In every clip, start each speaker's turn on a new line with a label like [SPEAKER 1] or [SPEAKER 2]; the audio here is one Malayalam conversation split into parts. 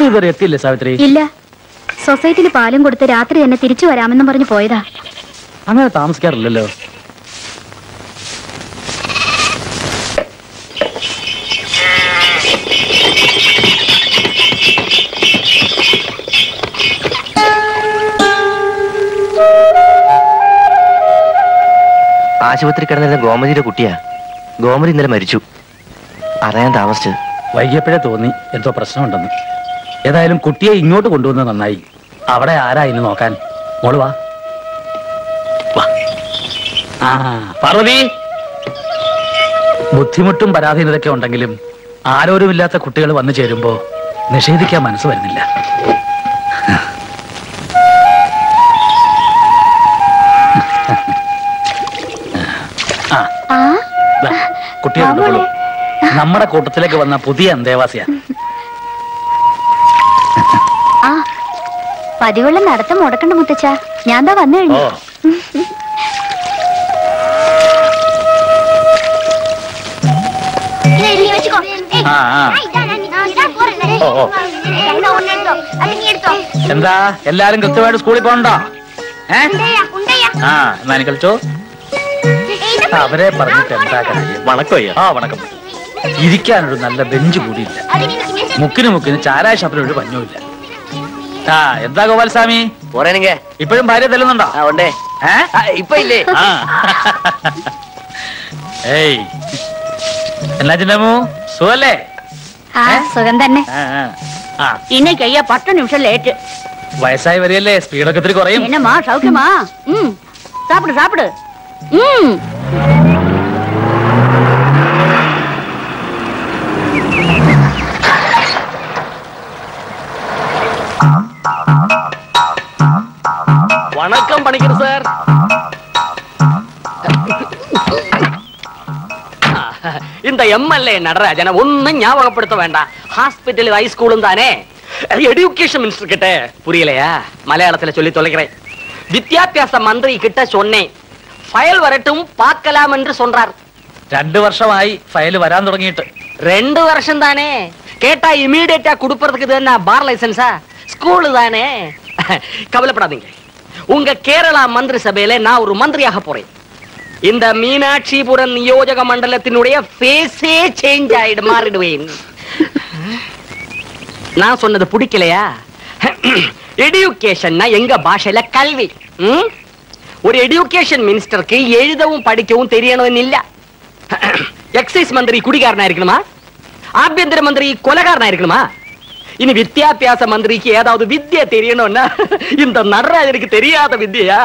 [SPEAKER 1] ഇതുവരെ എത്തിയില്ലേ സാവിത്രി?
[SPEAKER 2] ഇല്ല, സൊസൈറ്റിയിൽ പാലും കൊടുത്ത് രാത്രി തന്നെ തിരിച്ചു വരാമെന്നും പറഞ്ഞു പോയതാ.
[SPEAKER 1] അങ്ങനെ താമസിക്കാറില്ലല്ലോ.
[SPEAKER 3] ആശുപത്രി കിടന്നിരുന്ന ഗോമതിയുടെ കുട്ടിയാ. ഗോമതി ഇന്നലെ മരിച്ചു. അറിയാൻ താമസിച്ചത്.
[SPEAKER 1] വൈകിയപ്പോഴേ തോന്നി എന്തോ പ്രശ്നമുണ്ടെന്ന്. ഏതായാലും കുട്ടിയെ ഇങ്ങോട്ട് കൊണ്ടുവന്നത് നന്നായി. അവിടെ ആരാ ഇന്ന് നോക്കാൻ? മോള് വാ. പാർവതി, ബുദ്ധിമുട്ടും പരാധീനതയൊക്കെ ഉണ്ടെങ്കിലും ആരോരുമില്ലാത്ത കുട്ടികൾ വന്നു ചേരുമ്പോ നിഷേധിക്കാൻ മനസ്സ് വരുന്നില്ല. കുട്ടികളുണ്ടോ? നമ്മുടെ കൂട്ടത്തിലേക്ക് വന്ന പുതിയ അന്തേവാസിയാ.
[SPEAKER 2] പതിവുള്ള നടത്തം മുടക്കണ്ട മുത്തച്ഛ, ഞാൻ എന്താ വന്നു കഴിഞ്ഞു.
[SPEAKER 1] എന്താ എല്ലാരും കൃത്യമായിട്ട് സ്കൂളിൽ പോകണ്ടോ? എന്നാ കളിച്ചോ. അവരെ പറഞ്ഞിട്ട് എന്താ കാര്യം? വണക്കം. ഇരിക്കാനൊരു നല്ല ബെഞ്ച് കൂടിയില്ല. മുക്കിന് ചാരായ ഷാപ്പിനൊരു പഞ്ഞുമില്ല. എന്താ ഗോപാൽസ്വാമി, ഇപ്പോഴും ഭാര്യ തല്ലുന്നുണ്ടോ?
[SPEAKER 3] ഇപ്പൊ ഇല്ലേ?
[SPEAKER 1] ഏയ്, എന്നാ ചിന്നമു, സുഖല്ലേ?
[SPEAKER 2] സുഖം തന്നെ.
[SPEAKER 4] இன்னைக்கு ஐயா 10 நிமிஷம் லேட்.
[SPEAKER 1] വയസ്സായി വരികയല്ലേ, സ്പീഡൊക്കെ ഇത്തിരി കുറയും.
[SPEAKER 4] என்னம்மா சௌக்கியமா? சாப்பிடு சாப்பிடு.
[SPEAKER 3] வணக்கம் பணிக்கிறேன் சார். இந்த எம்எல்ஏ நடராஜனை ஒன்னும் ஞாபகப்படுத்த வேண்டாம். ஹாஸ்பிட்டல் ஹைஸ்கூலும் தானே. எஜுகேஷன் மினிஸ்டர் கிட்ட புரியலையா? மலையாளத்துல சொல்லி தொலைக்கிறேன். வித்யாபியாச மந்திரி கிட்ட சொன்னேன், ஃபைல் வரட்டும் பார்க்கலாம் என்று சொன்னார்.
[SPEAKER 1] 2 வருஷമായി ഫയൽ വരാൻ തുടങ്ങിയിട്ട്.
[SPEAKER 3] 2 வருஷம் தானே. கேட்டா இமீடியட்டா கொடுப்பறதுக்கு இது என்ன பார் லைசன்ஸா? ஸ்கூல் தானே. கவலைப்படாதீங்க, உங்க கேரளா மந்திரி சபையில நான் ஒரு மந்திரியாக போறேன். இந்த மீனாட்சிபுரம் நியோஜக மண்டலத்தினுடைய ஃபேஸே சேஞ்ச் ஆயிடு, மாறிடுவேன். நான் சொன்னது பிடிக்கலையா? எஜுகேஷன்னா எங்க பாஷையில கல்வி. ஒரு எஜுகேஷன் மினிஸ்டருக்கு எழுதவும் படிக்கவும் தெரியணும் இல்ல. எக்ஸைஸ் மந்திரி குடிகாரனா இருக்கணுமா? ஆഭ്യന്തര மந்திரி கொலைகாரனா இருக்கணுமா? இனி வித்யாபியாச மந்திரிக்கு ஏதாவது வித்யா தெரியணும்னா இந்த நடராஜனுக்கு தெரியாத வித்யா?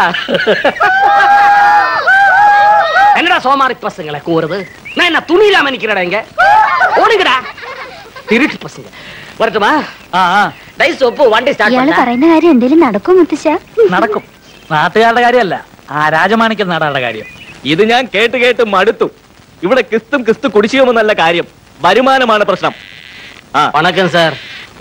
[SPEAKER 3] என்னடா சோமாரி பசங்களை கூறுது? நான் என்ன துணியிலாம நிக்கிறடா? இங்க ஓடுங்கடா திருட்டு பசங்க. வரட்டுமா? ഡൈ സോപ്പ് വണ്ടി സ്റ്റാർട്ട്
[SPEAKER 2] ഇയാള് പറയുന്ന കാര്യം എന്തേലും നടക്കും മുത്തശ്ശ?
[SPEAKER 1] നടക്കും. നാട്ടുകാരുടെ കാര്യമല്ല, ആ രാജമാണിക്യ നാടാരുടെ കാര്യം.
[SPEAKER 5] ഇത് ഞാൻ കേട്ട് കേട്ട് മടുത്തു. ഇവിടെ ക്രിസ്തു കുടിശ്ശികമെന്നല്ല കാര്യം, വരുമാനമാണ് പ്രശ്നം.
[SPEAKER 3] വണക്കം സാർ.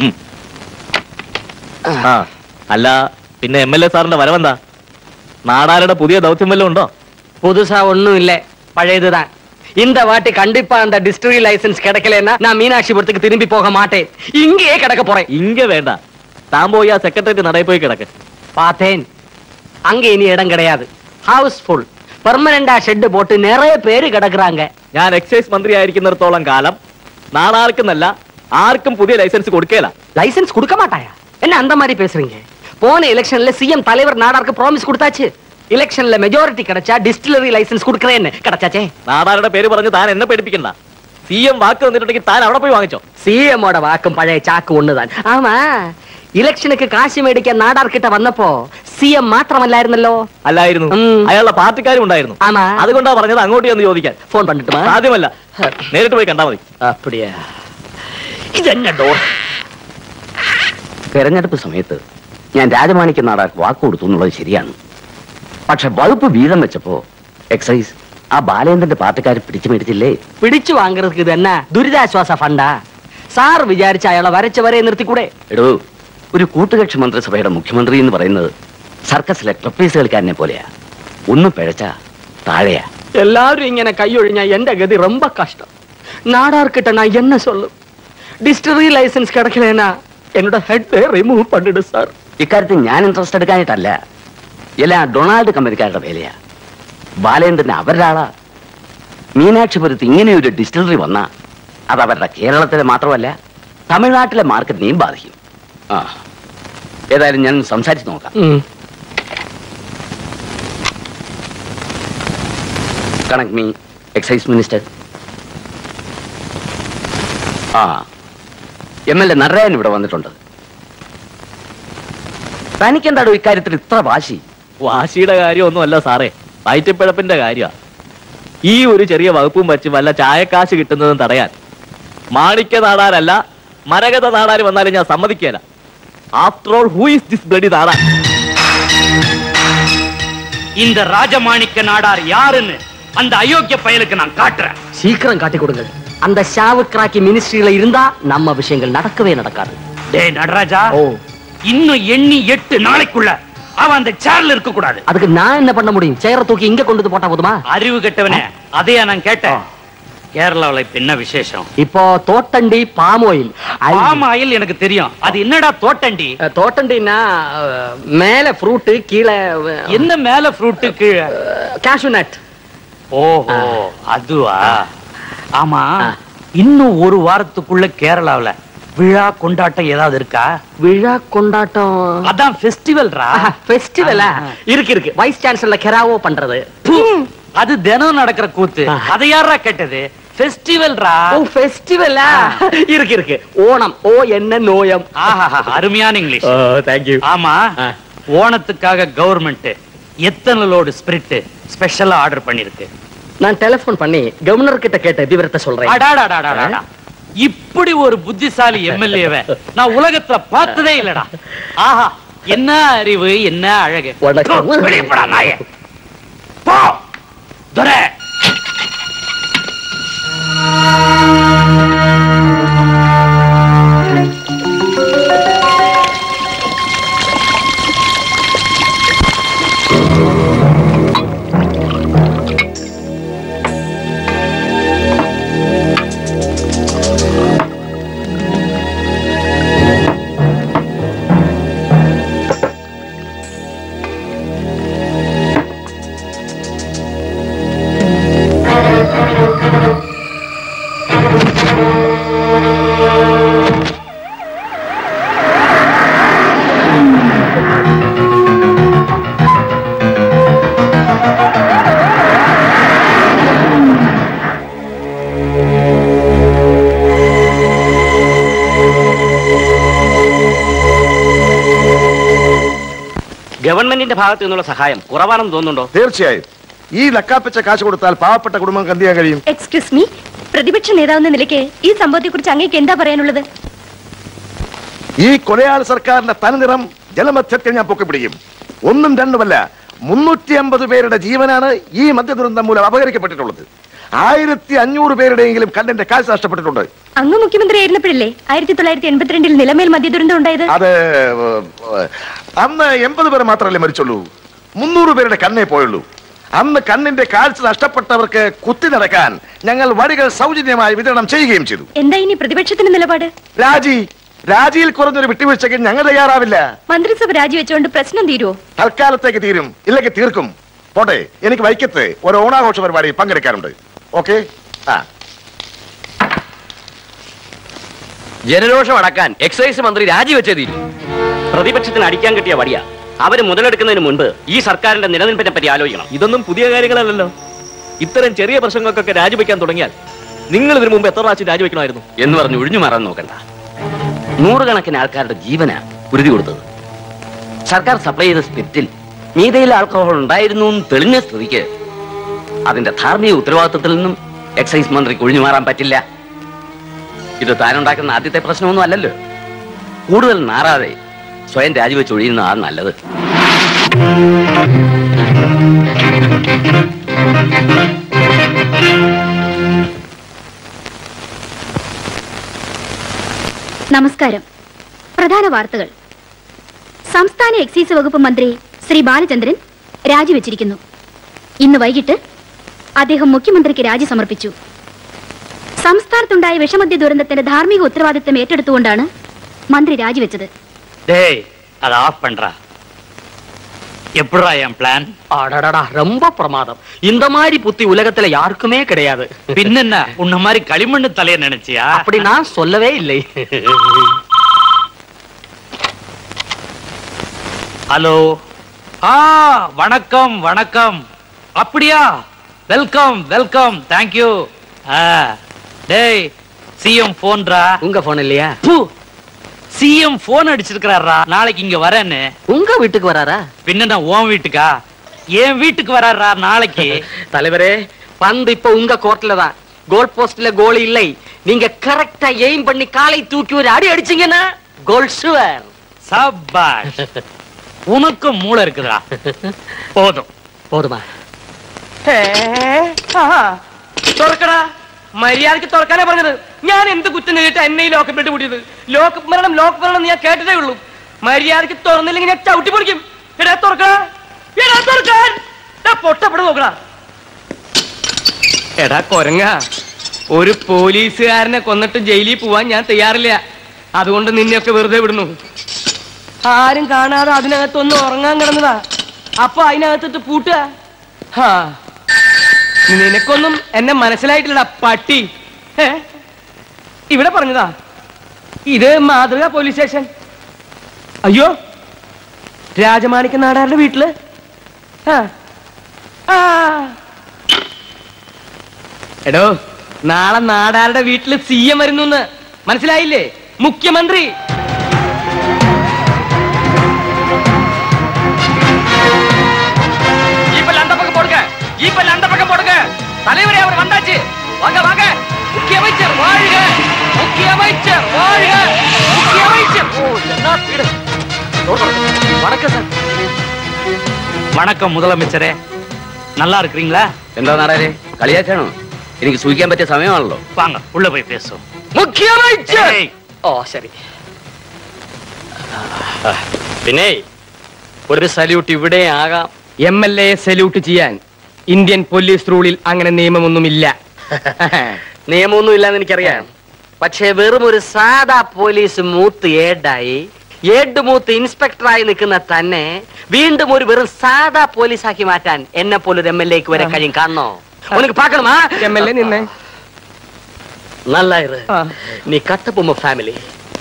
[SPEAKER 5] അല്ല, പിന്നെ MLA സാറിന്റെ വരവെന്താ? നാടാരുടെ പുതിയ ദൗത്യം വല്ലതും ഉണ്ടോ?
[SPEAKER 3] புதுசா ஒண்ணும் இல்ல, பழையதுதான். இந்த வாட்டி கண்டிப்பா அந்த டிஸ்ட்ரிக்ட் லைசன்ஸ் கிடைக்கலன்னா நான் மீனாட்சிபுரத்துக்கு திரும்பி போக மாட்டேன். இங்கேயே கிடக்க போறேன்.
[SPEAKER 5] இங்க வேண்டாம், தான் போய் செக்ரட்டரி நடை போய் கிடக்கு.
[SPEAKER 3] பார்த்தேன், அங்க இனி இடம் கிடையாது. House full. പെർമനന്റ് ഷെഡ് പോട്ട് നിറയെ പേര് കിടക്കുறாங்க.
[SPEAKER 5] ഞാൻ എക്സൈസ് മന്ത്രി ആയിരിക്കുന്നിടത്തോളം കാലം നാടാർക്കെന്നല്ല ആർക്കും പുതിയ ലൈസൻസ് കൊടുക്കേല.
[SPEAKER 3] லைசன்ஸ் கொடுக்க மாட்டாயா? என்ன அந்த மாதிரி பேசுறீங்க? போன எலெக்ஷன்ல சிஎம் தலைவர் நாடாருக்கு ப்ராமிஸ் கொடுத்தாச்சு. ഇലക്ഷനിലെ മെജോറിറ്റി கிடைச்சா ഡിസ്റ്റിലറി ലൈസൻസ് കൊടുക്കറേന്ന്. കിടച്ചാച്ചേ,
[SPEAKER 5] നാടാരുടെ പേര് പറഞ്ഞ് താൻ എന്നെ പേടിപ്പിക്കണ്ട. സിഎം വാക്ക് തന്നിട്ടുണ്ടെങ്കിൽ താൻ അവിടെ പോയി വാങ്ങിച്ചോ.
[SPEAKER 3] സിഎമ്മോட വാക്കും പഴയ ചാക്ക് ഒന്നുതാൻ. ആമാ, ഇലക്ഷനൊക്കെ കാശ് മേടിക്കാൻ നാടാർക്കിட்ட വന്നപ്പോ സിഎം മാത്രമല്ലായിരുന്നല്ലോ.
[SPEAKER 5] അല്ലായിരുന്നു, അയാളുടെ പാർട്ടിക്കാരും ഉണ്ടായിരുന്നു.
[SPEAKER 3] ആമാ,
[SPEAKER 5] അതുകൊണ്ടാ പറഞ്ഞത് അങ്ങോട്ട് ചെന്ന് ചോദിക്കാൻ.
[SPEAKER 3] ഫോൺ പണ്ടിട്ട്
[SPEAKER 5] സാധ്യമല്ല, നേരിട്ട് പോയി കണ്ടാ മതി.
[SPEAKER 3] അപ്പടിയാ. ഇതെന്നെ ഡോർ.
[SPEAKER 6] തെരഞ്ഞെടുപ്പ് സമയത്ത് ഞാൻ രാജമാണിക്യ നാടാർക്ക് വാക്ക് കൊടുത്തു എന്നുള്ളത് ശരിയാണ്. പക്ഷെ വകുപ്പ് വീതം വെച്ചപ്പോ എക്സൈസ് ആ ബാലേന്ദ്രന്റെ പാർട്ടിക്കാർ പിടിച്ചു മേടിച്ചില്ലേ?
[SPEAKER 3] പിടിച്ചു വാങ്ങുന്നത് ഇതെന്നാ ദുരിതാശ്വാസ ഫണ്ടാ? സാർ വിചാരിച്ച അയാളെ വരച്ചവരെ നിർത്തിക്കൂടെ?
[SPEAKER 6] എടോ, ഒരു കൂട്ടുകക്ഷി മന്ത്രിസഭയുടെ മുഖ്യമന്ത്രി എന്ന് പറയുന്നത് സർക്കസിലെ ട്രപ്പീസ് കളിക്കാരനെ പോലെയാ. ഒന്നും പിഴച്ച താഴെയാ.
[SPEAKER 3] എല്ലാവരും ഇങ്ങനെ കൈയൊഴിഞ്ഞാ എന്റെ ഗതി ரொம்ப കഷ്ടം. നാടാർക്കിட்ட ഞാൻ എന്നെ சொல்லும். ഡിസ്റ്റിലറി ലൈസൻസ് കിടക്കലേനാ എന്നോട് ഹെഡ് റിമൂവ് പണിടും സാർ.
[SPEAKER 6] ഇക്കാര്യത്തിൽ ഞാൻ ഇൻട്രസ്റ്റ് എടുക്കാനായിട്ടല്ല, എല്ലാം ഡൊണാൾഡ് കമ്പനിക്കാരുടെ വേലയാ. ബാലേന്ദ്രന് അവരുടെ ആളാ. മീനാക്ഷിപുരത്ത് ഇങ്ങനെയൊരു ഡിസ്റ്റിലറി വന്നാ അത് അവരുടെ കേരളത്തിലെ മാത്രമല്ല തമിഴ്നാട്ടിലെ മാർക്കറ്റിനെയും ബാധിക്കും. ഏതായാലും ഞാൻ സംസാരിച്ച് നോക്കാം. Connect me excise minister. MLA Natarajan ഇവിടെ വന്നിട്ടുണ്ട്. തനിക്കെന്താടോ ഇക്കാര്യത്തിൽ ഇത്ര വാശി?
[SPEAKER 5] വാശിയുടെ കാര്യമൊന്നുമല്ല സാറേ, വയറ്റിപ്പിഴപ്പിന്റെ കാര്യമാണ്. ഈ ഒരു ചെറിയ വകുപ്പും വച്ച് വല്ല ചായക്കാശ് കിട്ടുന്നതും തടയാൻ മാണിക്യ നാടാരല്ല മരകത നാടാര് വന്നാലും ഞാൻ സമ്മതിക്കല. After all who is this bloody Nadar?
[SPEAKER 1] இந்த ராஜமாணிக்க நாடார் யாருன்னு அந்த அயோக்கிய பயலுக்கு நான் காட்டுறேன்.
[SPEAKER 3] சீக்கிரம் காட்டி கொடுங்க. அந்த ஷாவுக்ராக்கி மினிஸ்ட்ரியில இருந்தா நம்ம விஷயங்கள் நடக்கவே நடக்காது.
[SPEAKER 1] டேய் நடராஜா, இன்னும் எண்ணி 8 நாளைக்குள்ள அவன் அந்த சேர்ல இருக்க கூடாது.
[SPEAKER 3] அதுக்கு நான் என்ன பண்ண முடியும்? சேர தூக்கி இங்க கொண்டு வந்து போட்டா போதுமா?
[SPEAKER 1] அறிவு கெட்டவனே, அதையா நான் கேட்டேன். கேரளாவுல இப்ப என்ன விசேஷம்?
[SPEAKER 3] இப்போ தோட்டண்டி பாம் ஆயில்.
[SPEAKER 1] பாம் ஆயில் எனக்கு தெரியும். அது என்னடா தோட்டண்டி?
[SPEAKER 3] தோட்டண்டினா மேல ஃப்ரூட், கீழே
[SPEAKER 1] என்ன மேல ஃப்ரூட் கீழே
[SPEAKER 3] கேஷ்யூ நட்.
[SPEAKER 1] ஓஹோ, அதுவா? ஆமா, இன்னும் ஒரு வாரத்துக்குள்ள கேரளாவுல விழா கொண்டாட்டம் ஏதாவது இருக்கா?
[SPEAKER 3] விழா கொண்டாட்டம்
[SPEAKER 1] அதான் ஃபெஸ்டிவல்ரா.
[SPEAKER 3] ஃபெஸ்டிவலா? இருக்கு. வைஸ் சான்சலர் கெராவோ பண்றது.
[SPEAKER 1] அது தினம் நடக்கிற கூத்து. அதை யாரா கேட்டது? ஃபெஸ்டிவல்ரா.
[SPEAKER 3] ஓ, ஃபெஸ்டிவலா? இருக்கு. ஓணம். ஓ என்ன நோயம்.
[SPEAKER 1] ஆஹா, அருமையான இங்கிலீஷ்.
[SPEAKER 3] Thank you.
[SPEAKER 1] ஆமா, ஓணத்துக்காக கவர்மெண்ட் எத்தனை லோடு ஸ்பிரிட் ஸ்பெஷலா ஆர்டர் பண்ணிருக்கு?
[SPEAKER 3] நான் டெலிபோன் பண்ணி கவர்னர் கிட்ட கேட்ட விவரத்தை சொல்றேன்.
[SPEAKER 1] அடாடாடாடாடா, இப்படி ஒரு புத்திசாலி எம்எல்ஏவை நான் உலகத்துல பார்த்ததே இல்லடா. ஆஹா, என்ன அறிவு, என்ன அழகு. வெளிப்படா நாயே, போ துரை.
[SPEAKER 6] ഗവൺമെന്റിന്റെ ഭാഗത്തു നിന്നുള്ള സഹായം കുറവാണെന്ന് തോന്നുന്നുണ്ടോ?
[SPEAKER 7] തീർച്ചയായും. ഈ ലക്കാപ്പിച്ച കാശ് കൊടുത്താൽ പാവപ്പെട്ട കുടുംബം എന്ത് ചെയ്യാൻ കഴിയും?
[SPEAKER 2] എക്സ്ക്യൂസ് മീ, പ്രതിപക്ഷ നേതാവെന്ന നിലയ്ക്ക് ഈ സംഭവത്തെ കുറിച്ച് അങ്ങേക്ക് എന്താ പറയാനുള്ളത്?
[SPEAKER 7] ഈ കൊലയാളി സർക്കാരിന്റെ തനിനിറം ജനമധ്യത്തിൽ ഞാൻ പൊക്കിപ്പിടിക്കും. ഒന്നും രണ്ടുമല്ല, 350 പേരുടെ ജീവനാണ് ഈ മദ്യദുരന്തം മൂലം അപഹരിക്കപ്പെട്ടിട്ടുള്ളത്. 1500 പേരുടെയെങ്കിലും കണ്ണിന്റെ കാഴ്ച നഷ്ടപ്പെട്ടിട്ടുണ്ട്.
[SPEAKER 2] അങ്ങ് മുഖ്യമന്ത്രി ആയിരുന്നപ്പോഴല്ലേ 1982 നിലമേൽ മദ്യദുരന്തം ഉണ്ടായത്?
[SPEAKER 7] അത് അന്ന് 80 പേർ മാത്രമല്ലേ മരിച്ചുള്ളൂ. 300 പേരുടെ കണ്ണേ പോയുള്ളൂ. അന്ന് കണ്ണിന്റെ കാഴ്ച നഷ്ടപ്പെട്ടവർക്ക് കുത്തി നടക്കാൻ ഞങ്ങൾ വഴികൾ സൗജന്യമായി വിതരണം ചെയ്യുകയും ചെയ്തു.
[SPEAKER 2] എന്താ ഇനി പ്രതിപക്ഷത്തിന്റെ നിലപാട്?
[SPEAKER 7] രാജിയിൽ കുറഞ്ഞൊരു വിട്ടുവീഴ്ചയ്ക്ക് ഞങ്ങൾ തയ്യാറാവില്ല.
[SPEAKER 2] മന്ത്രിസഭ രാജിവെച്ചുകൊണ്ട് പ്രശ്നം തീരുവോ?
[SPEAKER 7] തൽക്കാലത്തേക്ക് തീരും, ഇല്ലെങ്കിൽ തീർക്കും. പോട്ടെ, എനിക്ക് വൈക്കത്ത് ഒരു ഓണാഘോഷ പരിപാടി പങ്കെടുക്കാറുണ്ട്. ഓക്കെ.
[SPEAKER 6] ജനരോഷം അടക്കാൻ എക്സൈസ് മന്ത്രി രാജിവെച്ചേ തീരും. പ്രതിപക്ഷത്തിന് അടിക്കാൻ കിട്ടിയ വടിയാ. അവര് മുതലെടുക്കുന്നതിന് മുൻപ് ഈ സർക്കാരിന്റെ നിലനിൽപ്പിനെ പറ്റി ആലോചിക്കണം.
[SPEAKER 5] ഇതൊന്നും പുതിയ കാര്യങ്ങളല്ലല്ലോ. ഇത്തരം ചെറിയ പ്രശ്നങ്ങൾക്കൊക്കെ രാജിവെക്കാൻ തുടങ്ങിയാൽ നിങ്ങൾ ഇതിനു മുമ്പ് എത്ര പ്രാവശ്യം രാജിവെക്കണമായിരുന്നു
[SPEAKER 6] എന്ന് പറഞ്ഞ് ഒഴിഞ്ഞു മാറാൻ നോക്കണ്ട. 100 കണക്കിന് ആൾക്കാരുടെ ജീവനാ ഉറുതി കൊടുത്തത്. സർക്കാർ സപ്ലൈ ചെയ്ത സ്പിരിറ്റിൽ മീതയിൽ ആൽക്കഹോൾ ഉണ്ടായിരുന്നു എന്ന് തെളിഞ്ഞ സ്ഥിതിക്ക് അതിന്റെ ധാർമ്മിക ഉത്തരവാദിത്വത്തിൽ നിന്നും എക്സൈസ് മന്ത്രിക്ക് ഒഴിഞ്ഞു മാറാൻ പറ്റില്ല. ഇത് താനുണ്ടാക്കുന്ന ആദ്യത്തെ പ്രശ്നമൊന്നും അല്ലല്ലോ. കൂടുതൽ നാറാതെ സ്വയം രാജിവെച്ച് ഒഴിയുന്നതാണ് നല്ലത്.
[SPEAKER 2] നമസ്കാരം. പ്രധാന വാർത്തകൾ. സംസ്ഥാന എക്സൈസ് വകുപ്പ് മന്ത്രി ശ്രീ ബാലചന്ദ്രൻ രാജിവെച്ചിരിക്കുന്നു. ഇന്ന് വൈകിട്ട് അദ്ദേഹം മുഖ്യമന്ത്രിക്ക് രാജി സമർപ്പിച്ചു. സംസ്ഥാനത്തുണ്ടായ വിഷമദ്യ ദുരന്തത്തിന്റെ ധാർമ്മിക ഉത്തരവാദിത്തം ഏറ്റെടുത്തുകൊണ്ടാണ്
[SPEAKER 4] മന്ത്രി രാജിവെച്ചത്.
[SPEAKER 1] டேய் அதை ஆஃப் பண்றா. எப்படிடா என் பிளான்?
[SPEAKER 3] அடடடா ரொம்ப பிரமாதம். இந்த மாதிரி புத்தி உலகத்துல யாருக்குமே கிடையாது.
[SPEAKER 1] பின்னென்ன உன்ன மாதிரி களிமண்ணு தலைய நினைச்சியா?
[SPEAKER 3] அப்படி நான் சொல்லவே இல்லை.
[SPEAKER 1] ஹலோ. வணக்கம் வணக்கம். அப்படியா? Welcome welcome. Thank you. டேய் சிஎம் போன்டா.
[SPEAKER 3] உங்க போன் இல்லையா?
[SPEAKER 1] சிஎம் போன் அடிச்சிருக்காரா, நாளைக்கு இங்க வரேன்னு.
[SPEAKER 3] உங்க வீட்டுக்கு வராரா?
[SPEAKER 1] பின்ன உன் வீட்டுக்கா? என் வீட்டுக்கு வராரா நாளைக்கு?
[SPEAKER 3] தலைவரே, பந்து இப்ப உங்க கோர்ட்ல தான். கோல் போஸ்ட்ல கோல் இல்லை. நீங்க கரெக்டா எய்ம் பண்ணி காலை தூக்கி ஒரு அடி அடிச்சீங்கன்னா கோல் ஷுவர்.
[SPEAKER 1] சபாஷ். உனக்கு மூளை இருக்குதா? போதும்.
[SPEAKER 3] പോതുമാ. തുറക്കടാ. മര്യാദക്ക് തുറക്കാനാ പറഞ്ഞത്. ഞാൻ എന്ത് കുറ്റം ചെയ്തിട്ട് എന്നെ ഈ ലോക്കപ്പിലിട്ട് കൂട്ടിയത്? ലോക്കപ്പ് മരണം ഞാൻ കേട്ടതേ ഉള്ളൂ. മര്യാദക്ക് തുറന്നില്ലെങ്കിൽ ഞാൻ ചവിട്ടി പൊളിക്കും. എടാ തുറക്കടാ. എടാ തുറക്കാൻ. പൊട്ടപ്പെട്ട് നോക്കടാ. എടാ കൊരങ്ങ, ഒരു പോലീസുകാരനെ കൊന്നിട്ട് ജയിലിൽ പോവാൻ ഞാൻ തയ്യാറില്ല. അതുകൊണ്ട് നിന്നെയൊക്കെ വെറുതെ വിടുന്നു. ആരും കാണാതെ അതിനകത്തൊന്ന് ഉറങ്ങാൻ കിടന്നതാ. അപ്പൊ അതിനകത്തിട്ട് പൂട്ടുക. നിനക്കൊന്നും എന്നെ മനസ്സിലായിട്ടില്ലടാ പട്ടി. ഇവിടെ പറഞ്ഞതാ. ഇത് മാതൃക പോലീസ് സ്റ്റേഷൻ. അയ്യോ, രാജമാണിക്ക നാടാരുടെ വീട്ടില്. എടോ, നാളെ നാടാരുടെ വീട്ടില് സിഎം വരുന്നു. മനസ്സിലായില്ലേ? മുഖ്യമന്ത്രി. தலைவரே, அவர் வந்தாச்சு. வாங்க வாங்க. முக்கிய அமைச்சர் வாழ்க. முக்கிய அமைச்சர் வாழ்க. முக்கிய அமைச்சர். ஓ, என்ன வீடு. வணக்கம் சார்.
[SPEAKER 1] வணக்கம் முதலமைச்சரே. நல்லா இருக்கிறீங்களா?
[SPEAKER 6] എന്താ നാടാരെ കളിയാക്കാണോ? എനിക്ക് സൂഹിക്കാൻ പറ്റിയ സമയമാണല്ലോ.
[SPEAKER 1] வாங்க உள்ள போய் பேசுவோம்.
[SPEAKER 3] മുഖ്യ அமைச்சர். ഓ ശരി. പിന്നെ ഒരു സല്യൂട്ട് ഇവിടെ ആകാം. MLA സല്യൂട്ട് ചെയ്യാൻ ഇന്ത്യൻ പോലീസ് റൂളിൽ അങ്ങനെ നിയമമൊന്നുമില്ല. നിയമമൊന്നും ഇല്ലാന്ന് എനിക്കറിയാം. പക്ഷേ വെറും ഒരു സാധാ പോലീസ് മൂത്ത് ഏഡ് മൂത്ത് ഇൻസ്പെക്ടറായി നിൽക്കുന്ന തന്നെ വീണ്ടും ഒരു വെറും സാധാ പോലീസാക്കി മാറ്റാൻ എന്നെ പോലൊരു MLAക്ക് വരെ കഴിയും. കാണണോ? ഉനക്ക് പാക്കണമാ? MLA നിന്നെ നല്ലായിரு. നീ കട്ടപ്പുമ്മ ഫാമിലി.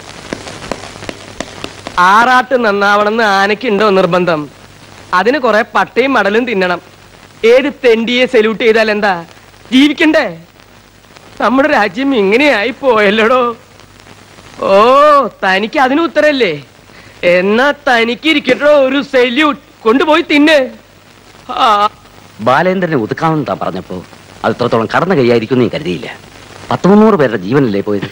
[SPEAKER 3] ആറാട്ട് നന്നാവണമെന്ന് ആനയ്ക്കുണ്ടോ നിർബന്ധം? അതിന് കുറെ പട്ടയും മടലും തിന്നണം. ഏത് തെണ്ടിയെ സല്യൂട്ട് ചെയ്താൽ എന്താ? ജീവിക്കണ്ടേ? നമ്മുടെ രാജ്യം ഇങ്ങനെയായി പോയല്ലോടോ. ഓ, തനിക്ക് അതിന് ഉത്തരല്ലേ? എന്നാ തനിക്ക് ഇരിക്കട്ടോ ഒരു സല്യൂട്ട്. കൊണ്ടുപോയി തിന്ന്.
[SPEAKER 6] ബാലേന്ദ്രനെ ഒതുക്കാമെന്ന് താൻ പറഞ്ഞപ്പോ അത് ഇത്രത്തോളം കടന്നു കൈയായിരിക്കും നീ കരുതിയില്ല. 100-300 പേരുടെ ജീവനല്ലേ പോയത്?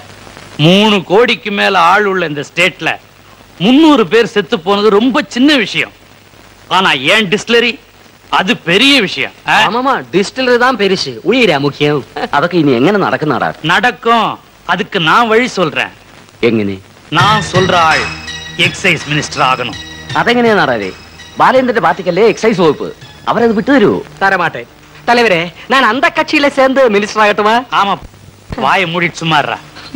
[SPEAKER 1] 3 கோடிக்கு மேல ஆள் உள்ள இந்த ஸ்டேட்ல 300 பேர் செத்து போனது ரொம்ப சின்ன விஷயம். ஆனா ஏன் டிஸ்டிலரி அது பெரிய விஷயம்.
[SPEAKER 3] ஆமாமா, டிஸ்டிலரி தான் பெருசு. உயிரா முக்கியம்.
[SPEAKER 6] അതൊക്കെ ഇനി എങ്ങനെ നടക്കുന്നതാടാ?
[SPEAKER 1] நடக்கும். அதுக்கு நான் வழி சொல்றேன்.
[SPEAKER 6] എങ്ങനെ?
[SPEAKER 1] நான் சொல்ற ஆள் எக்ஸைஸ் மினிஸ்டர் ஆகணும்.
[SPEAKER 6] അതെങ്ങനെയാ നാടാരെ? ബാലേന്ദ്രന്റെ പാർട്ടിക്കല്ലേ എക്സൈസ് വകുപ്പ്. അവരത് വിട്ടുതരൂ?
[SPEAKER 3] தரமாட்டேன். தலைவரே, நான் அந்த கட்சியில சேர்ந்து மினிஸ்டர் ஆகட்டுமா?
[SPEAKER 1] ஆமா, வாயை மூடிட்டு சும்மாறா.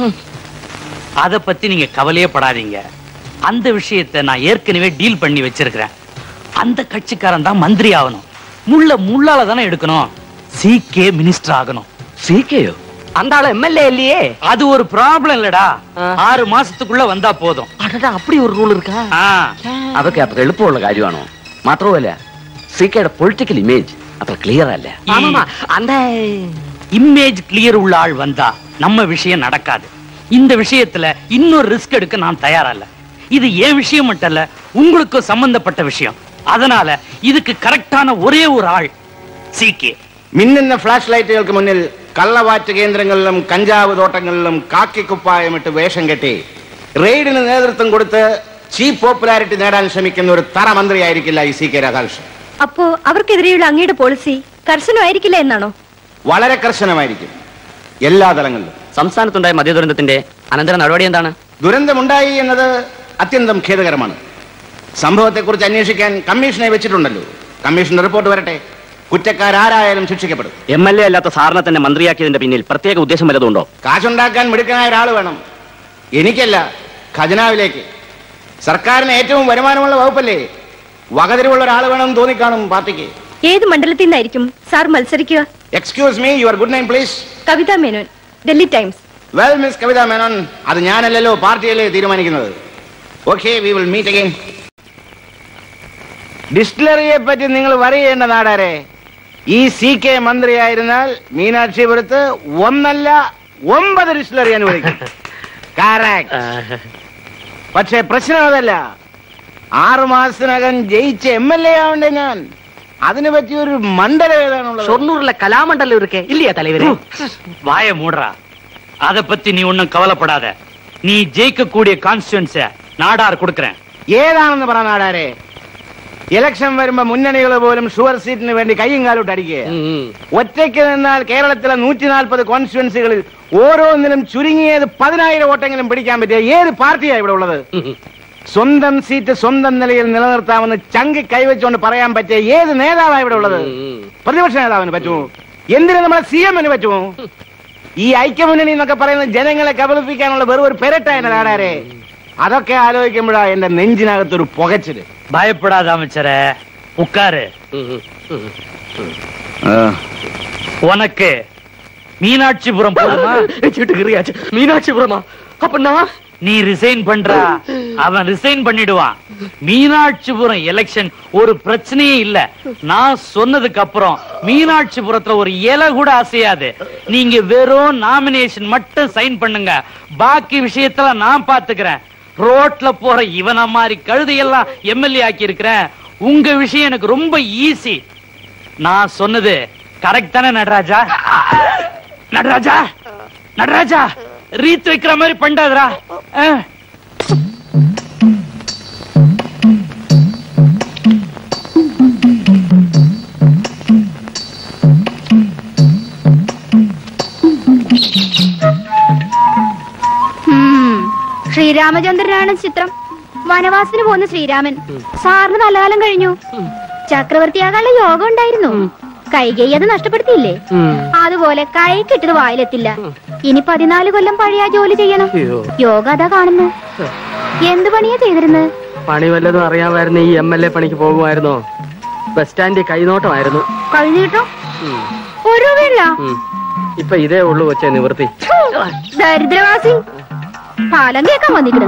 [SPEAKER 1] அத பத்தி நீங்க கவலையே படாதீங்க. அந்த விஷயத்தை நான் ஏற்கனவே டீல் பண்ணி வச்சிருக்கிறேன். அந்த கட்சிக்காரன் தான் மந்திரி ஆகணும். முள்ளால தானே எடுக்கணும். சிகே மினிஸ்டர் ஆகணும்.
[SPEAKER 6] சிகேயோ?
[SPEAKER 3] அந்த ஆளு MLA இல்லையே.
[SPEAKER 1] அது ஒரு ப்ராப்ளம் இல்லடா. 6 மாசத்துக்குள்ள வந்தா போதும்.
[SPEAKER 3] அடடா, அப்படி ஒரு ரூல் இருக்கா?
[SPEAKER 6] അതൊക്കെ അത്ര എളുപ്പമുള്ള കാര്യമാണോ? മാത്രവുമല്ല സികെയുടെ പൊളിറ്റിക്കൽ ഇമേജ് അത്ര ക്ലിയർ അല്ല.
[SPEAKER 3] ஆமாமா, அந்த
[SPEAKER 1] இமேஜ் கிளியர் உள்ள ஆள் வந்தா நம்ம விஷயம் நடக்காது. இந்த விஷயத்துல இன்னொரு ரிஸ்க் எடுக்க நான் தயாரா இல்ல. இது ஏன் விஷயம் மட்டும் இல்ல, உங்களுக்கு சம்பந்தப்பட்ட விஷயம். அதனால இதுக்கு கரெக்டான ஒரே ஒரு ആൾ സികെ.
[SPEAKER 8] മിന്നുന്ന ഫ്ലാഷ് ലൈറ്റുകൾക്ക് മുന്നിൽ കള്ളവാറ്റ് കേന്ദ്രങ്ങളിലും കഞ്ചാവ് തോട്ടങ്ങളിലും കാക്കിക്കുപ്പായമിട്ട് വേഷം കെട്ടി റെയ്ഡിന് നേതൃത്വം കൊടുത്ത് ചീഫ് പോപ്പുലാരിറ്റി നേടാൻ ശ്രമിക്കുന്ന ഒരു തറ മന്ത്രിയായിരിക്കില്ല ഈ CK രാധാകൃഷ്ണൻ.
[SPEAKER 2] അപ്പോ അവർക്കെതിരെയുള്ള അങ്ങയുടെ പോളിസി കർശനമായിരിക്കില്ല എന്നാണോ?
[SPEAKER 8] വളരെ കർശനമായിരിക്കും, എല്ലാ തലങ്ങളിലും.
[SPEAKER 6] സംസ്ഥാനത്തുണ്ടായ മദ്യദുരന്തത്തിന്റെ അനന്തര നടപടി എന്താണ്?
[SPEAKER 8] ദുരന്തമുണ്ടായി എന്നത് അത്യന്തം ഖേദകരമാണ്. സംഭവത്തെക്കുറിച്ച് അന്വേഷിക്കാൻ കമ്മീഷനെ വെച്ചിട്ടുണ്ടല്ലോ. കമ്മീഷന്റെ റിപ്പോർട്ട് വരട്ടെ. കുറ്റക്കാരാരായാലും ശിക്ഷിക്കപ്പെടും.
[SPEAKER 6] MLA അല്ലാത്ത സാറിനെ തന്നെ മന്ത്രിയാക്കിയതിന്റെ പിന്നിൽ പ്രത്യേക ഉദ്ദേശം വല്ലതുണ്ടോ?
[SPEAKER 8] കാശുണ്ടാക്കാൻ മിടുക്കനായ ഒരാൾ വേണം. എനിക്കല്ല, ഖജനാവിലേക്ക്. സർക്കാരിന് ഏറ്റവും വരുമാനമുള്ള വകുപ്പല്ലേ? വകതിരിവുള്ള ഒരാൾ വേണമെന്ന് തോന്നിക്കാണും പാർട്ടിക്ക്.
[SPEAKER 2] ഏത് മണ്ഡലത്തിൽ നിന്നായിരിക്കും സാർ മത്സരിക്കുക?
[SPEAKER 8] Excuse me, your good name please?
[SPEAKER 2] Kavitha Menon, Delhi Times.
[SPEAKER 8] Well miss Kavitha Menon, അത് ഞാനല്ലല്ലോ, പാർട്ടിയല്ലേ തീരുമാനിക്കുന്നത്. Okay, we will meet again. ഡിസ്റ്റിലറിയെ പറ്റി നിങ്ങൾ വരയേണ്ട നാടാരെ. ഈ CK മന്ത്രിയായിരുന്നാൽ മീനാക്ഷിപുരത്ത് 1 അല്ല 9 ഡിസ്റ്റിലറി അനുവദിക്കും. പക്ഷേ പ്രശ്നം അതല്ല. 6 മാസത്തിനകം ജയിച്ച MLA ആവണ്ടേ ഞാൻ. അതിനെ പറ്റി ഒരു മണ്ഡലം ഏതാണുള്ളത്?
[SPEAKER 3] ഷൊർണൂരിലെ കലാമണ്ഡലം ഇരിക്കെ ഇല്ലയാ தலைவரே?
[SPEAKER 1] வாய மூடுறா. அத பத்தி நீ ஒன்னும் கவலைப்படாத. நீ ஜெயிக்க கூடிய கான்ஸ்டிட்யூன்ஸை நாடார் கொடுக்கறேன்.
[SPEAKER 8] ഏതാണെന്ന് പറ നാടാരെ. ഇലക്ഷൻ വരുമ്പോ മുന്നണികൾ പോലും ഷുവർ സീറ്റിന് വേണ്ടി കയ്യും കാലോട്ട് അടിക്കുക. ഒറ്റയ്ക്ക് നിന്നാൽ കേരളത്തിലെ 140 കോൺസ്റ്റിറ്റ്യുവൻസികളിൽ ഓരോന്നിലും ചുരുങ്ങിയത് 10,000 വോട്ടെങ്കിലും പിടിക്കാൻ പറ്റിയ ഏത് പാർട്ടിയാണ് ഇവിടെ ഉള്ളത്? സ്വന്തം സീറ്റ് സ്വന്തം നിലയിൽ നിലനിർത്താമെന്ന് ചങ്കി കൈവച്ചുകൊണ്ട് പറയാൻ പറ്റിയ ഏത് നേതാവാണ് ഇവിടെ ഉള്ളത്? പ്രതിപക്ഷ നേതാവിന് പറ്റുമോ? എന്തിനു നമ്മളെ CM-ന് പറ്റുമോ? ഈ ഐക്യമുന്നണി എന്നൊക്കെ പറയുന്നത് ജനങ്ങളെ കബളിപ്പിക്കാനുള്ള വെറും ഒരു പെരട്ടായ നാടാരെ. അതൊക്കെ ആലോചിക്കുമ്പോഴാ എന്റെ നെഞ്ചിനകത്തൊരു പുകച്ചില്.
[SPEAKER 1] பயப்படாத அமைச்சரே, உட்காரு. உனக்கு மீனாட்சிபுரம் போதுமா?
[SPEAKER 3] மீனாட்சிபுரமா? அப்ப
[SPEAKER 1] நீ ரிசைன் பண்றா, அவன் ரிசைன் பண்ணிடுவான். மீனாட்சிபுரம் எலெக்ஷன் ஒரு பிரச்சனையே இல்ல. நான் சொன்னதுக்கு அப்புறம் மீனாட்சிபுரத்துல ஒரு இலை கூட அசையாது. நீங்க வெறும் நாமினேஷன் மட்டும் சைன் பண்ணுங்க. பாக்கி விஷயத்துல நான் பாத்துக்கிறேன். ரோட்ல போற இவன மாதிரி கழுதையெல்லாம் MLA ஆக்கி இருக்கிறேன். உங்க விஷயம் எனக்கு ரொம்ப ஈஸி. நான் சொன்னது கரெக்ட் தானே நடராஜா? நடராஜா, நடராஜா, ரீத் வைக்கிற மாதிரி பண்ணாதரா.
[SPEAKER 2] ശ്രീരാമചന്ദ്രനാണ് ചിത്രം. വനവാസത്തിന് പോകുന്ന ശ്രീരാമൻ. സാറിന് നല്ല കാലം കഴിഞ്ഞു. ചക്രവർത്തിയാകാനുള്ള യോഗം ഉണ്ടായിരുന്നു. കൈകൈ അത് നഷ്ടപ്പെടുത്തിയില്ലേ? അതുപോലെ കൈ കിട്ടത് വായിലെത്തില്ല. ഇനി 14 കൊല്ലം പഴയ ജോലി ചെയ്യണം. യോഗ അതാ കാണുന്നു. എന്ത് പണിയാ ചെയ്തിരുന്നത്?
[SPEAKER 3] പണി വല്ലതും അറിയാമായിരുന്നു ഈ MLA പണിക്ക് പോകുമായിരുന്നോ? ബസ് സ്റ്റാൻഡിൽ കൈനോട്ടമായിരുന്നു.
[SPEAKER 2] കഴിഞ്ഞിട്ടോ? ഒരു രൂപയില്ല.
[SPEAKER 3] ഇപ്പൊ ഇതേ ഉള്ളു കൊച്ചെ നിവൃത്തി.
[SPEAKER 2] ദരിദ്രവാസി പാലം കേൾക്കാൻ വന്നിക്കണം.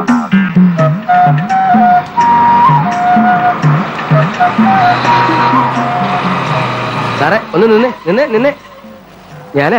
[SPEAKER 3] സാറേ ഒന്ന് നിന്നെ നിന്നെ നിന്നെ ഞാനാ.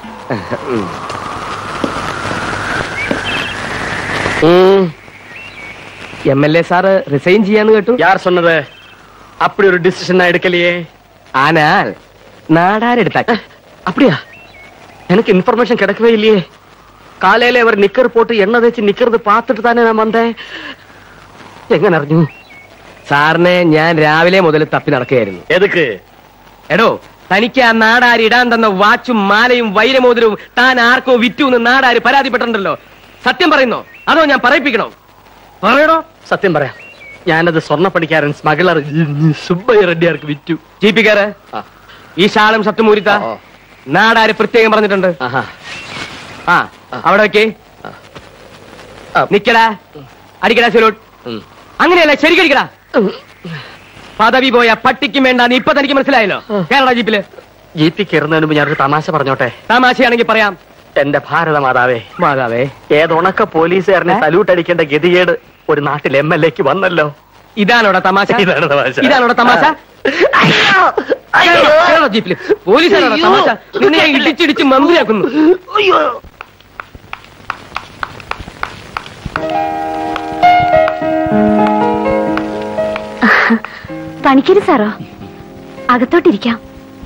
[SPEAKER 3] MLA സാറ് റിസൈൻ ചെയ്യാന്ന് കേട്ടു. യാർ சொன்னது? அப்படி ஒரு டிசிஷன் நான் எடுக்கலையே. ஆனால் நாடார் எடுத்தாங்க. அப்படியா? எனக்கு இன்ஃபர்மேஷன் கிடைக்கவே இல்லையே. കാലയിലെ അവർ നിക്കർ പോട്ട് എണ്ണ തേച്ച് നിക്കർത് പാത്തിട്ട് തന്നെ ഞാൻ വന്നേ. എങ്ങനെ അറിഞ്ഞു? സാറിനെ ഞാൻ രാവിലെ മുതൽ തപ്പി നടക്കുകയായിരുന്നു.
[SPEAKER 5] എതുക്ക്?
[SPEAKER 3] എടോ, തനിക്ക് ആ നാടാര് ഇടാൻ തന്ന വാച്ചും മാലയും വൈരമോതിരവും താൻ ആർക്കോ വിറ്റു എന്ന് നാടാര് പരാതിപ്പെട്ടിട്ടുണ്ടല്ലോ. സത്യം പറയുന്നോ അതോ ഞാൻ പറയിപ്പിക്കണോ? പറയണോ?
[SPEAKER 5] സത്യം പറയാം. ഞാനത് സ്വർണ്ണപ്പണിക്കാരൻ സ്മഗ്ലർ സുബ്ബയ്യ റെഡ്ഡിയാർക്ക് വിറ്റു.
[SPEAKER 3] ജീപ്പിക്കാര് ഈ ശാളം ഷർട്ട് മൂരിത്ത നാടാര് പ്രത്യേകം പറഞ്ഞിട്ടുണ്ട്. ആ അവിടെ വെക്കേ. നിക്കടാ, അടിക്കടാ സലൂട്ട്. അങ്ങനെയല്ല, ശരിക്കടിക്കടാ. പദവി പോയ പട്ടിക്കും വേണ്ട. നീ ഇപ്പൊ തനിക്ക് മനസ്സിലായല്ലോ. കേരള ജീപ്പില്
[SPEAKER 5] ജീപ്പിൽ കയറുന്നതിന് മുമ്പ് ഞാനൊരു തമാശ പറഞ്ഞോട്ടെ?
[SPEAKER 3] തമാശയാണെങ്കിൽ പറയാം.
[SPEAKER 5] എന്റെ ഭാരത മാതാവേ,
[SPEAKER 3] മാതാവേ,
[SPEAKER 5] ഏതുണക്ക പോലീസുകാരനെ സല്യൂട്ട് അടിക്കേണ്ട ഗതികേട് ഒരു നാട്ടിൽ MLA-ക്ക് വന്നല്ലോ.
[SPEAKER 3] ഇതാണോടാ തമാശ?
[SPEAKER 5] ഇതാണ് തമാശ.
[SPEAKER 3] ഇതാണോടാ തമാശ? ജീപ്പില് പോലീസുകാരാണോ തമാശ? നിന്നെ ഇടിച്ചിടിച്ച് മന്ത്രിയാക്കുന്നു.
[SPEAKER 2] പണിക്കര് സാറോ? അകത്തോട്ടിരിക്കാം.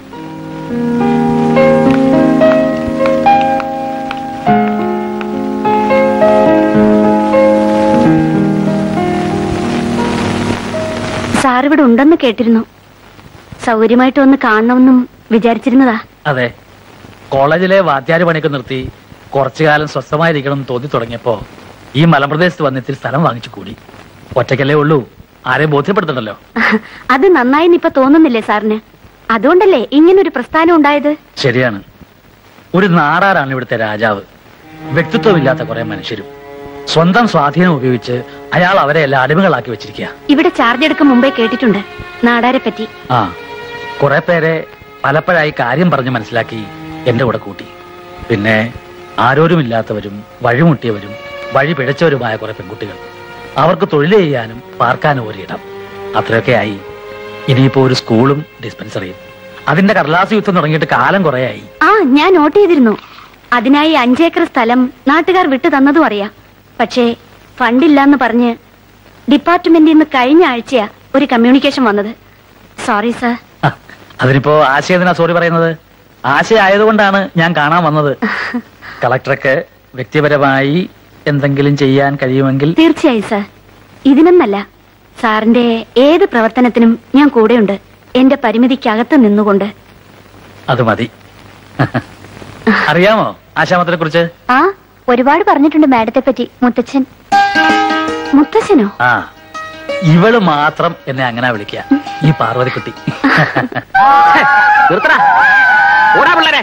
[SPEAKER 2] സാറിവിടെ ഉണ്ടെന്ന് കേട്ടിരുന്നു. സൗകര്യമായിട്ട് ഒന്ന് കാണണമെന്നും വിചാരിച്ചിരുന്നതാ.
[SPEAKER 1] അതെ, കോളേജിലെ വാദ്യാര് പണിയൊക്കെ നിർത്തി കുറച്ചു കാലം സ്വസ്ഥമായിരിക്കണം എന്ന് തോന്നി തുടങ്ങിയപ്പോ ഈ മലപ്രദേശത്ത് വന്നിത്തിൽ സ്ഥലം വാങ്ങിച്ചു കൂടി. ഒറ്റയ്ക്കല്ലേ ഉള്ളൂ, ആരെയും ബോധ്യപ്പെടുത്തണ്ടല്ലോ.
[SPEAKER 2] അത് നന്നായി ഇപ്പൊ തോന്നുന്നില്ലേ സാറിന്? അതുകൊണ്ടല്ലേ ഇങ്ങനൊരു പ്രസ്ഥാനം ഉണ്ടായത്.
[SPEAKER 1] ശരിയാണ്, ഒരു നാടാറാണ് ഇവിടുത്തെ രാജാവ്. വ്യക്തിത്വമില്ലാത്ത കുറെ മനുഷ്യരും. സ്വന്തം സ്വാധീനം ഉപയോഗിച്ച് അയാൾ അവരെ എല്ലാം അടിമകളാക്കി വെച്ചിരിക്കുക.
[SPEAKER 4] ഇവിടെ ചാർജ് എടുക്കും മുമ്പേ കേട്ടിട്ടുണ്ട് നാടാരെ പറ്റി.
[SPEAKER 1] ആ, കുറെ പേരെ പലപ്പോഴായി കാര്യം പറഞ്ഞ് മനസ്സിലാക്കി എന്റെ കൂടെ കൂട്ടി. പിന്നെ ആരോരുമില്ലാത്തവരും വഴിമുട്ടിയവരും വഴി പിഴച്ചവരുമായ കുറെ പെൺകുട്ടികൾ. അവർക്ക് തൊഴിൽ ചെയ്യാനും പാർക്കാനും ഒരിടം. അത്രയൊക്കെ ആയി. ഇനിയിപ്പോ ഒരു സ്കൂളും ഡിസ്പെൻസറിയും. അതിന്റെ കടലാസ് യുദ്ധം തുടങ്ങിയിട്ട് കാലം കുറയായി.
[SPEAKER 4] ആ, ഞാൻ നോട്ട് ചെയ്തിരുന്നു. അതിനായി 5 ഏക്കർ സ്ഥലം നാട്ടുകാർ വിട്ടു തന്നതും അറിയാം. പക്ഷേ ഫണ്ടില്ലാന്ന് പറഞ്ഞ് ഡിപ്പാർട്ട്മെന്റിൽ നിന്ന് കഴിഞ്ഞ ആഴ്ചയാ ഒരു കമ്മ്യൂണിക്കേഷൻ വന്നത്. Sorry sir.
[SPEAKER 1] അതിനിപ്പോ ആശയത്തിനാ സോറി പറയുന്നത്? ആശയായതുകൊണ്ടാണ് ഞാൻ കാണാൻ വന്നത്. കളക്ടർക്ക് വ്യക്തിപരമായി എന്തെങ്കിലും ചെയ്യാൻ കഴിയുമെങ്കിൽ.
[SPEAKER 4] തീർച്ചയായും സർ. ഇതിനൊന്നല്ല, സാറിന്റെ ഏത് പ്രവർത്തനത്തിനും ഞാൻ കൂടെയുണ്ട്, എന്റെ പരിമിതിക്കകത്ത് നിന്നുകൊണ്ട്.
[SPEAKER 1] അത് മതി. അറിയാമോ ആശാമത്തിനെ കുറിച്ച്?
[SPEAKER 2] ആ, ഒരുപാട് പറഞ്ഞിട്ടുണ്ട് മാഡത്തെ പറ്റി. മുത്തച്ഛൻ.
[SPEAKER 4] മുത്തച്ഛനോ?
[SPEAKER 1] ആ, ഇവള് മാത്രം എന്നെ അങ്ങനെ വിളിക്കുക, ഈ പാർവതിക്കുട്ടി.
[SPEAKER 3] നിർത്തടാ, ഓടാ പിള്ളേരെ.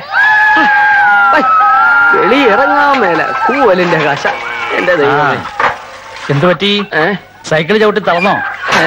[SPEAKER 3] വെളിയിറങ്ങാൻ മേല കൂവലിന്റെ കാശ. എന്റെ ദൈവമേ.
[SPEAKER 1] എന്തു പറ്റി? സൈക്കിൾ ചവിട്ടി തളർന്നോ?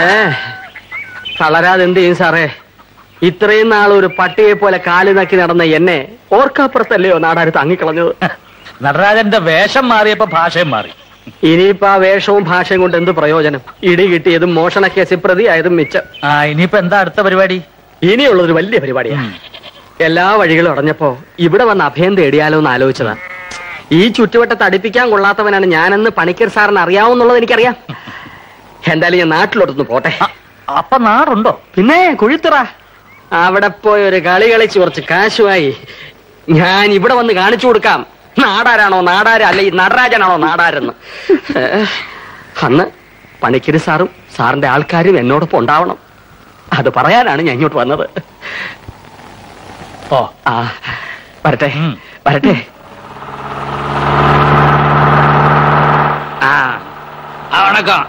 [SPEAKER 3] തളരാതെ എന്ത് ചെയ്യും സാറേ? ഇത്രയും നാൾ ഒരു പട്ടിയെ പോലെ കാല് നക്കി നടന്ന എന്നെ ഓർക്കാപ്പുറത്തല്ലയോ നാടാര് തങ്ങിക്കളഞ്ഞത്.
[SPEAKER 1] നടരാജന്റെ വേഷം മാറിയപ്പോ ഭാഷയും മാറി.
[SPEAKER 3] ഇനിയിപ്പോ ആ വേഷവും ഭാഷയും കൊണ്ട് എന്ത് പ്രയോജനം? ഇടി കിട്ടിയതും മോഷണ കേസിൽ പ്രതിയായതും മിച്ചം.
[SPEAKER 1] ഇനിയിപ്പോ എന്താ അടുത്ത പരിപാടി?
[SPEAKER 3] ഇനിയുള്ളൊരു വലിയ പരിപാടിയാണ്. എല്ലാ വഴികളും അടഞ്ഞപ്പോ ഇവിടെ വന്ന് അഭയം തേടിയാലോ എന്ന് ആലോചിച്ചതാ. ഈ ചുറ്റുവട്ടത്ത് അടുപ്പിക്കാൻ കൊള്ളാത്തവനാണ് ഞാനെന്ന് പണിക്കർ സാറിന് അറിയാവുന്നുള്ളത് എനിക്കറിയാം. എന്തായാലും ഞാൻ നാട്ടിലോട്ടൊന്ന് പോട്ടെ.
[SPEAKER 1] അപ്പൊ നാടുണ്ടോ?
[SPEAKER 3] പിന്നെ കുഴിത്തറ. അവിടെ പോയി ഒരു കളി കളിച്ച് കുറച്ച് കാശുമായി ഞാൻ ഇവിടെ വന്ന് കാണിച്ചു കൊടുക്കാം നാടാരാണോ നാടാര്, അല്ല ഈ നടരാജനാണോ നാടാരെന്ന്. അന്ന് പണിക്കര് സാറും സാറിന്റെ ആൾക്കാരും എന്നോടൊപ്പം ഉണ്ടാവണം. അത് പറയാനാണ് ഞാൻ ഇങ്ങോട്ട് വന്നത്.
[SPEAKER 1] ഓ,
[SPEAKER 3] ആ, വരട്ടെ വരട്ടെ.
[SPEAKER 1] வணக்கம்.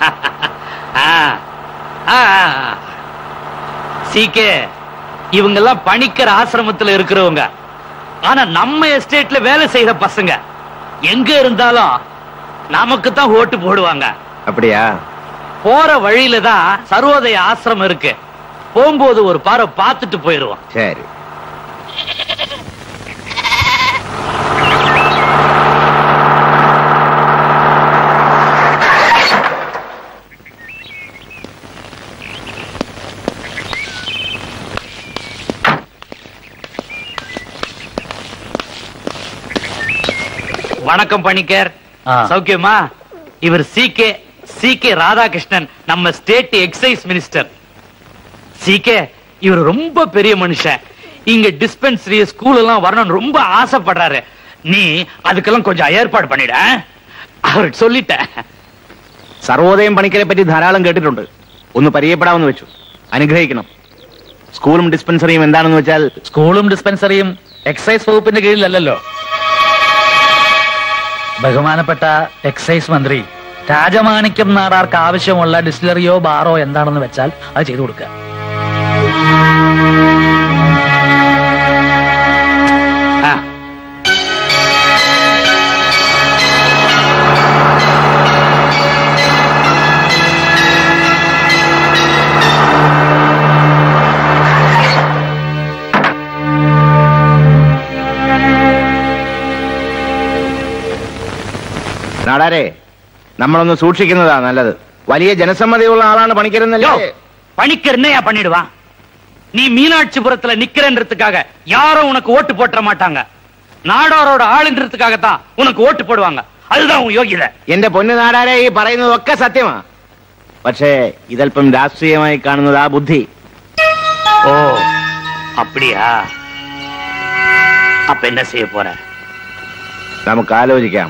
[SPEAKER 1] சீக்கே, இவங்க எல்லாம் பணிக்கர் ஆசிரமத்துல இருக்கிறவங்க. ஆனா நம்ம எஸ்டேட்ல வேலை செய்யற பசங்க. எங்க இருந்தாலும் நமக்கு தான் ஓட்டு போடுவாங்க.
[SPEAKER 8] அப்படியா?
[SPEAKER 1] போற வழியில தான் சர்வோதய ஆசிரமம் இருக்கு. போகும்போது ஒரு பாறை பார்த்துட்டு போயிருவோம்.
[SPEAKER 8] சரி.
[SPEAKER 1] வணக்கம் பணிக்கர். சௌக்கியமா? இவர் சி.கே. ராதாகிருஷ்ணன், நம்ம ஸ்டேட் எக்ஸைஸ் மினிஸ்டர். சி.கே. இவர் ரொம்ப பெரிய மனுஷன். இங்க டிஸ்பென்சரி ஸ்கூல் எல்லாம் வரணும்னு ரொம்ப ஆசைப்படுறாரு. நீ அதுக்கெல்லாம் கொஞ்சம் ஏற்பாடு பண்ணிட. அவருக்கு சொல்லிட்டேன்.
[SPEAKER 8] സർവോദയം പണിക്കരെ പറ്റി ധാരാളം കേട്ടിട്ടുണ്ട്. ഒന്ന് പരിചയപ്പെടാമെന്ന് വെച്ചു. അനുഗ്രഹിക്കണം. സ്കൂളും ഡിസ്പെൻസറിയും എന്താണെന്ന് വെച്ചാൽ?
[SPEAKER 1] സ്കൂളും ഡിസ്പെൻസറിയും എക്സൈസ് വകുപ്പിന്റെ കീഴിലല്ലല്ലോ. ബഹുമാനപ്പെട്ട എക്സൈസ് മന്ത്രി രാജമാണിക്യം നാടാർക്ക് ആവശ്യമുള്ള ഡിസ്റ്റിലറിയോ ബാറോ എന്താണെന്ന് വെച്ചാൽ അത് ചെയ്തു കൊടുക്കുക.
[SPEAKER 8] നാടാരെ, നമ്മളൊന്ന് സൂക്ഷിക്കുന്നതാ നല്ലത്. വലിയ ജനസമ്മതിയുള്ള ആളാണ് പണിക്കരെന്നല്ലേ?
[SPEAKER 1] பணிக்கர் என்னையா பண்ணிடுவான்? நீ மீனாட்சிபுரத்துல நிக்கிறன்றதுக்காக யாரும் உனக்கு ஓட்டு போட்ட மாட்டாங்க. നാടാരോട് ആളിன்றதுக்காகத்தான் உனக்கு ஓட்டு போடுவாங்க. அதுதான் உன் யோகிதை.
[SPEAKER 8] എന്റെ പൊന്നു നാടാരെ, ഈ പറയുന്നതൊക്കെ സത്യമാ. പക്ഷേ ഇതല്പം രാഷ്ട്രീയമായി കാണുന്നത് ആ ബുദ്ധി.
[SPEAKER 1] ஓ, அப்படியா? அப்ப என்ன செய்ய போற?
[SPEAKER 8] നമുക്ക് ആലോചിക്കാം.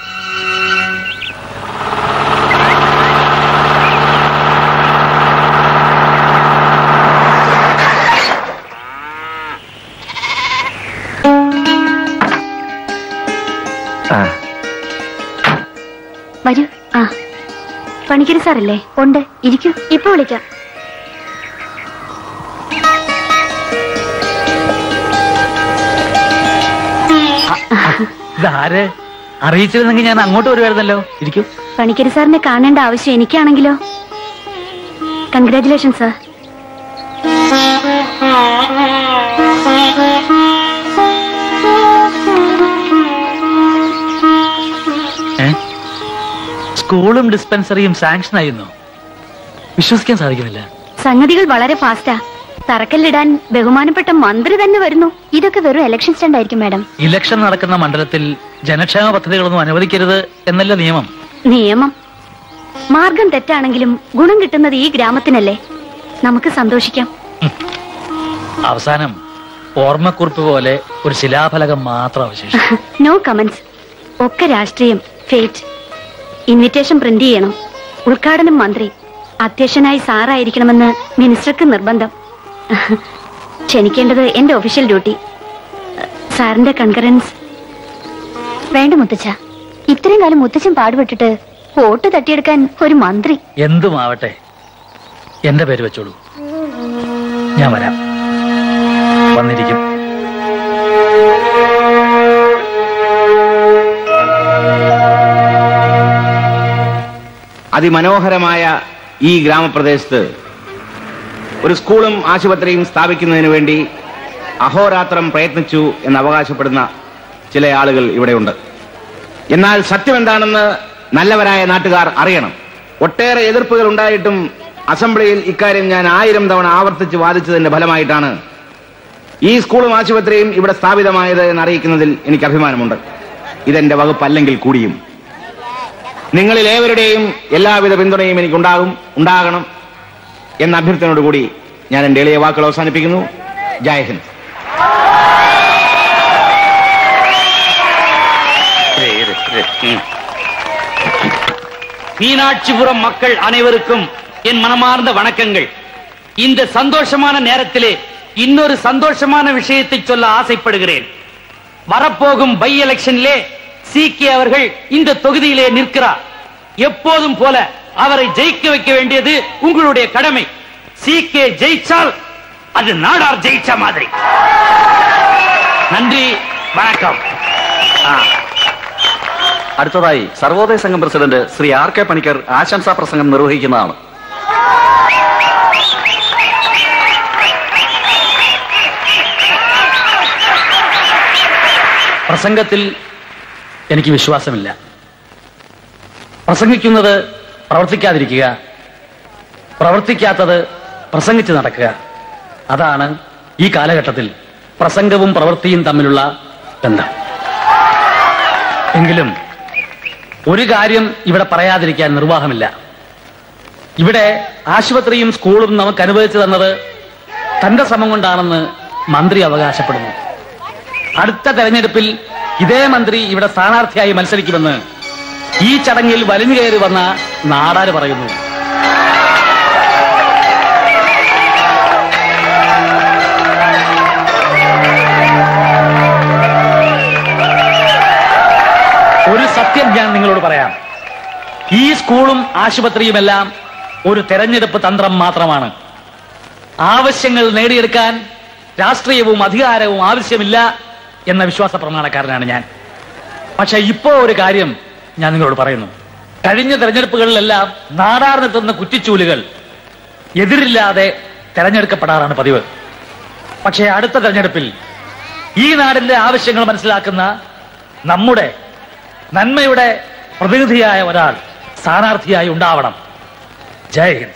[SPEAKER 4] വരൂ. ആ, പണിക്കര് സാറല്ലേ? ഉണ്ട്, ഇരിക്കൂ. ഇപ്പൊ വിളിക്കാം.
[SPEAKER 1] ഇതാര്? അറിയിച്ചിരുന്നെങ്കിൽ ഞാൻ അങ്ങോട്ട് വരുമായിരുന്നല്ലോ. ഇരിക്കും.
[SPEAKER 4] പണിക്കരി സാറിനെ കാണേണ്ട ആവശ്യം എനിക്കാണെങ്കിലോ? Congratulation sir.
[SPEAKER 1] സ്കൂളും ഡിസ്പെൻസറിയും സാങ്ഷൻ ആയിരുന്നു. വിശ്വസിക്കാൻ സാധിക്കുന്നില്ല.
[SPEAKER 4] സംഗതികൾ വളരെ ഫാസ്റ്റാ. തറക്കല്ലിടാൻ ബഹുമാനപ്പെട്ട മന്ത്രി തന്നെ വരുന്നു. ഇതൊക്കെ വെറും ഇലക്ഷൻ സ്റ്റണ്ട് ആയിരിക്കും മാഡം.
[SPEAKER 1] ഇലക്ഷൻ നടക്കുന്ന മണ്ഡലത്തിൽ ജനക്ഷേമ പദ്ധതികളൊന്നും അനുവദിക്കരുത് എന്നല്ല നിയമം.
[SPEAKER 4] നിയമം മാർഗം തെറ്റാണെങ്കിലും ഗുണം കിട്ടുന്നത് ഈ ഗ്രാമത്തിനല്ലേ. നമുക്ക് സന്തോഷിക്കാം.
[SPEAKER 1] അവസാനം ഓർമ്മക്കുറിപ്പ് പോലെ ഒരു ശിലാഫലകം മാത്രം അവശേഷിക്കും.
[SPEAKER 4] No comments. ഒക്കെ രാഷ്ട്രീയം, ഫേറ്റ്. ഇൻവിറ്റേഷൻ പ്രിന്റ് ചെയ്യണം. ഉദ്ഘാടനം മന്ത്രി, അധ്യക്ഷനായി സാറായിരിക്കണമെന്ന് മിനിസ്റ്റർക്ക് നിർബന്ധം. ക്ഷണിക്കേണ്ടത് എന്റെ ഒഫീഷ്യൽ ഡ്യൂട്ടി. സാറിന്റെ കൺകറൻസ്
[SPEAKER 2] വേണ്ട മുത്തച്ഛ. ഇത്രയും കാലം മുത്തച്ഛൻ പാടുപെട്ടിട്ട് വോട്ട് തട്ടിയെടുക്കാൻ ഒരു മന്ത്രി.
[SPEAKER 1] എന്തുമാവട്ടെ, എന്റെ പേര് വെച്ചോളൂ. ഞാൻ വരാം. വന്നിരിക്കും.
[SPEAKER 8] അതിമനോഹരമായ ഈ ഗ്രാമപ്രദേശത്ത് ഒരു സ്കൂളും ആശുപത്രിയും സ്ഥാപിക്കുന്നതിന് വേണ്ടി അഹോരാത്രം പ്രയത്നിച്ചു എന്ന് അവകാശപ്പെടുന്ന ചില ആളുകൾ ഇവിടെയുണ്ട്. എന്നാൽ സത്യം എന്താണെന്ന് നല്ലവരായ നാട്ടുകാർ അറിയണം. ഒട്ടേറെ എതിർപ്പുകൾ ഉണ്ടായിട്ടും അസംബ്ലിയിൽ ഇക്കാര്യം ഞാൻ 1000 തവണ ആവർത്തിച്ച് വാദിച്ചതിന്റെ ഫലമായിട്ടാണ് ഈ സ്കൂളും ആശുപത്രിയും ഇവിടെ സ്ഥാപിതമായത് എന്നറിയിക്കുന്നതിൽ എനിക്ക് അഭിമാനമുണ്ട്. ഇതെന്റെ വകുപ്പല്ലെങ്കിൽ കൂടിയും നിങ്ങളിൽ ഏവരുടെയും എല്ലാവിധ പിന്തുണയും ഉണ്ടാകണം എന്ന അഭ്യർത്ഥനയോടുകൂടി ഞാൻ എന്റെ എളിയ വാക്കുകൾ അവസാനിപ്പിക്കുന്നു. ജയ് ഹിന്ദ്.
[SPEAKER 1] மீனாட்சிபுரம் மக்கள் அனைவருக்கும் என் மனமார்ந்த வணக்கங்கள். இந்த சந்தோஷமான நேரத்திலே இன்னொரு சந்தோஷமான விஷயத்தை சொல்ல ஆசைப்படுகிறேன். வரப்போகும் பை எலெக்ஷனிலே சீக்கே அவர்கள் இந்த தொகுதியிலே நிற்கிறார். எப்போதும் போல அவரை ஜெயிக்க வைக்க வேண்டியது உங்களுடைய கடமை. சீக்கே ஜெயிச்சால் அது நாடார் ஜெயிச்ச மாதிரி. நன்றி, வணக்கம்.
[SPEAKER 5] അടുത്തതായി സർവോദയ സംഘം പ്രസിഡന്റ് ശ്രീ RK പണിക്കർ ആശംസാ പ്രസംഗം നിർവഹിക്കുന്നതാണ്.
[SPEAKER 1] പ്രസംഗത്തിൽ എനിക്ക് വിശ്വാസമില്ല. പ്രസംഗിക്കുന്നത് പ്രവർത്തിക്കാതിരിക്കുക, പ്രവർത്തിക്കാത്തത് പ്രസംഗിച്ച് നടക്കുക. അതാണ് ഈ കാലഘട്ടത്തിൽ പ്രസംഗവും പ്രവൃത്തിയും തമ്മിലുള്ള ബന്ധം. എങ്കിലും ഒരു കാര്യം ഇവിടെ പറയാതിരിക്കാൻ നിർവാഹമില്ല. ഇവിടെ ആശുപത്രിയും സ്കൂളും നമുക്ക് അനുവദിച്ചു തന്നത് തന്റെ ശ്രമം കൊണ്ടാണെന്ന് മന്ത്രി അവകാശപ്പെടുന്നു. അടുത്ത തെരഞ്ഞെടുപ്പിൽ ഇതേ മന്ത്രി ഇവിടെ സ്ഥാനാർത്ഥിയായി മത്സരിക്കുമെന്ന് ഈ ചടങ്ങിൽ വലിഞ്ഞു കയറി വന്ന നാടാര് പറയുന്നു. ഒരു സത്യം ഞാൻ നിങ്ങളോട് പറയാം. ഈ സ്കൂളും ആശുപത്രിയുമെല്ലാം ഒരു തെരഞ്ഞെടുപ്പ് തന്ത്രം മാത്രമാണ്. ആവശ്യങ്ങൾ നേടിയെടുക്കാൻ രാഷ്ട്രീയവും അധികാരവും ആവശ്യമില്ല എന്ന വിശ്വാസ പ്രമാണക്കാരനാണ് ഞാൻ. പക്ഷെ ഇപ്പോ ഒരു കാര്യം ഞാൻ നിങ്ങളോട് പറയുന്നു. കഴിഞ്ഞ തെരഞ്ഞെടുപ്പുകളിലെല്ലാം നാടാർന്നെത്തുന്ന കുറ്റിച്ചൂലുകൾ എതിരില്ലാതെ തെരഞ്ഞെടുക്കപ്പെടാറാണ് പതിവ്. പക്ഷേ അടുത്ത തെരഞ്ഞെടുപ്പിൽ ഈ നാടിന്റെ ആവശ്യങ്ങൾ മനസ്സിലാക്കുന്ന നമ്മുടെ നന്മയുടെ പ്രതിനിധിയായ ഒരാൾ സ്ഥാനാർത്ഥിയായി ഉണ്ടാവണം. ജയ് ഹിന്ദ്.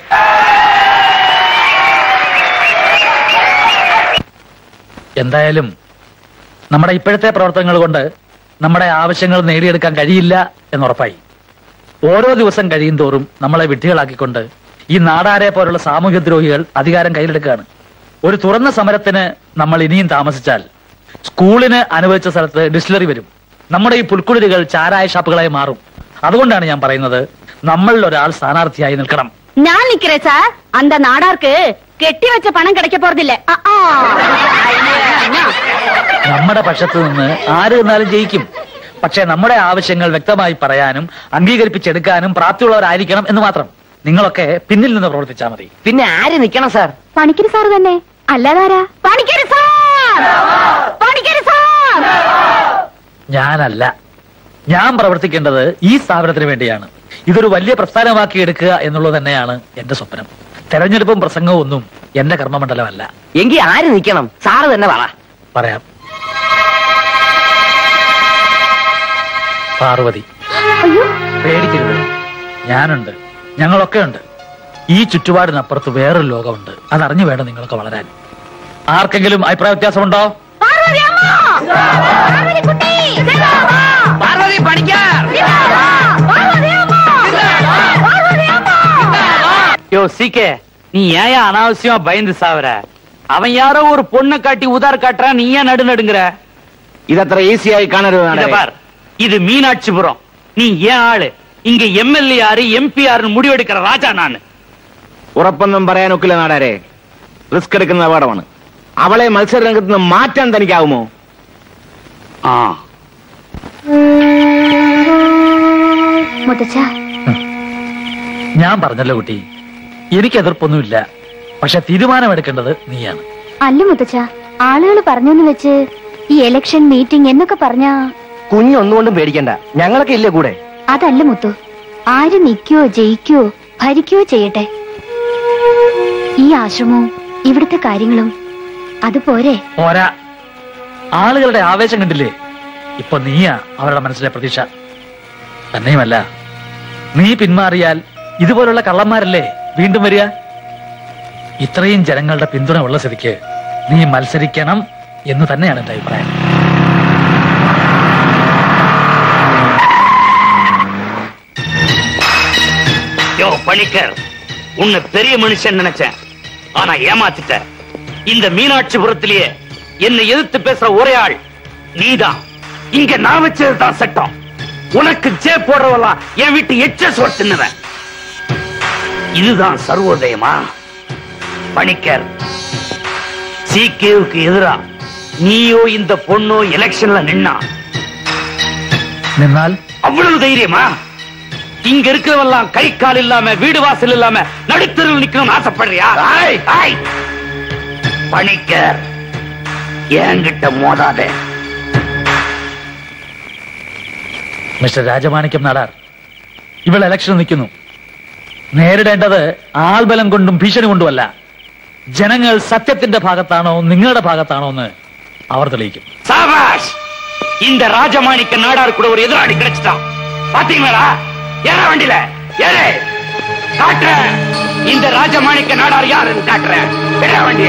[SPEAKER 1] എന്തായാലും നമ്മുടെ ഇപ്പോഴത്തെ പ്രവർത്തനങ്ങൾ കൊണ്ട് നമ്മുടെ ആവശ്യങ്ങൾ നേടിയെടുക്കാൻ കഴിയില്ല എന്നുറപ്പായി. ഓരോ ദിവസം കഴിയും തോറും നമ്മളെ വിഡ്ഢികളാക്കിക്കൊണ്ട് ഈ നാടാരെ പോലുള്ള സാമൂഹ്യദ്രോഹികൾ അധികാരം കയ്യിലെടുക്കുകയാണ്. ഒരു തുറന്ന സമരത്തിന് നമ്മൾ ഇനിയും താമസിച്ചാൽ സ്കൂളിന് അനുവദിച്ച സ്ഥലത്ത് ഡിസ്റ്റിലറി വരും. നമ്മുടെ ഈ പുൽക്കുളിരുകൾ ചാരായ ഷാപ്പുകളായി മാറും. അതുകൊണ്ടാണ് ഞാൻ പറയുന്നത്, നമ്മളിൽ ഒരാൾ സ്ഥാനാർത്ഥിയായി നിൽക്കണം.
[SPEAKER 4] ഞാൻ നിൽക്കേ സാർ. അന്ത നാടാർക്ക് കെട്ടിവെച്ച പണം കിടക്ക പോറതില്ല.
[SPEAKER 1] നമ്മുടെ പക്ഷത്ത് നിന്ന് ആര് നിന്നാലും ജയിക്കും. പക്ഷെ നമ്മുടെ ആവശ്യങ്ങൾ വ്യക്തമായി പറയാനും അംഗീകരിപ്പിച്ചെടുക്കാനും പ്രാപ്തിയുള്ളവരായിരിക്കണം എന്ന് മാത്രം. നിങ്ങളൊക്കെ പിന്നിൽ നിന്ന് പ്രവർത്തിച്ചാൽ മതി.
[SPEAKER 3] പിന്നെ ആര് നിൽക്കണം സാർ?
[SPEAKER 2] പണിക്കര് സാർ തന്നെ. അല്ലാതാരാ?
[SPEAKER 4] Panicker sir, Panicker sir.
[SPEAKER 1] ഞാനല്ല,
[SPEAKER 5] ഞാൻ പ്രവർത്തിക്കേണ്ടത് ഈ സ്ഥാപനത്തിന് വേണ്ടിയാണ്. ഇതൊരു വലിയ പ്രസ്ഥാനമാക്കി എടുക്കുക എന്നുള്ളത് തന്നെയാണ് എന്റെ സ്വപ്നം. തെരഞ്ഞെടുപ്പും പ്രസംഗവും ഒന്നും എന്റെ കർമ്മമണ്ഡലമല്ല.
[SPEAKER 3] എങ്കിൽ ആര് നിൽക്കണം? സാറ് തന്നെ
[SPEAKER 5] പറയാം. പാർവതി, പേടിക്കരുത്. ഞാനുണ്ട്, ഞങ്ങളൊക്കെ ഉണ്ട്. ഈ ചുറ്റുപാടിനപ്പുറത്ത് വേറൊരു ലോകമുണ്ട്. അതറിഞ്ഞു വേണം നിങ്ങളൊക്കെ വളരാൻ. ആർക്കെങ്കിലും അഭിപ്രായ വ്യത്യാസമുണ്ടോ?
[SPEAKER 1] யோ சீக்கே, நீ ஏன் அனாவசியமா பயந்து சாவற? அவன் யாரோ ஒரு பொண்ணை காட்டி உதார் காட்டுறான், நீ ஏன் நடுநடுங்கிற?
[SPEAKER 8] ഇതത്ര ഈസിയായി കാണരുത്.
[SPEAKER 1] பார், இது மீனாட்சிபுரம். நீ ஏன் ஆளு? இங்க எம்எல்ஏ யாரு, எம்பி யாருன்னு முடிவெடுக்கிற ராஜா நானு.
[SPEAKER 8] ഉറപ്പൊന്നും പറയാനൊക്കില്ല നാടാരെ. റിസ്ക് എടുക്കുന്ന അപകടമാണ്. അവളെ മത്സര രംഗത്ത് നിന്ന് മാറ്റാൻ തനിക്കാവുമോ?
[SPEAKER 5] ഞാൻ പറഞ്ഞല്ലോ കുട്ടി, എനിക്ക് എതിർപ്പൊന്നുമില്ല. പക്ഷെ തീരുമാനമെടുക്കേണ്ടത് നീയാണ്.
[SPEAKER 4] അല്ല മുത്തച്ഛ, ആളുകൾ പറഞ്ഞെന്ന് വെച്ച് ഈ ഇലക്ഷൻ മീറ്റിംഗ് എന്നൊക്കെ പറഞ്ഞാ
[SPEAKER 3] കുഞ്ഞൊന്നുകൊണ്ടും പേടിക്കണ്ട, ഞങ്ങളൊക്കെ ഇല്ലേ കൂടെ.
[SPEAKER 4] അതല്ല മുത്തു, ആര് നിൽക്കോ ജയിക്കോ ഭരിക്കോ ചെയ്യട്ടെ, ഈ ആശ്രമവും ഇവിടുത്തെ കാര്യങ്ങളും അതുപോരെ.
[SPEAKER 5] പോരാ, ആളുകളുടെ ആവേശം കണ്ടില്ലേ? ഇപ്പൊ നീയാ അവരുടെ മനസ്സിലെ പ്രതീക്ഷ. തന്നെയുമല്ല, നീ പിന്മാറിയാൽ ഇതുപോലുള്ള കള്ളന്മാരല്ലേ വീണ്ടും വരിക. ഇത്രയും ജനങ്ങളുടെ പിന്തുണ ഉള്ള സ്ഥിതിക്ക് നീ മത്സരിക്കണം എന്ന് തന്നെയാണ് എന്റെ അഭിപ്രായം.
[SPEAKER 1] யோ பணிக்கர், உன்னை பெரிய மனுஷன் நினைச்சேன், ஆனா ஏமாத்திட்ட. இந்த மீனாட்சிபுரத்திலேயே என்னை எதிர்த்து பேசுற ஒரே ஆள் நீதான். இங்க நான் வச்சதுதான் சட்டம். உனக்கு ஜே போடுறவெல்லாம் என் வீட்டு எச்சஸ் தின்னுவேன். இதுதான் சர்வோதயமா? பணிக்கர், சீக்கேவுக்கு எதிரா நீயோ இந்த பொண்ணோ எலெக்ஷன்ல
[SPEAKER 5] நின்னால்
[SPEAKER 1] அவ்வளவு தைரியமா? இங்க இருக்கிறவெல்லாம் கை கால் இல்லாம வீடு வாசல் இல்லாம நடுத்தருவில் நிக்கணும்னு ஆசைப்படுறியா? பணிக்கர், என்கிட்ட மோதாதே.
[SPEAKER 5] മിസ്റ്റർ രാജമാണിക്യം നാടാർ, ഇവൾ ഇലക്ഷൻ നിൽക്കുന്നു. നേരിടേണ്ടത് ആൾബലം കൊണ്ടും ഭീഷണി കൊണ്ടുമല്ല. ജനങ്ങൾ സത്യത്തിന്റെ ഭാഗത്താണോ നിങ്ങളുടെ ഭാഗത്താണോ എന്ന് അവർ തെളിയിക്കും.
[SPEAKER 1] சாபாஷ்! இந்த ராஜமாணிக்க நாடார் கூட ஒரு எதிராளி கிடைச்சிட்டான். பாத்தீங்களா? ஏற வண்டியில ஏறு, காட்டுறேன். இந்த ராஜமாணிக்க நாடார் யாருன்னு காட்டுறேன். ஏற வண்டிய.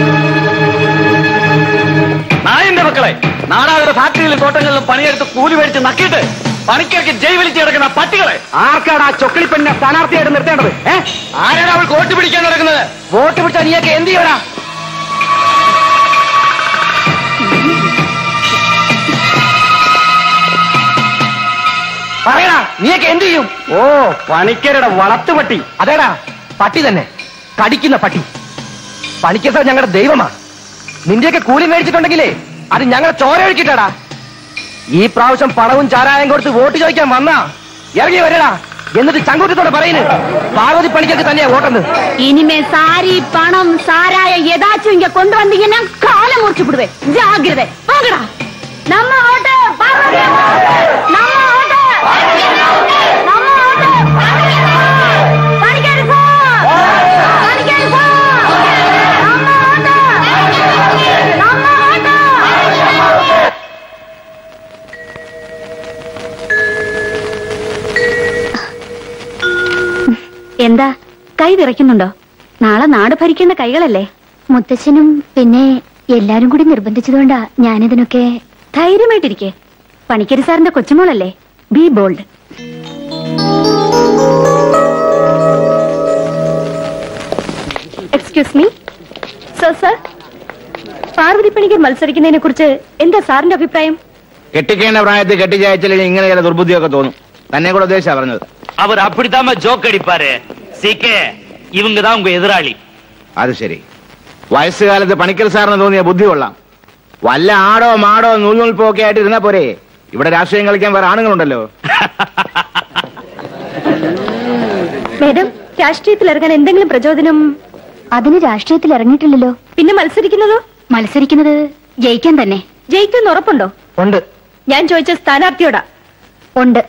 [SPEAKER 5] നായന്റെ മക്കളെ, നാടാരുടെ ഫാക്ടറിയിലും തോട്ടങ്ങളിലും പണിയെടുത്ത് കൂലി മേടിച്ച് നക്കിയിട്ട് പണിക്കർക്ക് ജയ് വിളിച്ച് കിടക്കുന്ന പട്ടികളെ.
[SPEAKER 3] ആർക്കാണ് ആ ചൊക്കളിപ്പെണ്ണെ സ്ഥാനാർത്ഥിയായിട്ട് നിർത്തേണ്ടത്?
[SPEAKER 5] ആരാണ് അവൾ വോട്ട് പിടിക്കാൻ നടക്കുന്നത്?
[SPEAKER 3] വോട്ട് പിടിച്ചാൽ നീയൊക്കെ എന്ത് ചെയ്യണ? പറയണ, നീയൊക്കെ എന്ത് ചെയ്യും? ഓ, പണിക്കരുടെ വളർത്തുപട്ടി. അതേടാ, പട്ടി തന്നെ, കടിക്കുന്ന പട്ടി. പണിക്കർ സാർ ഞങ്ങളുടെ ദൈവമാ. നിന്റെയൊക്കെ കൂലി മേടിച്ചിട്ടുണ്ടെങ്കിലേ അത് ഞങ്ങളെ ചോര ഒഴുക്കിട്ടാടാ. ഈ പ്രാവശ്യം പണവും ചാരായം കൊടുത്ത് വോട്ട് ചോദിക്കാൻ വന്നാ ഇറങ്ങി വരടാ. എന്നിട്ട് ചങ്കൂറ്റത്തോടെ പറയുന്നത് പാർവതി പണിക്കർക്ക് തന്നെയാ വോട്ടെന്ന്.
[SPEAKER 4] ഇനിമേ സാരി പണം സാരായ ഏതാച്ചും ഇങ്ങ കൊണ്ടുവന്നീங்கன்னா കാലം മുറിച്ചു വിടുവേ. ജാഗ്രത പോകടാ. നമ്മ വോട്ട് പാർവതി, നമ്മ വോട്ട്, നമ്മ vote Panicker sir, Panicker sir, നമ്മ വോട്ട്, നമ്മ വോട്ട്. എന്താ കൈ വിറയ്ക്കുന്നുണ്ടോ? നാളെ നാട് ഭരിക്കേണ്ട കൈകളല്ലേ? മുത്തച്ഛനും പിന്നെ എല്ലാരും കൂടി നിർബന്ധിച്ചതുകൊണ്ടാ ഞാനിതിനൊക്കെ. ധൈര്യമായിട്ടിരിക്കെ. പണിക്കരി സാറിന്റെ കൊച്ചുമോളല്ലേ? Be bold. Excuse me sir, Parvathi Panicker മത്സരിക്കുന്നതിനെ കുറിച്ച് എന്താ സാറിന്റെ അഭിപ്രായം?
[SPEAKER 8] കെട്ടിക്കേണ്ട പ്രായത്തിൽ കെട്ടിച്ചയച്ചില്ലെങ്കിൽ ഇങ്ങനെ ചില ദുർബുദ്ധിയൊക്കെ തോന്നും. തന്നെ കൂടെ ഉദ്ദേശിച്ചാ പറഞ്ഞത്.
[SPEAKER 1] அவர் அப்படித்தாம ஜோக் அடிப்பாரு. சீக்கே, இவங்க தான் உங்க எதிராளி.
[SPEAKER 8] അത് ശരി. വയസ്സുകാലത്ത് പണിക്കർ സാറിന് തോന്നിയ ബുദ്ധി കൊള്ളാം. വല്ല ആടോ മാടോ നൂൽനൂൽപ്പൊക്കെ ആയിട്ട് ഇരുന്നാ പോരെ. ഇവിടെ രാഷ്ട്രീയം കളിക്കാൻ വേറെ ആണുങ്ങളുണ്ടല്ലോ.
[SPEAKER 4] മേഡം, രാഷ്ട്രീയത്തിൽ ഇറങ്ങാൻ എന്തെങ്കിലും പ്രചോദനം? അതിന് രാഷ്ട്രീയത്തിൽ ഇറങ്ങിയിട്ടില്ലല്ലോ. പിന്നെ മത്സരിക്കുന്നതോ? മത്സരിക്കുന്നത് ജയിക്കാൻ തന്നെ. ജയിക്കുമെന്ന് ഉറപ്പുണ്ടോ?
[SPEAKER 3] ഉണ്ട്.
[SPEAKER 4] ഞാൻ ചോദിച്ച സ്ഥാനാർത്ഥിയോടാ.
[SPEAKER 2] ഉണ്ട്.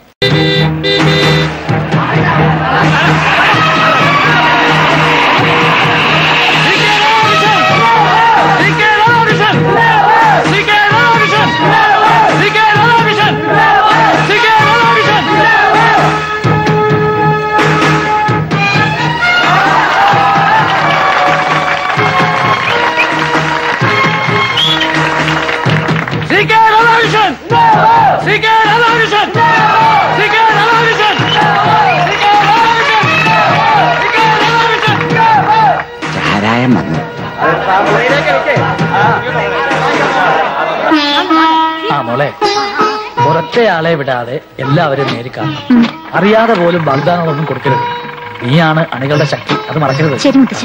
[SPEAKER 9] മോളെ, ഒരൊറ്റയാളെ വിടാതെ എല്ലാവരും നേരി കാണണം. അറിയാതെ പോലും വാഗ്ദാനങ്ങളൊന്നും കൊടുക്കരുത്. നീയാണ് അണികളുടെ ശക്തി, അത് മറക്കരുത്.
[SPEAKER 2] ശരി മുത്തച്ഛ.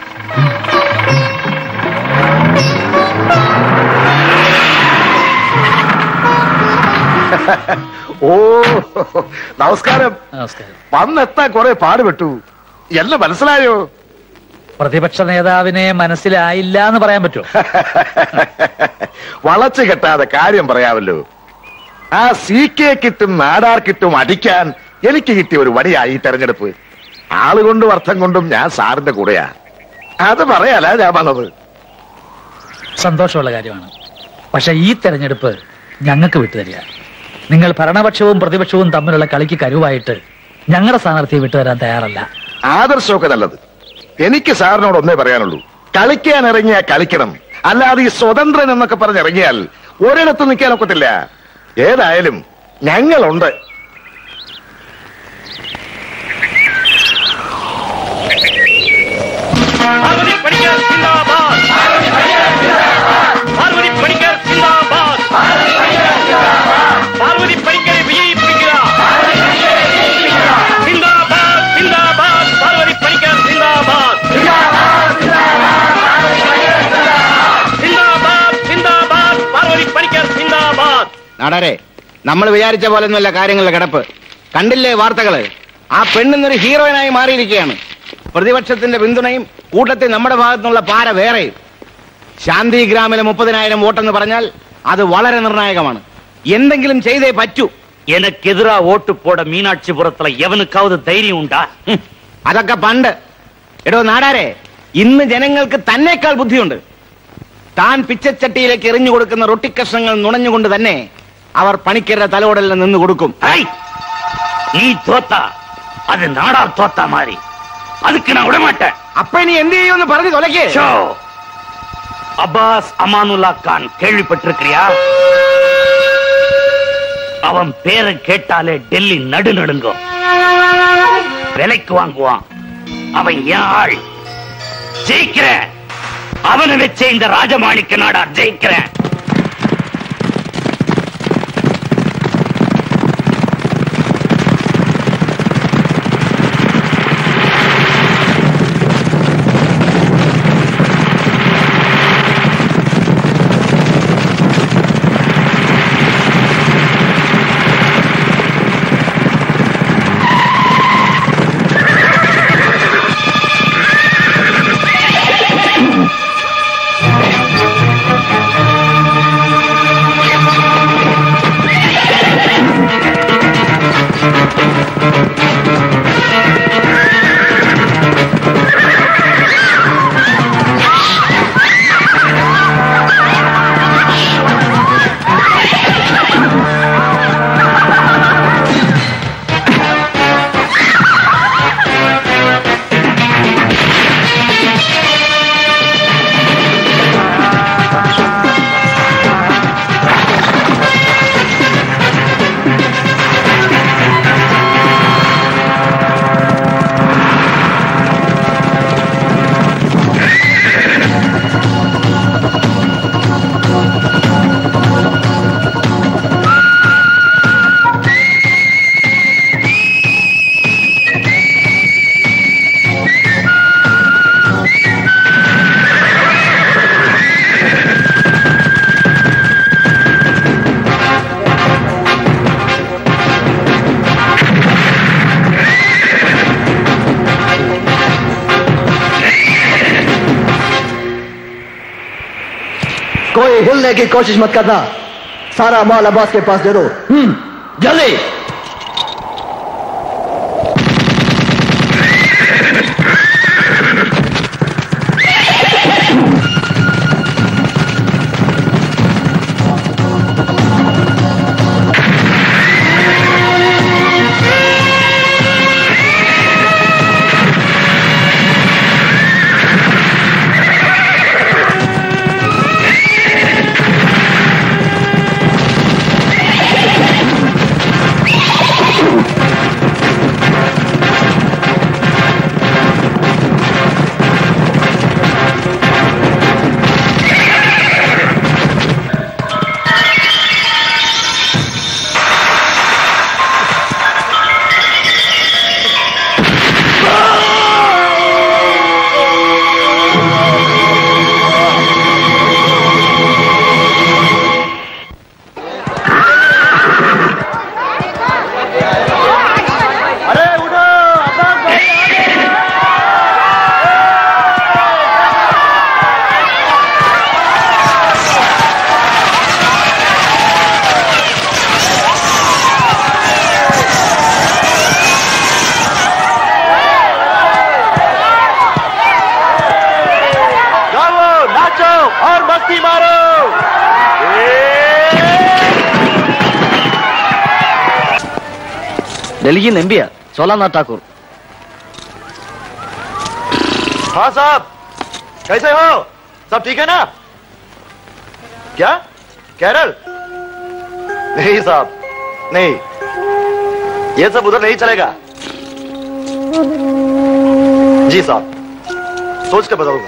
[SPEAKER 7] ഓ നമസ്കാരം.
[SPEAKER 9] നമസ്കാരം.
[SPEAKER 7] വന്നെത്താൻ കുറെ പാടുപെട്ടു. എല്ലാം മനസ്സിലായോ?
[SPEAKER 9] പ്രതിപക്ഷ നേതാവിനെ മനസ്സിലായില്ല എന്ന് പറയാൻ പറ്റുമോ?
[SPEAKER 7] വളച്ചു കെട്ടാതെ കാര്യം പറയാമല്ലോ. ആ CK കിട്ടും നാടാർ കിട്ടും അടിക്കാൻ എനിക്ക് കിട്ടിയ ഒരു വടിയായി തെരഞ്ഞെടുപ്പ്. ആളുകൊണ്ടും അർത്ഥം കൊണ്ടും ഞാൻ സാറിന്റെ കൂടെയാ. അത് പറയാലാ ഞാൻ വന്നത്.
[SPEAKER 9] സന്തോഷമുള്ള കാര്യമാണ്. പക്ഷെ ഈ തെരഞ്ഞെടുപ്പ് ഞങ്ങൾക്ക് വിട്ടുതരിക. നിങ്ങൾ ഭരണപക്ഷവും പ്രതിപക്ഷവും തമ്മിലുള്ള കളിക്ക് കരുവായിട്ട് ഞങ്ങളുടെ സ്ഥാനാർത്ഥിയെ വിട്ടുതരാൻ തയ്യാറല്ല.
[SPEAKER 7] ആദർശമൊക്കെ നല്ലത്. എനിക്ക് സാറിനോട് ഒന്നേ പറയാനുള്ളൂ. കളിക്കാൻ ഇറങ്ങിയാൽ കളിക്കണം. അല്ലാതെ ഈ സ്വതന്ത്രൻ എന്നൊക്കെ പറഞ്ഞിറങ്ങിയാൽ ഒരിടത്ത് നിൽക്കാനൊക്കത്തില്ല. ഏതായാലും ഞങ്ങളുണ്ട്.
[SPEAKER 8] നാടാരെ, നമ്മൾ വിചാരിച്ച പോലെയൊന്നുമല്ല കാര്യങ്ങളുടെ കിടപ്പ്. കണ്ടില്ലേ വാർത്തകള്? ആ പെണ്ണിന്നൊരു ഹീറോയിനായി മാറിയിരിക്കുകയാണ്. പ്രതിപക്ഷത്തിന്റെ പിന്തുണയും കൂട്ടത്തിൽ നമ്മുടെ ഭാഗത്തുനിന്നുള്ള പാര വേറെയും. ശാന്തിഗ്രാമിലെ 30,000 വോട്ടെന്ന് പറഞ്ഞാൽ അത് വളരെ നിർണായകമാണ്. എന്തെങ്കിലും ചെയ്തേ പറ്റൂ.
[SPEAKER 1] എനക്കെതിരാ വോട്ട് പോട മീനാക്ഷിപുരത്തുള്ള എവനുക്കാവത് ധൈര്യം ഉണ്ടാ?
[SPEAKER 8] അതൊക്കെ പണ്ട്. എടോ നാടാരെ, ഇന്ന് ജനങ്ങൾക്ക് തന്നേക്കാൾ ബുദ്ധിയുണ്ട്. താൻ പിച്ചച്ചട്ടിയിലേക്ക് എറിഞ്ഞു കൊടുക്കുന്ന റൊട്ടിക്കഷ്ണങ്ങൾ നുണഞ്ഞുകൊണ്ട് തന്നെ അവർ പണിക്കരുടെ തലോടെല്ലാം നിന്ന് കൊടുക്കും.
[SPEAKER 1] നീ തോത്ത അത് നാടാർ തോത്ത മാറി. അതുക്ക് ഞാൻ വിടമാട്ടെ.
[SPEAKER 8] അപ്പൊ ഇനി എന്ത് ചെയ്യുമെന്ന് പറഞ്ഞു തൊലക്കേ.
[SPEAKER 1] அப்பாஸ் அமானுல்லா கான் கேள்விப்பட்டிருக்கிறியா? அவன் பேரை கேட்டாலே டெல்லி நடுநடுங்கும். விலைக்கு வாங்குவான். அவன் என் ஆள். ஜெயிக்கிறேன். அவனை வச்சே இந்த ராஜமாணிக்க நாடார் ஜெயிக்கிறேன்.
[SPEAKER 10] कोई हिलने की कोशिश मत करना. सारा माल अब्बास के पास दे दो.
[SPEAKER 5] जल्दी. ഡൽഹി എംപിയാ സോലാനാഥ് ठाकुर।
[SPEAKER 7] हाँ साहब, कैसे हो? सब ठीक है ना? क्या केरल? नहीं साहब, नहीं, ये सब उधर नहीं चलेगा। जी साहब, सोच कर बताऊंगा।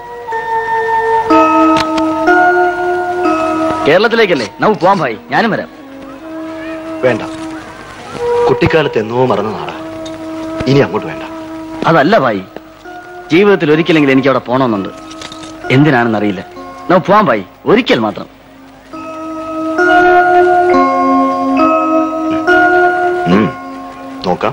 [SPEAKER 5] കേരളത്തിലേക്കല്ലേ നമുക്ക് പോവാം ഭായി, ഞാനും വരാം.
[SPEAKER 7] വേണ്ട, കുട്ടിക്കാലത്ത് എന്നോ മറന്ന നാടാ, ഇനി അങ്ങോട്ട് വേണ്ട.
[SPEAKER 5] അതല്ല ഭായി, ജീവിതത്തിൽ ഒരിക്കലെങ്കിലും എനിക്ക് അവിടെ പോകണമെന്നുണ്ട്. എന്തിനാണെന്നറിയില്ല. നമുക്ക് പോവാം ഭായി, ഒരിക്കൽ മാത്രം.
[SPEAKER 7] നോക്കാം.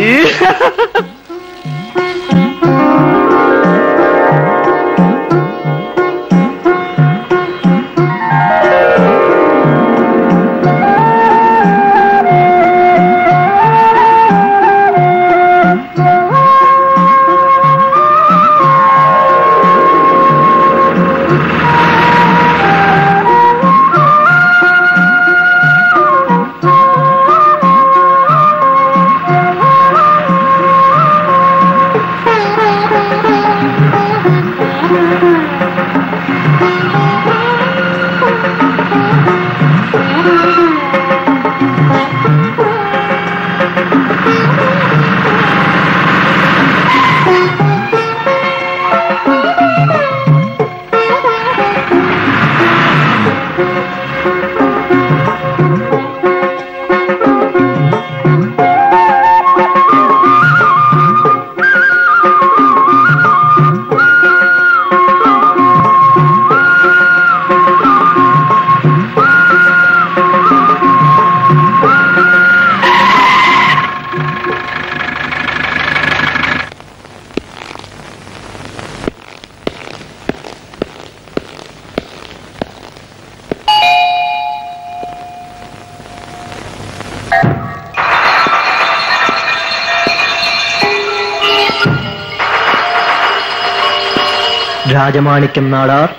[SPEAKER 10] രാജമാണിക്യം നാടാർ,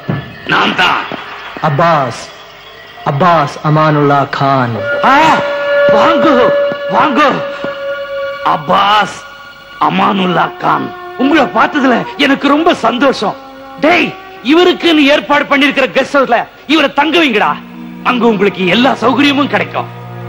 [SPEAKER 10] അബ്ബാസ് അമാനുള്ള ഖാൻ.
[SPEAKER 1] வாங்கோ வாங்கோ, அப்பாஸ் அமானுல்லா கான். உங்களை பார்த்ததுல எனக்கு ரொம்ப சந்தோஷம். டேய், இவருக்குன்னு ஏற்பாடு பண்ணிருக்கிற கெஸ்ட் ஹவுஸ்ல இவரை தங்க வைங்கடா. அங்க உங்களுக்கு எல்லா சௌகரியமும் கிடைக்கும்.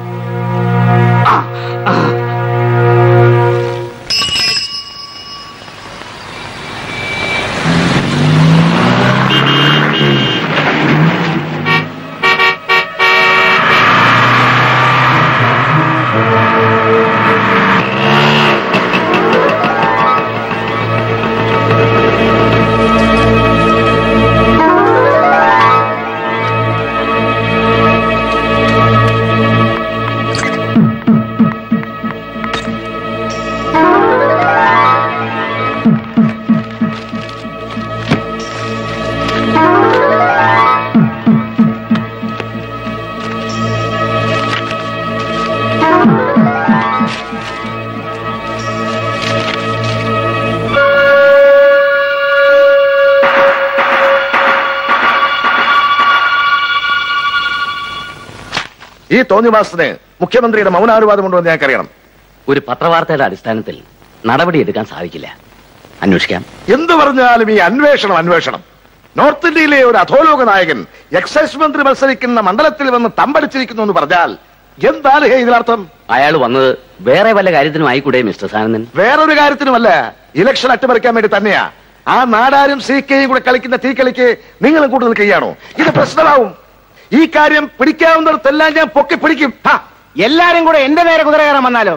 [SPEAKER 7] ഈ തോന്നിവാസത്തിന് മുഖ്യമന്ത്രിയുടെ മൗനാനുവാദമുണ്ടോ എന്ന് ഞങ്ങൾക്കറിയണം.
[SPEAKER 6] ഒരു പത്രവാർത്തയുടെ അടിസ്ഥാനത്തിൽ നടപടി എടുക്കാൻ സാധിക്കില്ല. അന്വേഷിക്കാം.
[SPEAKER 7] എന്ത് പറഞ്ഞാലും ഈ അന്വേഷണം. നോർത്ത് ഇന്ത്യയിലെ ഒരു അധോലോക നായകൻ എക്സൈസ് മന്ത്രി മത്സരിക്കുന്ന മണ്ഡലത്തിൽ വന്ന് തമ്പടിച്ചിരിക്കുന്നു എന്ന് പറഞ്ഞാൽ എന്താണ് ഇതിനർത്ഥം?
[SPEAKER 6] അയാൾ വന്നത് വേറെ വല്ല കാര്യത്തിനും ആയിക്കൂടെ മിസ്റ്റർ സാനന്ദൻ?
[SPEAKER 7] വേറൊരു കാര്യത്തിനുമല്ല, ഇലക്ഷൻ അട്ടിമറിക്കാൻ വേണ്ടി തന്നെയാ. ആ നാടാരും CK-യും കൂടെ കളിക്കുന്ന തീക്കളിക്ക് നിങ്ങളും കൂടെ നിൽക്കുകയാണോ? ഇത് പ്രശ്നമാവും. ഈ കാര്യം പിടിക്കാവുന്നിടത്തെല്ലാം ഞാൻ പൊക്കി പിടിക്കും.
[SPEAKER 8] എല്ലാരും കൂടെ എന്റെ നേരെ കുതിര കയറാൻ വന്നാലോ?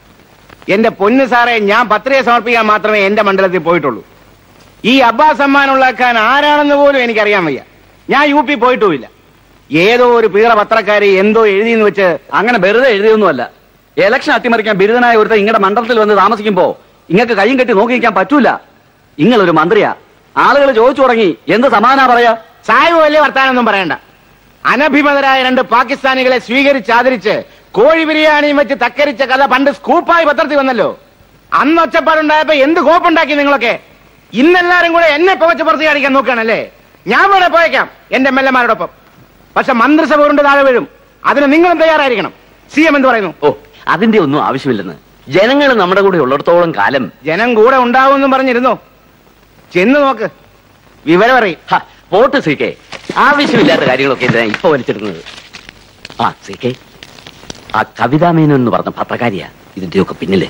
[SPEAKER 8] എന്റെ പൊന്നു സാറേ, ഞാൻ പത്രിക സമർപ്പിക്കാൻ മാത്രമേ എന്റെ മണ്ഡലത്തിൽ പോയിട്ടുള്ളൂ. ഈ അബ്ബാസ് അമ്മാനുള്ളാക്കാൻ ആരാണെന്ന് പോലും എനിക്കറിയാൻ വയ്യ. ഞാൻ UP പോയിട്ടുമില്ല. ഏതോ ഒരു പീറ പത്രക്കാരി എന്തോ എഴുതിയെന്ന് വെച്ച്
[SPEAKER 5] അങ്ങനെ വെറുതെ എഴുതിയൊന്നുമല്ല. ഇലക്ഷൻ അട്ടിമറിക്കാൻ ബിരുദനായ ഒരുത്ത ഇങ്ങടെ മണ്ഡലത്തിൽ വന്ന് താമസിക്കുമ്പോ ഇങ്ങക്ക് കയ്യും കെട്ടി നോക്കി നിൽക്കാൻ പറ്റൂല. ഇങ്ങളൊരു മന്ത്രിയാ. ആളുകൾ ചോദിച്ചു തുടങ്ങി എന്ത് സമാധാന പറയാ?
[SPEAKER 8] സാഹിബ് വലിയ വർത്താനൊന്നും പറയണ്ട. അനഭിമതരായ 2 പാകിസ്ഥാനികളെ സ്വീകരിച്ചാദരിച്ച് കോഴി ബിരിയാണിയും വെച്ച് തക്കരിച്ച കഥ പണ്ട് സ്കൂപ്പായി പത്രത്തിൽ വന്നല്ലോ. അന്ന് ഒച്ചപ്പാടുണ്ടായപ്പോ എന്ത് കോപ്പുണ്ടാക്കി നിങ്ങളൊക്കെ. ഇന്നെല്ലാരും കൂടെ എന്നെ പുകച്ച് പുറത്ത് കാണിക്കാൻ നോക്കുകയാണല്ലേ. ഞാൻ വേണേ പോയേക്കാം എന്റെ MLA-മാരോടൊപ്പം. പക്ഷെ മന്ത്രിസഭ കൊണ്ട് താഴെ വീഴും. അതിന് നിങ്ങളും തയ്യാറായിരിക്കണം. CM എന്ത് പറയുന്നു?
[SPEAKER 6] ഓ, അതിന്റെ ഒന്നും ആവശ്യമില്ലെന്ന്. ജനങ്ങൾ നമ്മുടെ കൂടെ ഉള്ളിടത്തോളം കാലം
[SPEAKER 8] ജനം കൂടെ ഉണ്ടാവുമെന്നും പറഞ്ഞിരുന്നോ? ചെന്ന് നോക്ക്, വിവരം അറിയും.
[SPEAKER 6] പോട്ട് സി കെ, ആവശ്യമില്ലാത്ത കാര്യങ്ങളൊക്കെ എന്തിനാ ഇപ്പൊ വലിച്ചെടുക്കുന്നത്? ആ സി കെ, ആ കവിതാ മേനോൻ എന്ന് പറഞ്ഞ പത്രക്കാരിയാ ഇതിന്റെയൊക്കെ പിന്നില്.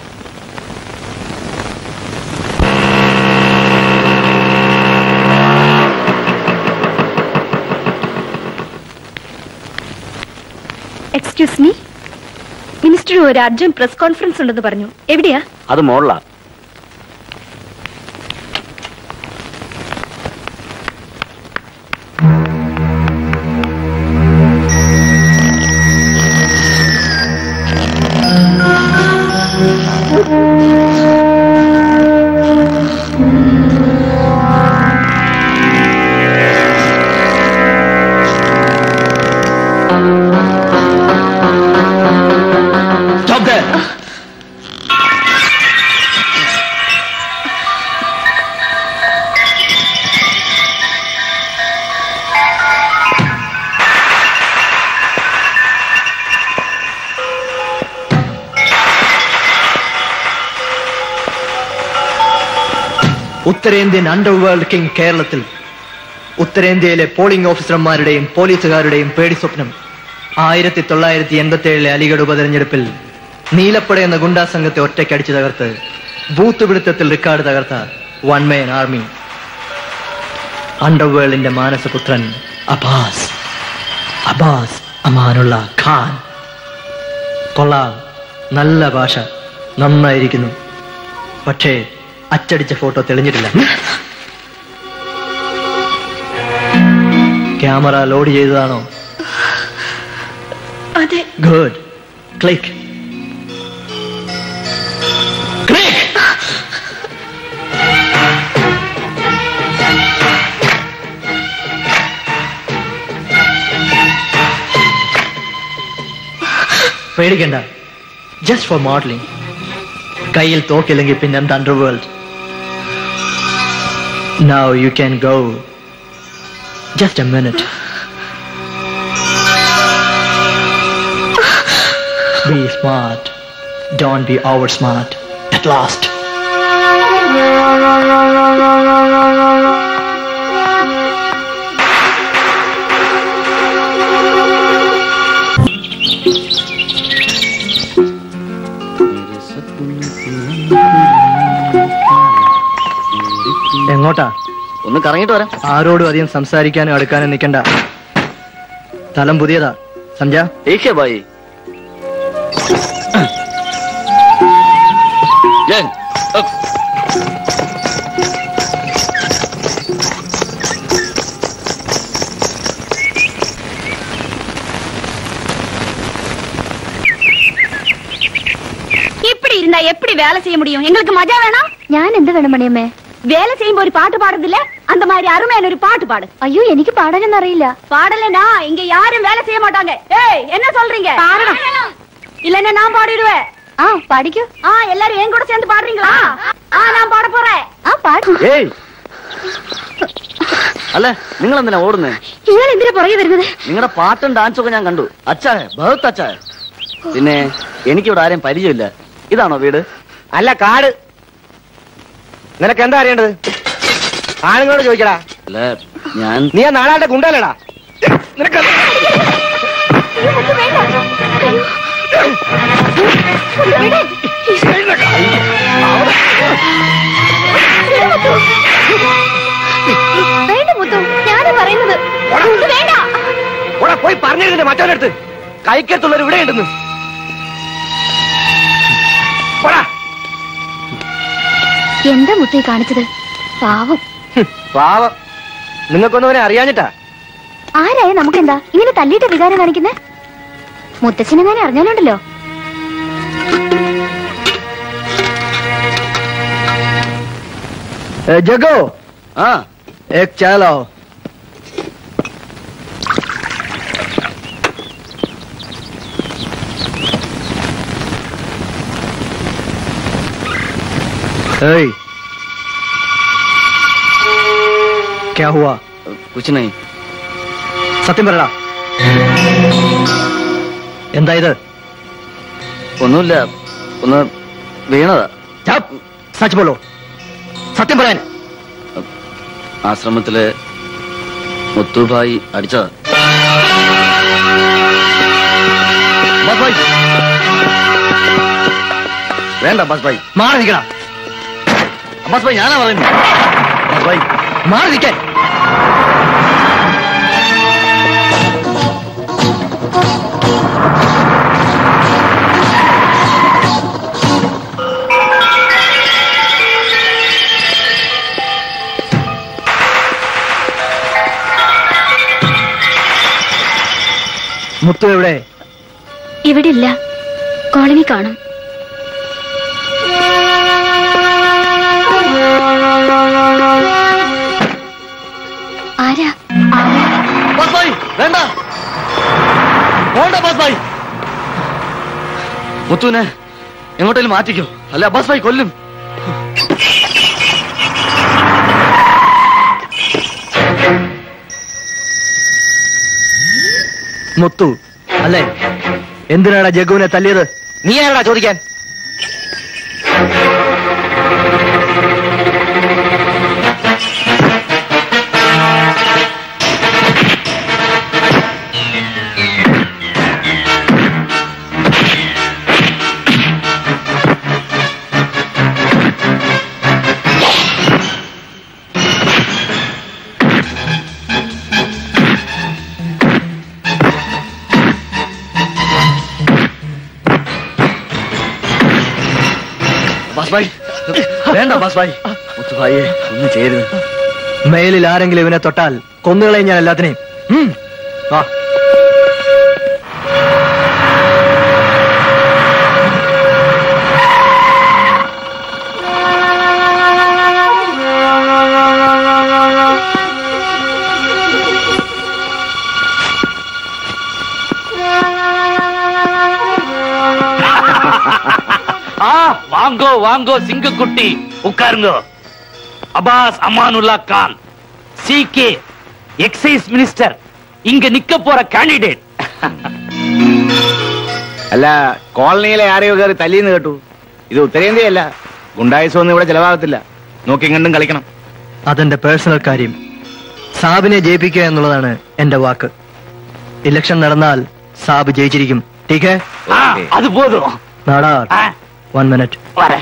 [SPEAKER 4] എക്സ്ക്യൂസ് മീ, മിനിസ്റ്റർ ഒരു അർജന്റ് പ്രസ് കോൺഫറൻസ് ഉണ്ടെന്ന് പറഞ്ഞു. എവിടെയാ?
[SPEAKER 6] അത് മോളിലാ.
[SPEAKER 10] ഉത്തരേന്ത്യൻ അണ്ടർവേൾഡ് കിങ് കേരളത്തിൽ ഉത്തരേന്ത്യയിലെ പോളിംഗ് ഓഫീസർമാരുടെയും പോലീസുകാരുടെയും പേടി സ്വപ്നം 1987 അലിഗഡ് ഉപതെരഞ്ഞെടുപ്പിൽ നീലപ്പട എന്ന ഗുണ്ടാ സംഘത്തെ ഒറ്റയ്ക്കടിച്ചു തകർത്ത് ബൂത്ത് പിടുത്തത്തിൽ റെക്കോർഡ് തകർത്ത വൺ മാൻ ആർമി. അണ്ടർവേൾഡിന്റെ മാനസപുത്രൻ അബ്ബാസ് അമാനുള്ള ഖാൻ. കൊള്ളാം, നല്ല ഭാഷ, നന്നായിരിക്കുന്നു. പക്ഷേ അച്ചടിച്ച ഫോട്ടോ തെളിഞ്ഞിട്ടില്ല. ക്യാമറ ലോഡ് ചെയ്തതാണോ?
[SPEAKER 4] അതെ.
[SPEAKER 10] ഗുഡ്. ക്ലിക്ക്. പേടിക്കണ്ട, ജസ്റ്റ് ഫോർ മോഡലിംഗ്. കയ്യിൽ തോക്കില്ലെങ്കിൽ പിന്നെ എന്ത് underworld. Now you can go. Just a minute. Be smart. Don't be over smart. At last. എങ്ങോട്ടാ?
[SPEAKER 5] ഒന്ന് കറങ്ങിട്ട് വരാം.
[SPEAKER 10] ആരോടും അധികം സംസാരിക്കാനും അടുക്കാനും നിൽക്കണ്ട. സ്ഥലം പുതിയതാ, സംജ.
[SPEAKER 5] ഏഷ്യ ഭായി.
[SPEAKER 4] இப்படி இருந்தா எப்படி வேலை செய்ய முடியும்? எங்களுக்கு மஜா வேணாம்.
[SPEAKER 2] ഞാൻ എന്ത് വേണം മണിയമ്മേ?
[SPEAKER 4] வேலை செய்யும் ஒரு பாட்டு பாடுறதில்ல, அந்த மாதிரி அருமையான ஒரு பாட்டு பாடு.
[SPEAKER 2] അയ്യോ, എനിക്ക് പാടാനൊന്നും അറിയില്ല.
[SPEAKER 4] பாடலனா இங்க யாரும் வேலை செய்ய மாட்டாங்க. ஏய், என்ன சொல்றீங்க? பாடணும் இல்லன்னா நான் பாடிடுவேன்.
[SPEAKER 2] ആ പാടിക്കോ.
[SPEAKER 4] எல்லாரும் என் கூட சேர்ந்து பாடுறீங்களா? நான் பாட போறேன்.
[SPEAKER 2] പാടും.
[SPEAKER 5] ഏയ്, അല്ല നിങ്ങൾ എന്തിനാ ഓടുന്നേ?
[SPEAKER 2] നിങ്ങൾ എന്തിനാ പുറകെ വരുന്നത്?
[SPEAKER 5] നിങ്ങളുടെ പാട്ടും ഡാൻസും ഒക്കെ ഞാൻ കണ്ടു. അച്ഛാ, ബഹുത്ത് അച്ഛാ. പിന്നെ എനിക്കിവിടെ ആരെയും പരിചയമില്ല. ഇതാണോ വീട്?
[SPEAKER 3] അല്ല, കാട്. നിനക്ക് എന്താ അറിയേണ്ടത്? ആണുങ്ങളോട് ചോദിക്കടാ.
[SPEAKER 5] അല്ല, ഞാൻ
[SPEAKER 3] നീ ആ നാളാന്റെ ഗുണ്ടല്ലടാ. നിനക്ക്
[SPEAKER 2] വേണ്ട മുത്തു, ഞാനാ പറയുന്നത്. വേണ്ട.
[SPEAKER 3] പോയി പറഞ്ഞിരുന്നില്ല മറ്റവനടുത്ത് കൈക്കത്തുള്ളവർ ഇവിടെ ഉണ്ടെന്ന്.
[SPEAKER 2] എന്താ മുത്തേ കാണിച്ചത്? പാവം.
[SPEAKER 3] പാവം. നിങ്ങൾക്കൊന്നും അവനെ അറിയാഞ്ഞിട്ടാ.
[SPEAKER 2] ആരായ നമുക്കെന്താ ഇങ്ങനെ തല്ലിയിട്ട് വികാരം കാണിക്കുന്നേ? മുത്തച്ഛനെങ്ങനെ അറിഞ്ഞാലുണ്ടല്ലോ.
[SPEAKER 10] ജഗോ, एक चाय लाओ. क्या हुआ?
[SPEAKER 5] कुछ नहीं.
[SPEAKER 10] സത്യം പറയടാ, എന്താ ഇത്?
[SPEAKER 5] ഒന്നുമില്ല, ഒന്ന് വീണതാ.
[SPEAKER 10] സച്ച് ബോളോ, സത്യം പറയാൻ.
[SPEAKER 5] ആശ്രമത്തിലെ മുത്തുഭായി അടിച്ചതാ.
[SPEAKER 10] വേണ്ട അബ്ബാസ് ഭായി, മാറി നിൽക്കണം. അബ്ബാസ് ഭായി, ഞാനാ പറയുന്നത്. അബ്ബാസ് ഭായി, മാറി നിൽക്കാൻ. മുത്തു എവിടെ?
[SPEAKER 4] ഇവിടെ ഇല്ല, കോളനി കാണും. ആരാ?
[SPEAKER 5] വേണ്ട, അബ്ബാസ് ഭായി. മുത്തുവിനെ എങ്ങോട്ടേലും മാറ്റിക്കോ, അല്ല അബ്ബാസ് ഭായി കൊല്ലും.
[SPEAKER 10] മുത്തു അല്ലേ? എന്തിനാടാ ജഗുവിനെ തല്ലിയത്? നീ ആരാടാ ചോദിക്കാൻ?
[SPEAKER 5] വേണ്ട അബ്ബാസ് ഭായി, മുത്തുഭായിയെ ഒന്നും ചെയ്യരുത്.
[SPEAKER 10] മേലിൽ ആരെങ്കിലും ഇവനെ തൊട്ടാൽ കൊന്നുകളയും ഞാൻ എല്ലാത്തിനെയും. ആ
[SPEAKER 1] வாங்கோ வாங்கோ சிங்கக்குட்டி, உட்காருங்க. Abbas Amanullah Khan, CK excise minister, இங்க நிக்க போற കാൻഡിഡേറ്റ്.
[SPEAKER 8] അല്ല, കോളനിയിലെ ആരെയോ കയറി തല്ലിന്ന് കേട്ടു. ഇത് ഉത്തരേന്ത്യയല്ല, ഗുണ്ടായുസൊന്നും ഇവിടെ ചെലവാകത്തില്ല. നോക്കി കണ്ടും കളിക്കണം.
[SPEAKER 10] അതെന്റെ പേഴ്സണൽ കാര്യം. സാബിനെ ജയിപ്പിക്കുക എന്നുള്ളതാണ് എന്റെ വാക്ക്. ഇലക്ഷൻ നടന്നാൽ സാബ് ജയിച്ചിരിക്കും. ടീക്കേ,
[SPEAKER 1] അത് പോതും.
[SPEAKER 10] നാടാ 1 minute.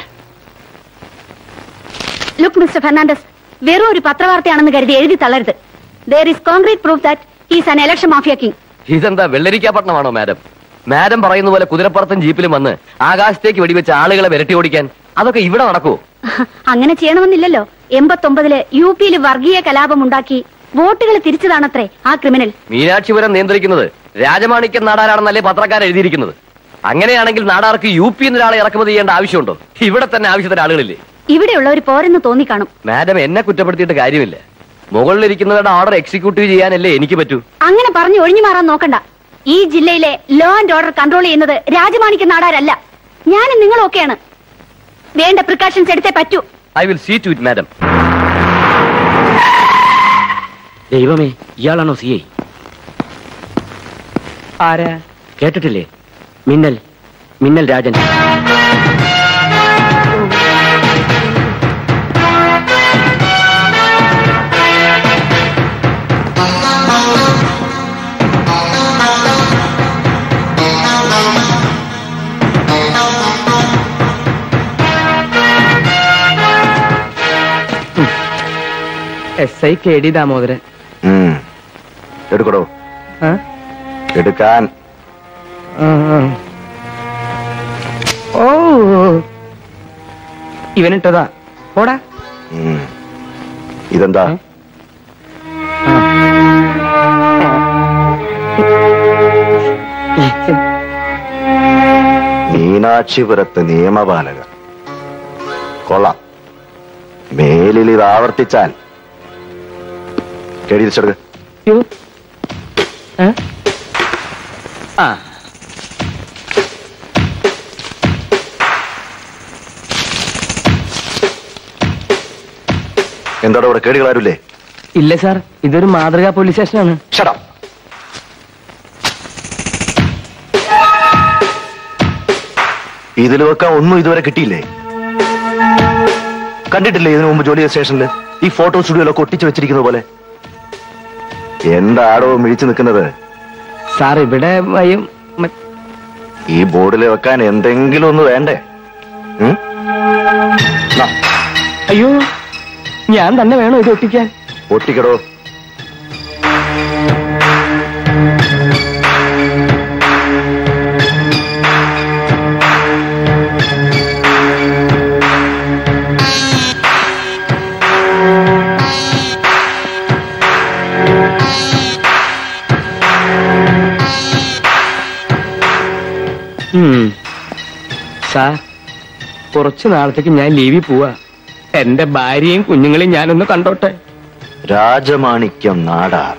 [SPEAKER 4] ലുക്ക് മിസ്റ്റർ ഫെർണാണ്ടസ്, വെറും ഒരു പത്രവാർത്തയാണെന്ന് കരുതി എഴുതി തള്ളരുത്. There is concrete proof that he is an election mafia king.
[SPEAKER 5] ഇതെന്താ വെള്ളരിക്കാപട്ടണമാണോ മാഡം? മാഡം പറയുന്ന പോലെ കുതിരപ്പുറത്തും ജീപ്പിലും വന്ന് ആകാശത്തേക്ക് വെടിവെച്ച് ആളുകളെ വിരട്ടി ഓടിക്കാൻ അതൊക്കെ ഇവിടെ നടക്കുവോ?
[SPEAKER 4] അങ്ങനെ ചെയ്യണമെന്നില്ലല്ലോ. 89 UP-യിൽ വർഗീയ കലാപം ഉണ്ടാക്കി വോട്ടുകൾ തിരിച്ചതാണത്രേ ആ ക്രിമിനൽ.
[SPEAKER 5] മീനാക്ഷിപുരം നിയന്ത്രിക്കുന്നത് രാജമാണിക്യം നാടാരാണെന്നല്ലേ പത്രക്കാർ എഴുതിയിരിക്കുന്നത്. അങ്ങനെയാണെങ്കിൽ നാടാർക്ക് UP എന്നൊരാളെ ഇറക്കുമതി ചെയ്യേണ്ട ആവശ്യമുണ്ടോ? ഇവിടെ തന്നെ ആവശ്യത്തിന് ആളുകളില്ലേ?
[SPEAKER 4] ഇവിടെയുള്ളവർ പോരെന്ന് തോന്നിക്കാണും.
[SPEAKER 5] മാഡം, എന്നെ കുറ്റപ്പെടുത്തിയിട്ട് കാര്യമില്ല. മുകളിലിരിക്കുന്നവരുടെ ഓർഡർ എക്സിക്യൂട്ടീവ് ചെയ്യാനല്ലേ എനിക്ക് പറ്റൂ.
[SPEAKER 4] അങ്ങനെ പറഞ്ഞ് ഒഴിഞ്ഞു മാറാൻ നോക്കണ്ട. ഈ ജില്ലയിലെ ലോ ആൻഡ് ഓർഡർ കൺട്രോൾ ചെയ്യുന്നത് രാജമാണിക്യ നാടാരല്ല, ഞാനും നിങ്ങളൊക്കെയാണ്. വേണ്ട പ്രിക്കോഷൻസ് എടുത്തേ പറ്റൂ.
[SPEAKER 5] I will see to it madam.
[SPEAKER 6] ദൈവമേ, ഇയാളാണോ CI?
[SPEAKER 3] ആരാ?
[SPEAKER 6] കേട്ടിട്ടില്ലേ? മിന്നൽ, മിന്നൽ രാജൻ.
[SPEAKER 3] SI KD Damodaran.
[SPEAKER 7] എടുക്കടോ, എടുക്കാൻ.
[SPEAKER 3] ഓ, ഇവനിട്ടതാ. പോടാ.
[SPEAKER 7] ഇതെന്താ? മീനാക്ഷിപുരത്ത് നിയമപാലക. കൊള്ളാം. മേലിൽ ഇത് ആവർത്തിച്ചാൽ കേടിച്ചെടുക്ക. എന്താടോ ഇവിടെ കേടുകളാരില്ലേ?
[SPEAKER 3] ഇല്ല സാർ, ഇതൊരു മാതൃകാ പോലീസ് സ്റ്റേഷനാണ്.
[SPEAKER 7] Shut up.
[SPEAKER 11] ഇതിൽ വെക്കാൻ ഒന്നും ഇതുവരെ കിട്ടിയില്ലേ? കണ്ടിട്ടില്ലേ ഇതിനു മുമ്പ് ജോലി ചെയ്ത സ്റ്റേഷനിൽ ഈ ഫോട്ടോ സ്റ്റുഡിയോയിലൊക്കെ ഒട്ടിച്ചു വെച്ചിരിക്കുന്നത് പോലെ? എന്താടോ മിഴിച്ചു നിൽക്കുന്നത്?
[SPEAKER 3] സാർ ഇവിടെ
[SPEAKER 11] ഈ ബോർഡിൽ വെക്കാൻ എന്തെങ്കിലും ഒന്ന് വേണ്ടേ?
[SPEAKER 3] അയ്യോ, ഞാൻ തന്നെ വേണോ ഇത് ഒട്ടിക്കാൻ?
[SPEAKER 11] ഒട്ടിക്കടോ.
[SPEAKER 3] സാർ, കുറച്ചു നാളത്തേക്ക് ഞാൻ ലീവിൽ പോവാ. എന്റെ ഭാര്യയും കുഞ്ഞുങ്ങളെയും ഞാനൊന്ന് കണ്ടോട്ടെ.
[SPEAKER 11] രാജമാണിക്യം നാടാർ.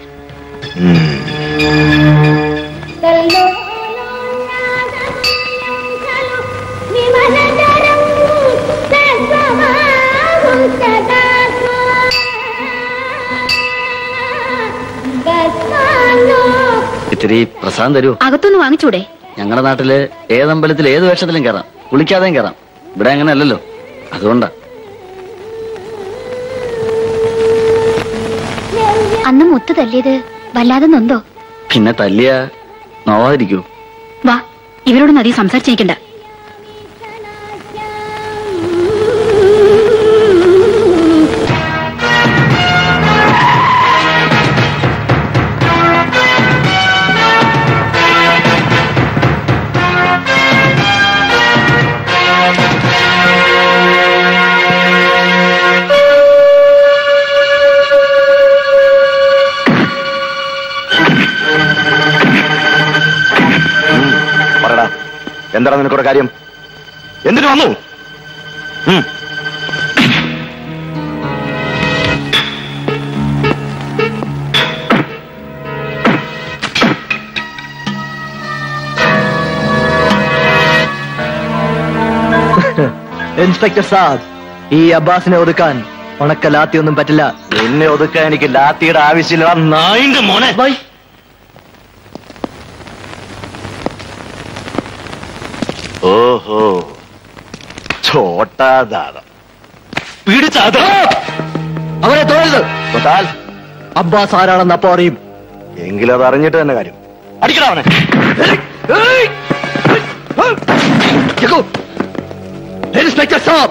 [SPEAKER 6] ഇത്തിരി പ്രസാദം തരൂ.
[SPEAKER 4] അകത്തൊന്ന് വാങ്ങിച്ചൂടെ?
[SPEAKER 6] ഞങ്ങളുടെ നാട്ടില് ഏതമ്പലത്തിൽ ഏത് വേഷത്തിലും കയറാം, കുളിക്കാതെയും കയറാം. ഇവിടെ അങ്ങനെ അല്ലല്ലോ, അതുകൊണ്ടാ.
[SPEAKER 2] അന്ന് മുത്ത് തല്ലിയത് വല്ലാതെ നൊന്തോ?
[SPEAKER 6] പിന്നെ തല്ലിയ നോവാതിരിക്കൂ.
[SPEAKER 4] വാ, ഇവരോടൊന്നും അധികം സംസാരിച്ചിരിക്കണ്ട.
[SPEAKER 11] എന്താണ് നിനക്കൊരു കാര്യം? എന്തിനു വന്നു?
[SPEAKER 10] ഇൻസ്പെക്ടർ സാബ്, ഈ അബ്ബാസിനെ ഒതുക്കാൻ ഉണക്ക ലാത്തിയൊന്നും പറ്റില്ല.
[SPEAKER 11] എന്നെ ഒതുക്കാൻ എനിക്ക് ലാത്തിയുടെ ആവശ്യമില്ല. നായിന്റെ മോനെ. ഓഹോ, ചോട്ടാദാദ പിടിച്ചാദ.
[SPEAKER 10] അവനെ തോന്നരുത്.
[SPEAKER 11] തൊട്ടാൽ
[SPEAKER 10] അബ്ബാസ് ആരാണെന്ന് അപ്പോ അറിയും.
[SPEAKER 11] എങ്കിലും അത് അറിഞ്ഞിട്ട് തന്നെ കാര്യം. അടിക്കടാ അവനെ.
[SPEAKER 10] ഇൻസ്പെക്ടർ സാബ്,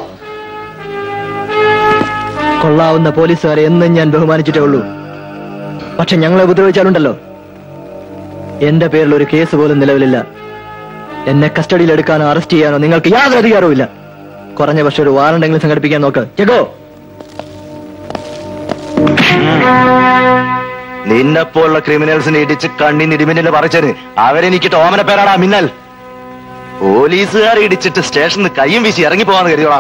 [SPEAKER 10] കൊള്ളാവുന്ന പോലീസുകാരെ എന്നും ഞാൻ ബഹുമാനിച്ചിട്ടേ ഉള്ളൂ. പക്ഷെ ഞങ്ങളെ ഉപദ്രവിച്ചാലുണ്ടല്ലോ, എന്റെ പേരിൽ ഒരു കേസ് പോലും നിലവിലില്ല. എന്നെ കസ്റ്റഡിയിൽ എടുക്കാനോ അറസ്റ്റ് ചെയ്യാനോ നിങ്ങൾക്ക് യാതൊരു അധികാരവും ഇല്ല. കുറഞ്ഞ പക്ഷെ ഒരു വാറണ്ടെങ്കിലും സംഘടിപ്പിക്കാൻ നോക്ക്. ചെഗോ.
[SPEAKER 11] നിന്നെപ്പോലുള്ള ക്രിമിനൽസിനെ ഇടിച്ച് കണ്ണിന് ഇടിമിന്നല് പറിച്ചന് അവരെനിക്കിട്ട് ഓമന പേരാടാ മിന്നൽ. പോലീസുകാരെ ഇടിച്ചിട്ട് സ്റ്റേഷനിൽ കയ്യും വീശി ഇറങ്ങി പോവാന്ന് കരുതിയോളാ.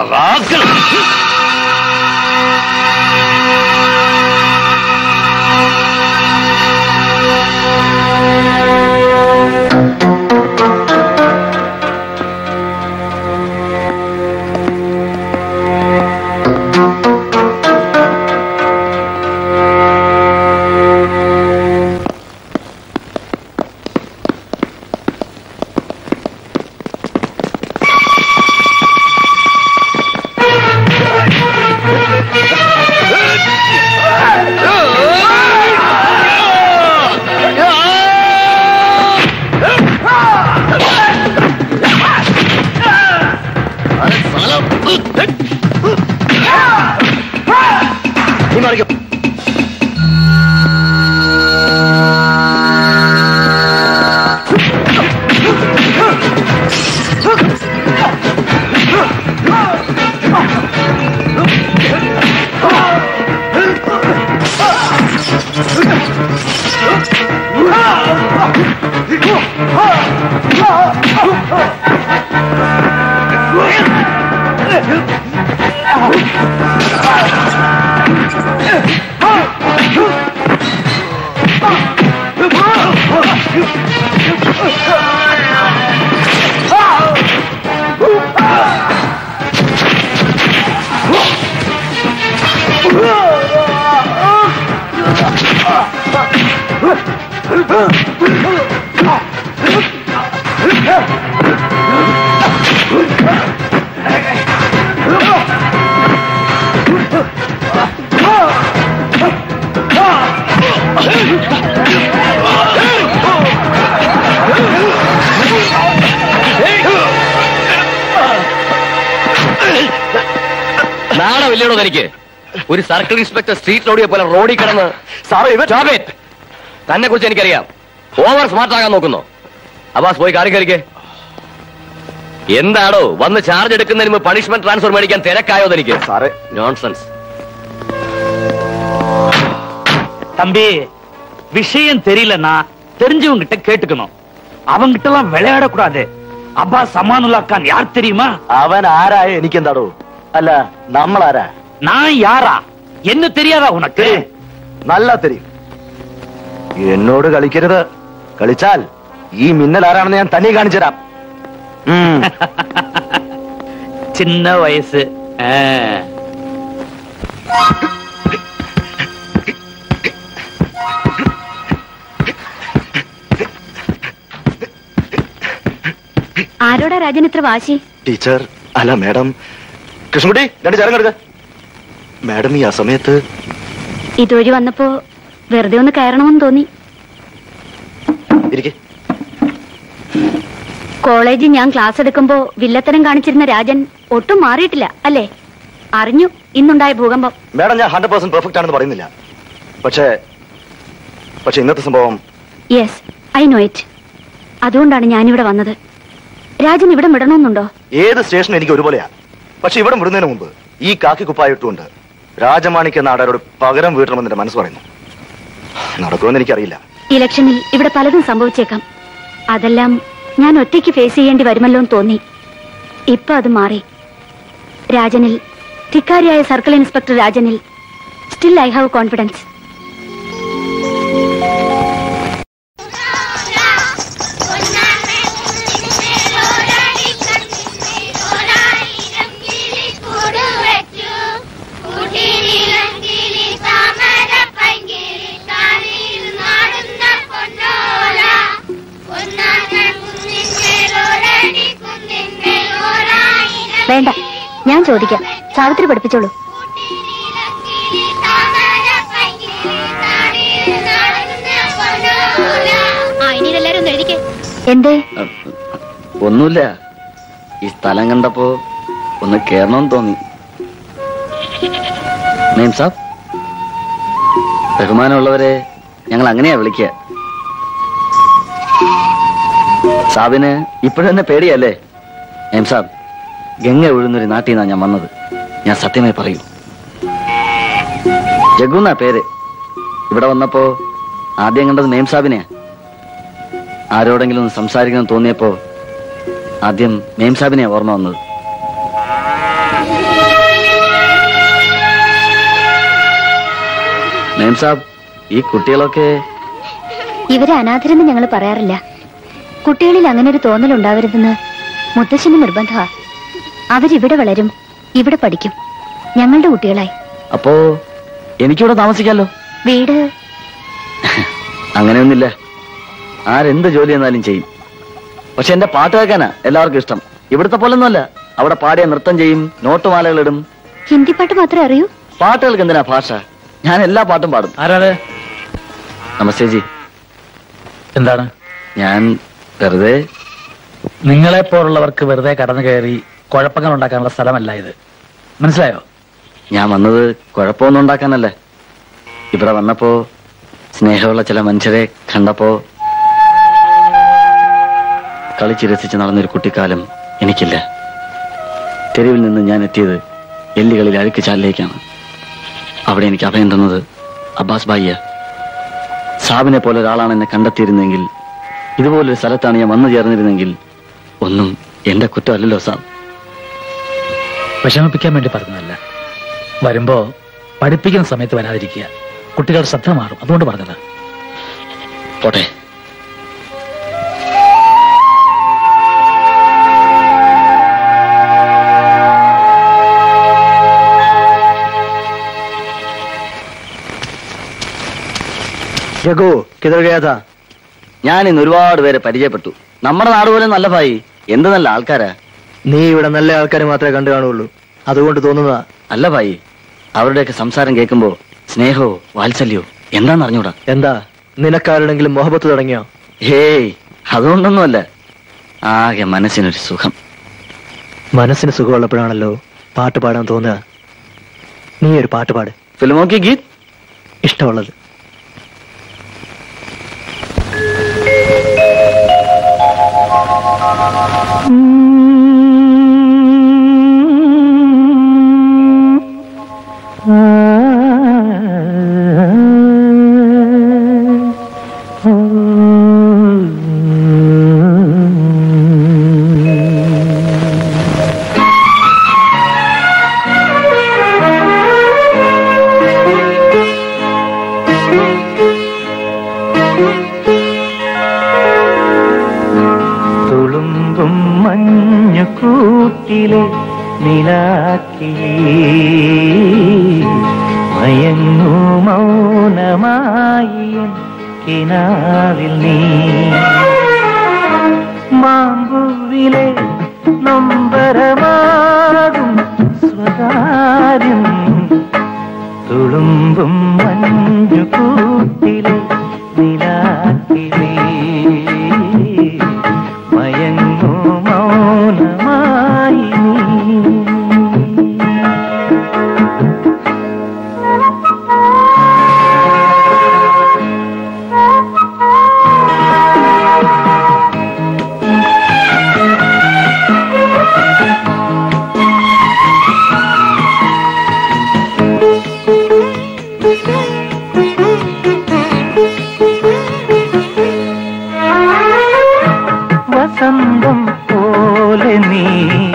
[SPEAKER 11] Huh?
[SPEAKER 12] അറിയില്ലടോ എനിക്ക്. ഒരു സർക്കിൾ ഇൻസ്പെക്ടർ സ്ട്രീറ്റ് റോഡിയെ പോലെ റോഡിൽ കിടന്ന് തന്നെ കുറിച്ച് എനിക്കറിയാം. ഓവർ സ്മാർട്ട് ആകാൻ നോക്കുന്നു. അബ്ബാസ് പോയി കാറി കയറിക്കേ. എന്താണോ വന്ന് ചാർജ് എടുക്കുന്നതിന് മുമ്പ് പണിഷ്മെന്റ് ട്രാൻസ്ഫർ മേടിക്കാൻ തിരക്കായോ എനിക്ക്?
[SPEAKER 11] സാറേ
[SPEAKER 12] നോൺസെൻസ്.
[SPEAKER 1] தம்பி, விஷயம் தெரியலன்னா தெரிஞ்சவங்க கிட்ட கேட்டுக்கணும். அவங்கிட்ட எல்லாம் விளையாடக்கூடாது. அப்பாஸ் அமானுல்லா கான் யார் தெரியுமா?
[SPEAKER 11] അവൻ ആരായ എനിക്കെന്താടോ? അല്ല നമ്മളാരാ?
[SPEAKER 1] நான் யாரா என்ன தெரியாதா உனக்கு?
[SPEAKER 11] നല്ല തെരിയും. എന്നോട് കളിക്കരുത്. കളിച്ചാൽ ഈ മിന്നൽ ആരാണെന്ന് ഞാൻ തന്നെ കാണിച്ചു തരാം.
[SPEAKER 1] சின்ன வயசு.
[SPEAKER 4] ആരോടാ രാജൻ ഇത്ര വാശി?
[SPEAKER 11] ടീച്ചർ അല്ല മാഡം. കൃഷ്ണൻകുട്ടി രണ്ട് ചേരം കെടുക്ക. മാഡം ഈ ആ സമയത്ത്
[SPEAKER 4] ഇതുവഴി വന്നപ്പോ വെറുതെ ഒന്ന് കയറണമെന്ന് തോന്നി.
[SPEAKER 11] ഇരിക്കെ.
[SPEAKER 4] കോളേജിൽ ഞാൻ ക്ലാസ് എടുക്കുമ്പോ വില്ലത്തരം കാണിച്ചിരുന്ന രാജൻ ഒട്ടും മാറിയിട്ടില്ല അല്ലേ? അറിഞ്ഞു ഇന്നുണ്ടായ ഭൂകമ്പം.
[SPEAKER 11] മാഡം ഞാൻ 100% പെർഫെക്റ്റ് ആണെന്ന് പറയുന്നില്ല. പക്ഷേ ഇന്നത്തെ സംഭവം.
[SPEAKER 4] Yes, I know it. അതുകൊണ്ടാണ് ഞാനിവിടെ വന്നത്. രാജൻ ഇവിടെ വിടണമെന്നുണ്ടോ?
[SPEAKER 11] ഏത് സ്റ്റേഷൻ എനിക്ക് ഒരുപോലെയാ. പക്ഷെ ഇവിടെ വിടുന്നതിന് മുമ്പ് ഈ കാക്കി കുപ്പായിട്ടുകൊണ്ട് രാജമാണിക്യ നാടാരോട് പകരം വീട്ടണമെന്ന് എന്റെ മനസ്സ് പറയുന്നു. നടക്കുമെന്ന് എനിക്കറിയില്ല.
[SPEAKER 4] ഇലക്ഷനിൽ ഇവിടെ പലതും സംഭവിച്ചേക്കാം. അതെല്ലാം ഞാൻ ഒറ്റയ്ക്ക് ഫേസ് ചെയ്യേണ്ടി വരുമല്ലോ എന്ന് തോന്നി. ഇപ്പൊ അത് മാറി. രാജനിൽ, ധിക്കാരിയായ സർക്കിൾ ഇൻസ്പെക്ടർ രാജനിൽ സ്റ്റിൽ ഐ ഹാവ് കോൺഫിഡൻസ്. വേണ്ട, ഞാൻ ചോദിക്കാം. സാവിത്രി പഠിപ്പിച്ചോളൂ. എന്തേ?
[SPEAKER 12] ഒന്നുമില്ല. ഈ സ്ഥലം കണ്ടപ്പോ ഒന്ന് കേറണമെന്ന് തോന്നി. മേം സാബ്, ബഹുമാനമുള്ളവരെ ഞങ്ങൾ അങ്ങനെയാ വിളിക്കുക. സാബിന് ഇപ്പോഴെന്നെ പേടിയല്ലേ? മേം സാബ്, ഗംഗ ഒഴുന്നൊരു നാട്ടിൽ നിന്നാണ് ഞാൻ വന്നത്. ഞാൻ സത്യമായി പറയൂ. ജഗുന്നാ പേര്. ഇവിടെ വന്നപ്പോ ആദ്യം കണ്ടത് മേം സാബിനെയാ. ആരോടെങ്കിലും ഒന്ന് സംസാരിക്കണം തോന്നിയപ്പോ ആദ്യം മേം സാബിനെയാ ഓർമ്മ വന്നത്. മേം സാബ്, ഈ കുട്ടികളൊക്കെ
[SPEAKER 4] ഇവരെ അനാഥരെന്ന് ഞങ്ങൾ പറയാറില്ല. കുട്ടികളിൽ അങ്ങനെ ഒരു തോന്നലുണ്ടാവരുതെന്ന് മുത്തശ്ശന് നിർബന്ധമാ. അവരിവിടെ വളരും, ഇവിടെ പഠിക്കും, ഞങ്ങളുടെ കുട്ടികളായി.
[SPEAKER 12] അപ്പോ എനിക്കിവിടെ താമസിക്കാലോ?
[SPEAKER 4] വീട്
[SPEAKER 12] അങ്ങനെയൊന്നുമില്ല. ആരെന്ത് ജോലി എന്നാലും ചെയ്യും. പക്ഷെ എന്റെ പാട്ട് കേൾക്കാനാ എല്ലാവർക്കും ഇഷ്ടം. ഇവിടുത്തെ പോലൊന്നുമല്ല. അവിടെ പാടിയ നൃത്തം ചെയ്യും, നോട്ടുമാലകളിടും.
[SPEAKER 4] ഹിന്ദി പാട്ട് മാത്രമേ അറിയൂ?
[SPEAKER 12] പാട്ടുകൾക്ക് എന്തിനാ ഭാഷ? ഞാൻ എല്ലാ പാട്ടും പാടും.
[SPEAKER 9] ആരാണ്?
[SPEAKER 12] നമസ്തേ ജി.
[SPEAKER 9] എന്താണ്?
[SPEAKER 12] ഞാൻ വെറുതെ.
[SPEAKER 9] നിങ്ങളെപ്പോലുള്ളവർക്ക് വെറുതെ കടന്നു കയറി കുഴപ്പങ്ങൾ ഉണ്ടാക്കാനുള്ള സ്ഥലമല്ല ഇത്. മനസ്സിലായോ?
[SPEAKER 12] ഞാൻ വന്നത് കുഴപ്പമൊന്നും ഉണ്ടാക്കാനല്ലേ. ഇവിടെ വന്നപ്പോ സ്നേഹമുള്ള ചില മനുഷ്യരെ കണ്ടപ്പോ കളിച്ച് രസിച്ച് നടന്നൊരു കുട്ടിക്കാലം എനിക്കില്ല. തെരുവിൽ നിന്ന് ഞാൻ എത്തിയത് എല്ലുകളിൽ അഴുക്ക് ചാലിലേക്കാണ്. അവിടെ എനിക്ക് അഭയം തന്നത് അബ്ബാസ് ഭായിയ. സാബിനെ പോലെ ഒരാളാണ് എന്നെ കണ്ടെത്തിയിരുന്നെങ്കിൽ, ഇതുപോലൊരു സ്ഥലത്താണ് ഞാൻ വന്നു ചേർന്നിരുന്നെങ്കിൽ ഒന്നും എന്റെ കുറ്റമല്ലല്ലോ സാബ്.
[SPEAKER 9] വിഷമിപ്പിക്കാൻ വേണ്ടി പറഞ്ഞതല്ല. വരുമ്പോ പഠിപ്പിക്കുന്ന സമയത്ത് വരാതിരിക്കുക. കുട്ടികളുടെ ശ്രദ്ധ മാറും, അതുകൊണ്ട് പറഞ്ഞത്.
[SPEAKER 12] പോട്ടെ.
[SPEAKER 10] ജഗു, കിതർ ഗയാ താ?
[SPEAKER 12] ഞാൻ ഇന്ന് ഒരുപാട് പേരെ പരിചയപ്പെട്ടു. നമ്മുടെ നാട് പോലെ നല്ല ഭായി, എന്ത് നല്ല ആൾക്കാരാ.
[SPEAKER 10] നീ ഇവിടെ നല്ല ആൾക്കാരെ മാത്രമേ കണ്ടു കാണുള്ളൂ, അതുകൊണ്ട് തോന്നുന്നതാ.
[SPEAKER 12] അല്ല ഭായി, അവരുടെയൊക്കെ സംസാരം കേൾക്കുമ്പോ സ്നേഹോ വാത്സല്യോ എന്താന്ന് അറിഞ്ഞൂടാ.
[SPEAKER 10] എന്താ, നിനക്കാരുടെങ്കിലും മൊഹബത്ത് തുടങ്ങിയോ?
[SPEAKER 12] ഹേയ്, അതുകൊണ്ടൊന്നുമല്ല. ആകെ മനസ്സിനൊരു സുഖം.
[SPEAKER 10] മനസ്സിന് സുഖമുള്ളപ്പോഴാണല്ലോ പാട്ട് പാടാൻ തോന്നുക. നീ ഒരു പാട്ട് പാട്.
[SPEAKER 12] ഫിലിമോ കി ഗീത്?
[SPEAKER 10] ഇഷ്ടമുള്ളത്.
[SPEAKER 13] മയങ്ങൂ മൗനമായി കിനാവിൽ നീ മാമ്പൂവിലെ നൊമ്പരമാകും സ്വകാര്യം തുളുമ്പും മഞ്ഞു കൂട്ടിലെ നിലാക്കിലേ മയങ്ങൂ മൗനമായി നീ. വസന്തം പോലെ നീ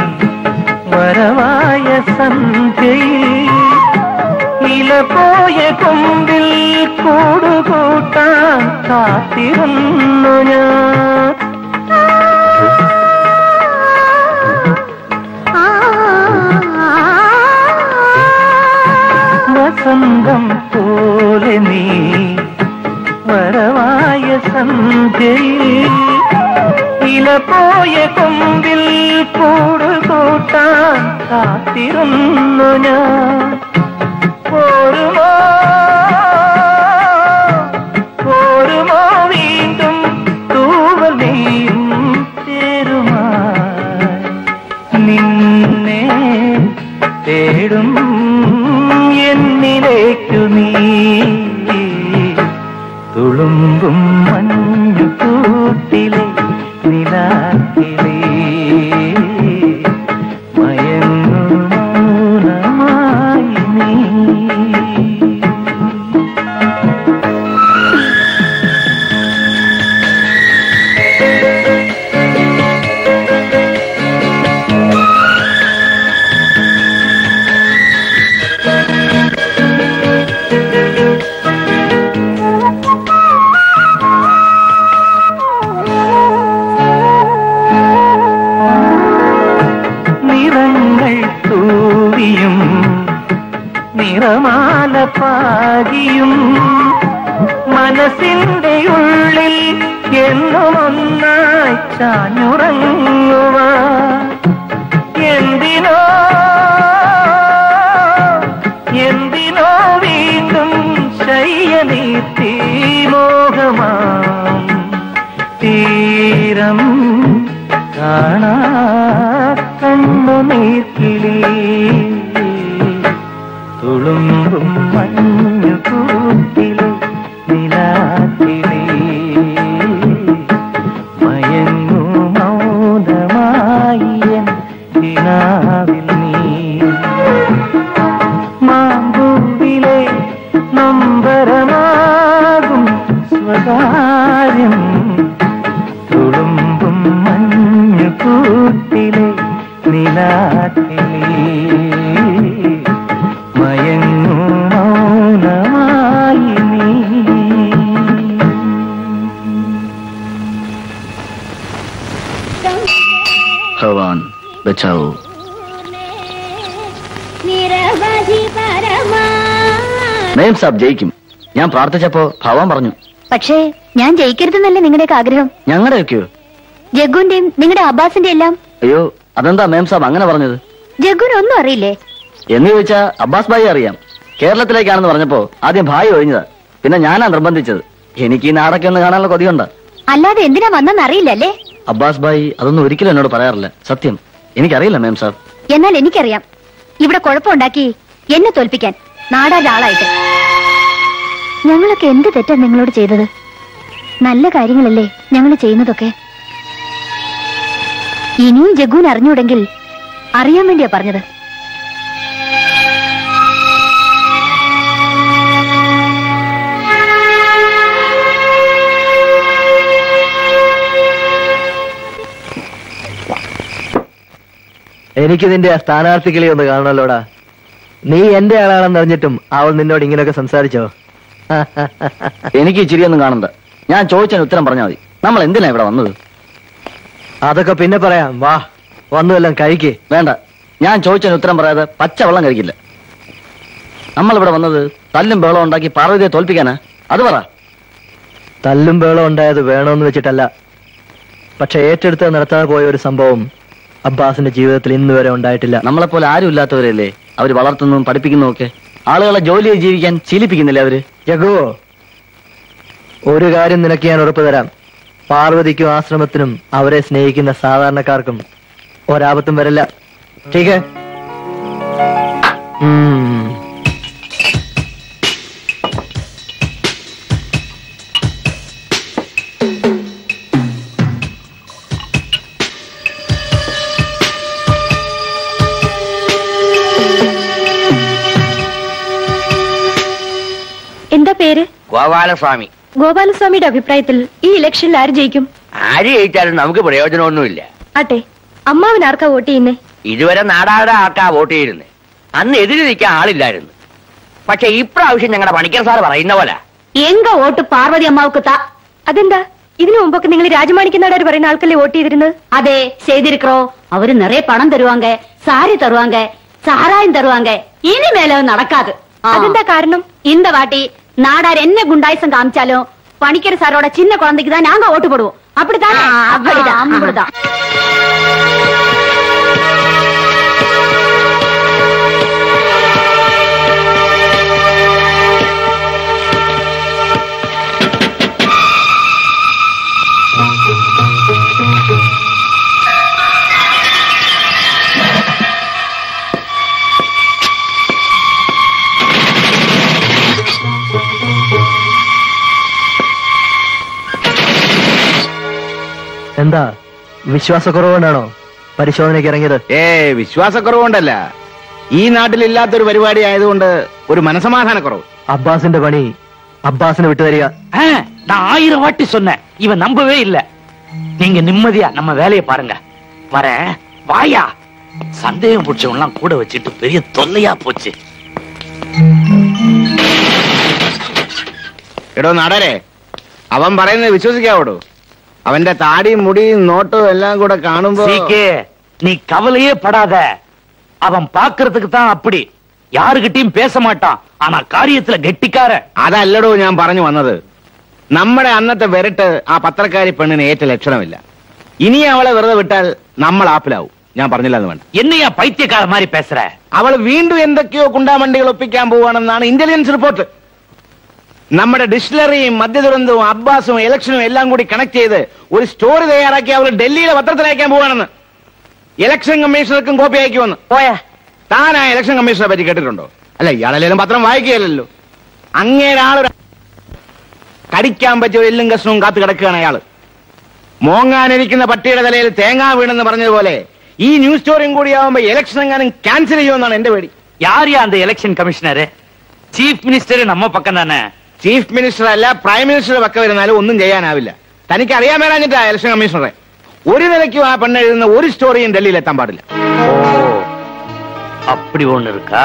[SPEAKER 13] വരവായ സന്ധ്യയിൽ ഇല പോയ കൊമ്പിൽ കൂടുകൂട്ടാൻ കാത്തിരുന്നു ഞാൻ. വസന്തം പോലെ നീ വരവായ സന്ധ്യയിൽ ഇല പോയ കൊമ്പിൽ കൂടുകൂട്ടാൻ കാത്തിരുന്നു ഞാൻ. പോരുമോ പോരുമോ വീണ്ടും തൂവൽ നീയും ചേരുമായി നിന്നെ തേടും എന്നിലേക്കു നീ തുളുമ്പും മഞ്ഞു കൂട്ടിലെ നിലാക്കിലേ മയങ്ങു മൗനമായി നീ. നിറങ്ങൾ തൂവിയും നിറമാല പാകിയും മനസ്സിന്റെ ഉള്ളിൽ എന്നും ഒന്നായി ചാഞ്ഞുറങ്ങുക എന്തിനോ എന്തിനോ വീണ്ടും ശയ്യനീത്തി മോഹമാം തീരം കാണാ കണ്ണുനീർക്കിളി തുളുമ്പും മഞ്ഞു കൂട്ടിലെ നിലാക്കിളി മയങ്ങൂ മൗനമായി എൻ കിനാവിൽ നീ. മാമ്പൂവിലെ നൊമ്പരമാകും സ്വകാര്യം തുളുമ്പും മഞ്ഞു കൂട്ടിലെ നിലാക്കിലേ മയങ്ങൂ മൗനമായി നീ.
[SPEAKER 12] ഭഗവാൻ ബച്ചാവോ. മേം സാബ് ജയിക്കും. ഞാൻ പ്രാർത്ഥിച്ചപ്പോ ഭഗവാൻ പറഞ്ഞു.
[SPEAKER 4] പക്ഷേ ഞാൻ ജയിക്കരുതെന്നല്ലേ നിങ്ങളുടെയൊക്കെ ആഗ്രഹം?
[SPEAKER 12] ഞങ്ങളുടെയൊക്കെയോ?
[SPEAKER 4] ജഗ്ഗുന്റെയും നിങ്ങളുടെ അബ്ബാസിന്റെ എല്ലാം.
[SPEAKER 12] അയ്യോ, അതെന്താ മേം സാബ് അങ്ങനെ പറഞ്ഞത്?
[SPEAKER 4] ജഗ്ഗുന് ഒന്നും അറിയില്ലേ?
[SPEAKER 12] എന്ന് ചോദിച്ചാ അബ്ബാസ് ഭായി അറിയാം. കേരളത്തിലേക്കാണെന്ന് പറഞ്ഞപ്പോ ആദ്യം ഭായി ഒഴിഞ്ഞതാ, പിന്നെ ഞാനാ നിർബന്ധിച്ചത്. എനിക്ക് ഈ നാടൊക്കെ ഒന്ന് കാണാനുള്ള കൊതിയുണ്ട്.
[SPEAKER 4] അല്ലാതെ എന്തിനാ വന്നെന്ന് അറിയില്ലല്ലേ?
[SPEAKER 12] അബ്ബാസ് ഭായി അതൊന്നും ഒരിക്കലും എന്നോട് പറയാറില്ല. സത്യം എനിക്കറിയില്ല മേം സാബ്.
[SPEAKER 4] എന്നാൽ എനിക്കറിയാം. ഇവിടെ കുഴപ്പമുണ്ടാക്കി
[SPEAKER 2] എന്നെ തോൽപ്പിക്കാൻ നാടാരുടെ ആളായിട്ട്. ഞങ്ങളൊക്കെ എന്ത് തെറ്റാണ് നിങ്ങളോട് ചെയ്തത്? നല്ല കാര്യങ്ങളല്ലേ ഞങ്ങൾ ചെയ്യുന്നതൊക്കെ. ഇനിയും ജഗ്ഗുവിന് അറിഞ്ഞൂടെങ്കിൽ അറിയാൻ വേണ്ടിയാ പറഞ്ഞത്.
[SPEAKER 10] എനിക്ക് നിന്റെ ആ സ്ഥാനാർത്ഥികളെ ഒന്ന് കാണണല്ലോടാ. നീ എന്റെ ആളാണെന്ന് അറിഞ്ഞിട്ടും അവൾ നിന്നോട് ഇങ്ങനെയൊക്കെ സംസാരിച്ചോ?
[SPEAKER 12] എനിക്ക് ഇച്ചിരിയൊന്നും കാണണ്ട. ഞാൻ ചോദിച്ചതിന് ഉത്തരം പറഞ്ഞാൽ മതി. നമ്മൾ എന്തിനാ ഇവിടെ വന്നത്?
[SPEAKER 10] അതൊക്കെ പിന്നെ പറയാം. വാ, വന്നതെല്ലാം കഴിക്കേ.
[SPEAKER 12] വേണ്ട, ഞാൻ ചോദിച്ചതിന് ഉത്തരം പറയാതെ പച്ചവെള്ളം കഴിക്കില്ല. നമ്മളിവിടെ വന്നത് തല്ലും ബഹളം ഉണ്ടാക്കി പാർവതിയെ തോൽപ്പിക്കാനാ? അത് പറ.
[SPEAKER 10] തല്ലും ബഹളം ഉണ്ടായത് വേണമെന്ന് വെച്ചിട്ടല്ല. പക്ഷെ ഏറ്റെടുത്ത് നടത്താതെ പോയ ഒരു സംഭവം അബ്ബാസിന്റെ ജീവിതത്തിൽ ഇന്ന് വരെ ഉണ്ടായിട്ടില്ല.
[SPEAKER 12] നമ്മളെപ്പോലെ ആരും ഇല്ലാത്തവരല്ലേ അവര് വളർത്തുന്നതും പഠിപ്പിക്കുന്നതും ഒക്കെ. ആളുകളെ ജോലിയെ ജീവിക്കാൻ ശീലിപ്പിക്കുന്നില്ല അവര്.
[SPEAKER 10] ജഗുവോ, ഒരു കാര്യം നിനക്ക് ഞാൻ ഉറപ്പു തരാം. പാർവതിക്കും ആശ്രമത്തിനും അവരെ സ്നേഹിക്കുന്ന സാധാരണക്കാർക്കും ഒരാപത്തും വരില്ല. ठीक है?
[SPEAKER 4] എന്താ പേര്?
[SPEAKER 14] ഗോപാലസ്വാമി.
[SPEAKER 4] ഗോപാലസ്വാമിയുടെ അഭിപ്രായത്തിൽ ഈ ഇലക്ഷനിൽ ആര് ജയിക്കും?
[SPEAKER 14] ആര് ജയിച്ചാലും നമുക്ക് പ്രയോജനമൊന്നുമില്ല.
[SPEAKER 4] ആട്ടെ, അമ്മാവൻ ആർക്കാ വോട്ട് ചെയ്യുന്നേ?
[SPEAKER 14] ഇതുവരെ നാടാടെ ആർക്കാ വോട്ട് ചെയ്യുന്നത്. അന്ന് എതിര് നിൽക്കാൻ ആളില്ലായിരുന്നു. പക്ഷെ ഇപ്രാവശ്യം ഞങ്ങളുടെ പണിക്കർ സാർ പറയുന്ന പോലെ
[SPEAKER 4] എങ്ക വോട്ട് പാർവതി അമ്മാവുക്ക് താ. അതെന്താ? ഇതിനു മുമ്പൊക്കെ നിങ്ങൾ രാജമാണിക്യ നാടാർ പറയുന്ന ആൾക്കല്ലേ വോട്ട് ചെയ്തിരുന്നത്?
[SPEAKER 15] അതെ, ചെയ്തിരിക്കോ. അവര് നിറയെ പണം തരുവാങ്ക, സാരി തരുവാങ്ക, സാരായം തരുവാങ്ക. ഇനിമേലെ നടക്കാതെ.
[SPEAKER 4] അതെന്താ കാരണം?
[SPEAKER 15] இந்த வாட்டி நாடார் என்ன குண்டாயசம் காமிச்சாலும் பணிக்கிற சாரோட சின்ன குழந்தைக்கு தான் நாங்க ஓட்டு போடுவோம். அப்படித்தானே? அப்படிதான், அப்படிதான்.
[SPEAKER 10] എന്താ, വിശ്വാസക്കുറവുകൊണ്ടാണോ പരിശോധനയ്ക്ക് ഇറങ്ങിയത്?
[SPEAKER 8] വിശ്വാസക്കുറവുകൊണ്ടല്ല. ഈ നാട്ടിലില്ലാത്തൊരു പരിപാടി ആയതുകൊണ്ട് ഒരു മനസമാധാനക്കുറവ്.
[SPEAKER 10] അബ്ബാസിന്റെ പണി അബ്ബാസിന് വിട്ടുതരിക.
[SPEAKER 1] நான் 1000 வாட்டி சொன்னேன், இவன் நம்பவே இல்ல. நீங்க நிம்மதியா நம்ம வேலையை பாருங்க. வரேன், வாயா. சந்தேகம் பிடிச்சவன்லாம் கூட வச்சுட்டு பெரிய தொல்லையா போச்சு.
[SPEAKER 8] എടോ നാടാരെ, അവൻ പറയുന്നത് വിശ്വസിക്കാവോടോ? അവന്റെ താടിയും മുടിയും നോട്ടും എല്ലാം കൂടെ കാണുമ്പോ
[SPEAKER 1] நீ கவலையே படாத. அவன் பாக்குறதுக்கு தான் அப்படி. யாருகிட்டயும் பேச மாட்டான், ஆனா കാര്യத்துல ഗെട്ടിക്കാര.
[SPEAKER 8] അതല്ലടോ ഞാൻ പറഞ്ഞു വന്നത്. നമ്മുടെ അന്നത്തെ വെരട്ട് ആ പത്രക്കാരി പെണ്ണിന് ഏറ്റ ലക്ഷണമില്ല. ഇനി അവളെ വെറുതെ വിട്ടാൽ നമ്മൾ ആപ്പിലാവും. ഞാൻ പറഞ്ഞില്ല എന്ന് വേണ്ട.
[SPEAKER 1] என்னையா பைத்தியக்கார மாதிரி பேசுற?
[SPEAKER 8] അവൾ വീണ്ടും എന്തൊക്കെയോ കുണ്ടാമണ്ടികൾ ഒപ്പിക്കാൻ പോവാണെന്നാണ് ഇന്റലിജൻസ് റിപ്പോർട്ട്. നമ്മുടെ ഡിസ്റ്റിലറിയും മദ്യദുരന്തവും അബ്ബാസും ഇലക്ഷനും എല്ലാം കൂടി കണക്ട് ചെയ്ത് ഒരു സ്റ്റോറി തയ്യാറാക്കി അവൾ ഡൽഹിയിലെ പത്രത്തിൽ അയക്കാൻ പോവാണെന്ന്. Election കമ്മീഷണർക്കും copy അയക്കുമെന്ന്. പോയാ താൻ ആ ഇലക്ഷൻ കമ്മീഷണറെ പറ്റി കേട്ടിട്ടുണ്ടോ? അല്ല, ഇയാളെല്ലാം പത്രം വായിക്കുകയല്ലോ. അങ്ങേരാളൊരു കടിക്കാൻ പറ്റിയ എല്ലും കഷ്ണവും കാത്തു കിടക്കുകയാണ് അയാള്. മോങ്ങാനിരിക്കുന്ന പട്ടിയുടെ തലയിൽ തേങ്ങാ വീണെന്ന് പറഞ്ഞതുപോലെ ഈ ന്യൂസ് സ്റ്റോറിയും കൂടി ആവുമ്പോ ഇലക്ഷൻ എങ്ങാനും ക്യാൻസൽ ചെയ്യുമെന്നാണ് എന്റെ പേടി.
[SPEAKER 1] யாரியா அந்த எலெக்ஷன் கமிஷனர்? ചീഫ് മിനിസ്റ്റർ നമ്മ പക്കം തന്നെ.
[SPEAKER 8] ചീഫ് മിനിസ്റ്റർ അല്ല, പ്രൈം മിനിസ്റ്റർ പക്ക വരുന്നാലും ഒന്നും ചെയ്യാനാവില്ല. തനിക്ക് അറിയാൻ മേലാഞ്ഞിട്ടാ ഇലക്ഷൻ കമ്മീഷണറെ. ഒരു നിലയ്ക്കും ആ പെണ്ണ് എഴുതുന്ന ഒരു സ്റ്റോറിയും ഡൽഹിയിൽ എത്താൻ പാടില്ല.
[SPEAKER 1] அப்படி ஒண்ணு இருக்கா?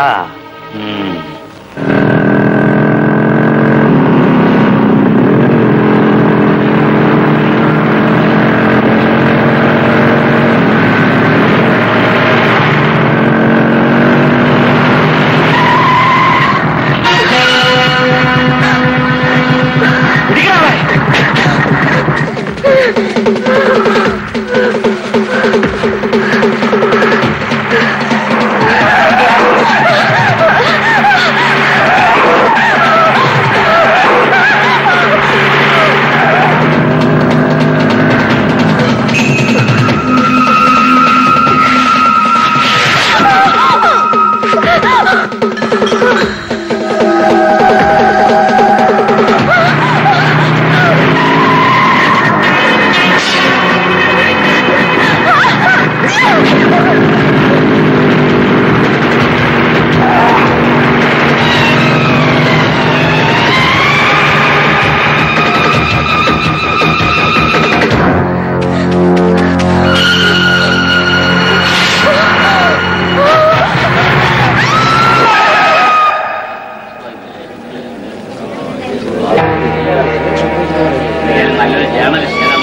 [SPEAKER 6] നല്ലൊരു ജേർണലിസ്റ്റ്.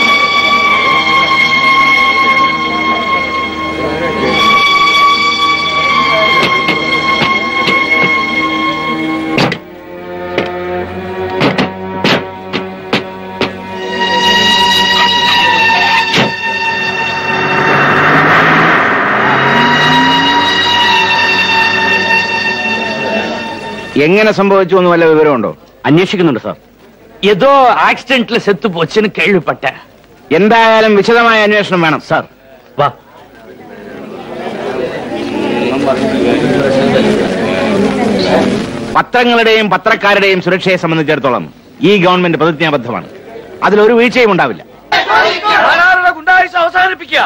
[SPEAKER 8] എങ്ങനെ സംഭവിച്ചു എന്ന് വല്ല വിവരമുണ്ടോ?
[SPEAKER 6] അന്വേഷിക്കുന്നുണ്ട് സാർ.
[SPEAKER 1] ഏതോ ആക്സിഡന്റിൽ സെത്തു പോച്ചെന്ന് കേൾവിപ്പെട്ട.
[SPEAKER 8] എന്തായാലും വിശദമായ അന്വേഷണം വേണം
[SPEAKER 1] സാർ. വാ.
[SPEAKER 8] പത്രങ്ങളുടെയും പത്രക്കാരുടെയും സുരക്ഷയെ സംബന്ധിച്ചിടത്തോളം ഈ ഗവൺമെന്റ് പ്രതിജ്ഞാബദ്ധമാണ്. അതിലൊരു വീഴ്ചയും ഉണ്ടാവില്ല.
[SPEAKER 1] അവസാനിപ്പിക്കുക.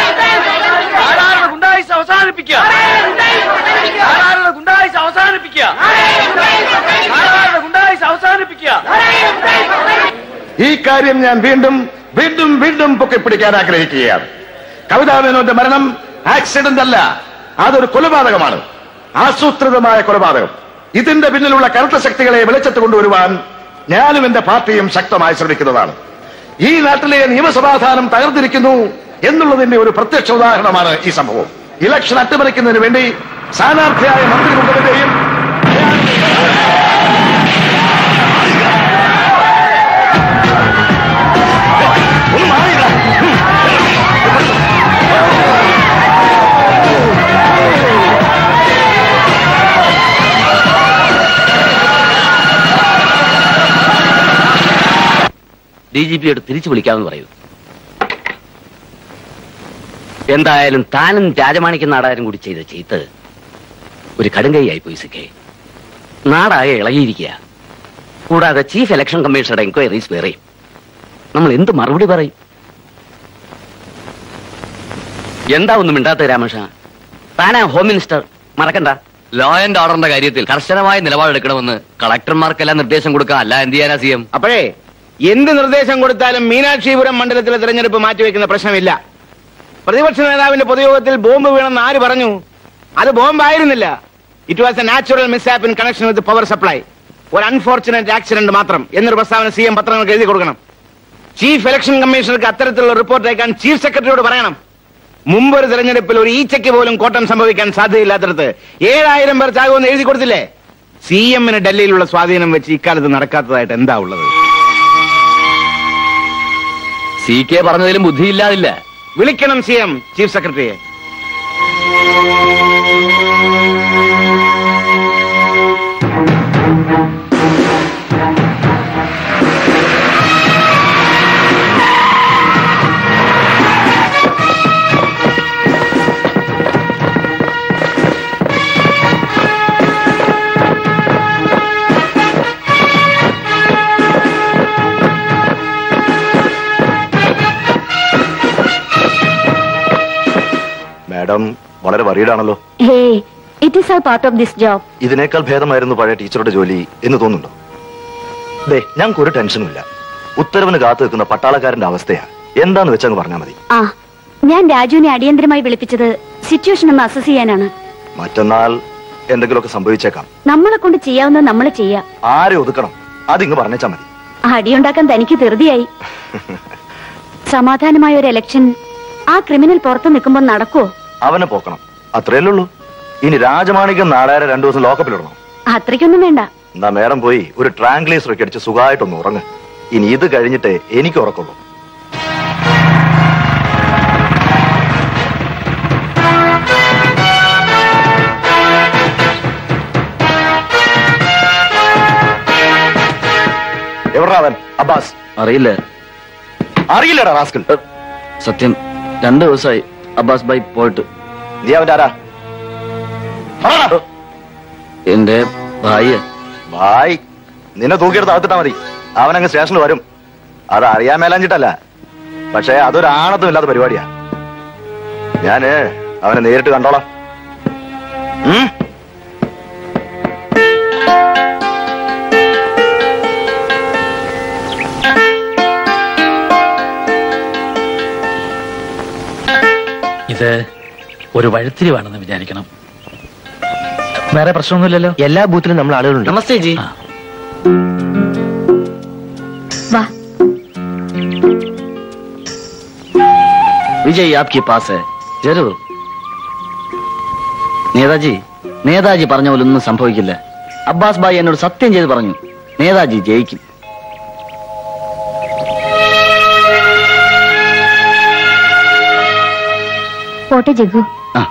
[SPEAKER 7] ഈ കാര്യം ഞാൻ വീണ്ടും വീണ്ടും വീണ്ടും പൊക്കിപ്പിടിക്കാൻ ആഗ്രഹിക്കുകയാണ്. കവിതാ മേനോന്റെ മരണം ആക്സിഡന്റ് അല്ല, അതൊരു കൊലപാതകമാണ്, ആസൂത്രിതമായ കൊലപാതകം. ഇതിന്റെ പിന്നിലുള്ള കറുത്ത ശക്തികളെ വെളിച്ചത്ത് കൊണ്ടുവരുവാൻ ഞാനും എന്റെ പാർട്ടിയും ശക്തമായി ശ്രമിക്കുന്നതാണ്. ഈ നാട്ടിലെ നിയമസമാധാനം തകർന്നിരിക്കുന്നു എന്നുള്ളതിന്റെ ഒരു പ്രത്യക്ഷ ഉദാഹരണമാണ് ഈ സംഭവം. ഇലക്ഷൻ അട്ടിമറിക്കുന്നതിന് വേണ്ടി സ്ഥാനാർത്ഥിയായ മന്ത്രി മുഖ്യമന്ത്രിയും
[SPEAKER 6] DGPയോട് തിരിച്ചു വിളിക്കാമെന്ന് പറയൂ. എന്തായാലും താനും രാജമാണിക്യം നാടാരും കൂടി ചെയ്ത ചെയ്ത്ത് ഒരു കടുങ്കൈയായി പോയി സിക്കേ. നാടാകെ ഇളകിയിരിക്കുക. കൂടാതെ ചീഫ് ഇലക്ഷൻ കമ്മീഷണറുടെ എൻക്വയറീസ് വേറെയും. നമ്മൾ എന്ത് മറുപടി പറയും? എന്താ ഒന്നും മിണ്ടാത്ത രാമകൃഷ്ണ? താനാ ഹോം മിനിസ്റ്റർ, മറക്കണ്ട.
[SPEAKER 5] ലോ ആൻഡ് ഓർഡറിന്റെ കാര്യത്തിൽ കർശനമായ നിലപാടെടുക്കണമെന്ന് കളക്ടർമാർക്കെല്ലാം നിർദ്ദേശം കൊടുക്കാം. അല്ല എന്ത് ചെയ്യാനാ CM?
[SPEAKER 8] അപ്പോഴേ എന്ത് നിർദ്ദേശം കൊടുത്താലും മീനാക്ഷിപുരം മണ്ഡലത്തിലെ തെരഞ്ഞെടുപ്പ് മാറ്റിവെക്കുന്ന പ്രശ്നമില്ല. പ്രതിപക്ഷ നേതാവിന്റെ പൊതുയോഗത്തിൽ ബോംബ് വീണെന്ന് ആര് പറഞ്ഞു? അത് ബോംബായിരുന്നില്ല. It was a natural mishap in connection with power supply. ഒരു അൺഫോർച്ചുനേറ്റ് ആക്സിഡന്റ് മാത്രം എന്നൊരു പ്രസ്താവന CM പത്രങ്ങൾക്ക് എഴുതി കൊടുക്കണം. ചീഫ് ഇലക്ഷൻ കമ്മീഷണർക്ക് അത്തരത്തിലുള്ള റിപ്പോർട്ട് അയക്കാൻ ചീഫ് സെക്രട്ടറിയോട് പറയണം. മുമ്പൊരു തെരഞ്ഞെടുപ്പിൽ ഒരു ഈച്ചയ്ക്ക് പോലും കോട്ടം സംഭവിക്കാൻ സാധ്യതയില്ലാത്തടത്ത് 7000 പേർ ചാകുമെന്ന് എഴുതി കൊടുത്തില്ലേ? CMന് ഡൽഹിയിലുള്ള സ്വാധീനം വെച്ച് ഇക്കാലത്ത് നടക്കാത്തതായിട്ട് എന്താ ഉള്ളത്?
[SPEAKER 5] CK പറഞ്ഞതിലും ബുദ്ധിയില്ലാതില്ല.
[SPEAKER 8] വിളിക്കണം CM ചീഫ് സെക്രട്ടറിയെ.
[SPEAKER 11] മാഡം വളരെ വറീഡാണല്ലോ.
[SPEAKER 4] It is all part of this job.
[SPEAKER 11] ഇതിനേക്കാൾ ഭേദമായിരുന്നു പഴയ ടീച്ചറുടെ ജോലി എന്ന് തോന്നുന്നുണ്ടോ? ദേ, ഞങ്ങൾക്ക് ഒരു ടെൻഷനും ഇല്ല. ഉത്തരവിന് കാത്തു നിൽക്കുന്ന പട്ടാളക്കാരന്റെ അവസ്ഥയാ. എന്താന്ന് വെച്ചങ്ങ് പറഞ്ഞാൽ മതി.
[SPEAKER 4] ആ, ഞാൻ രാജുവിനെ അടിയന്തരമായി വിളിപ്പിച്ചത് സിറ്റുവേഷൻ ഒന്ന് അസസ് ചെയ്യാനാണ്.
[SPEAKER 11] മറ്റന്നാൾ എന്തെങ്കിലുമൊക്കെ സംഭവിച്ചേക്കാം.
[SPEAKER 4] നമ്മളെ കൊണ്ട് ചെയ്യാവുന്നത് നമ്മൾ ചെയ്യാം.
[SPEAKER 11] ആരെ ഒതുക്കണം അതിങ്ങ് പറഞ്ഞാ മതി.
[SPEAKER 4] അടിയുണ്ടാക്കാൻ തനിക്ക് ധൃതിയായി. സമാധാനമായ ഒരു ഇലക്ഷൻ ആ ക്രിമിനൽ പുറത്ത് നിൽക്കുമ്പോൾ നടക്കുവോ?
[SPEAKER 11] അവനെ പോക്കണം, അത്രയല്ലേ ഉള്ളൂ. ഇനി രാജമാണിക്യം നാടാരെ 2 ദിവസം ലോക്കപ്പിലിടണം.
[SPEAKER 4] അത്രയ്ക്കൊന്നും വേണ്ട.
[SPEAKER 11] എന്നാ മേഡം പോയി ഒരു ട്രാങ്ക്ലൈസർ ഒക്കെ അടിച്ച് സുഖമായിട്ടൊന്ന് ഉറങ്ങ്. ഇനി ഇത് കഴിഞ്ഞിട്ടേ എനിക്ക് ഉറക്കുള്ളൂ. എവിടാ അവൻ? അബ്ബാസ്
[SPEAKER 5] അറിയില്ല.
[SPEAKER 11] അറിയില്ലടാ റാസ്കൽ.
[SPEAKER 5] സത്യം 2 ദിവസമായി അബ്ബാസ് ഭായ് പോയിട്ട്.
[SPEAKER 11] നീ അവന്റെ ആരാ?
[SPEAKER 5] എന്റെ ഭാര്യ.
[SPEAKER 11] ഭായ് നിന്നെ തൂക്കിയെടുത്ത് അകത്തിട്ടാ മതി. അവനങ്ങ് സ്റ്റേഷനിൽ വരും. അത് അറിയാൻ മേലാഞ്ഞിട്ടല്ല, പക്ഷെ അതൊരു ആണത്തും ഇല്ലാത്ത പരിപാടിയാ. ഞാന് അവനെ നേരിട്ട് കണ്ടോളാം.
[SPEAKER 9] ഇത് ഒരു വഴിത്തിരിവാണെന്ന് വിചാരിക്കണം. വേറെ പ്രശ്നമൊന്നുമില്ലല്ലോ.
[SPEAKER 10] എല്ലാ ബൂത്തിലും നമ്മൾ ആളുകളുണ്ട്.
[SPEAKER 5] നമസ്തേ ജി.
[SPEAKER 4] വാ.
[SPEAKER 12] विजय आपके पास है जरूर. നേതാജി പറഞ്ഞ പോലൊന്നും സംഭവിക്കില്ല. അബ്ബാസ് ഭായി എന്നോട് സത്യം ചെയ്ത് പറഞ്ഞു, നേതാജി ജയിക്കും.
[SPEAKER 4] പോട്ടെ ജഗ്ഗു.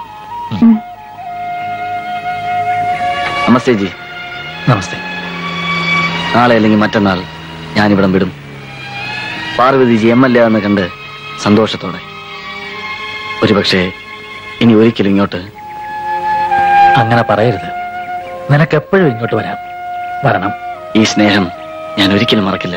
[SPEAKER 12] നമസ്തേ ജി.
[SPEAKER 9] നമസ്തേ.
[SPEAKER 12] നാളെ അല്ലെങ്കിൽ മറ്റന്നാൾ ഞാനിവിടം വിടും. പാർവതിജി MLA എന്ന് കണ്ട് സന്തോഷത്തോടെ. ഒരുപക്ഷെ ഇനി ഒരിക്കലും ഇങ്ങോട്ട്.
[SPEAKER 9] അങ്ങനെ പറയരുത്. നിനക്ക് എപ്പോഴും ഇങ്ങോട്ട് വരണം.
[SPEAKER 12] ഈ സ്നേഹം ഞാൻ ഒരിക്കലും മറക്കില്ല.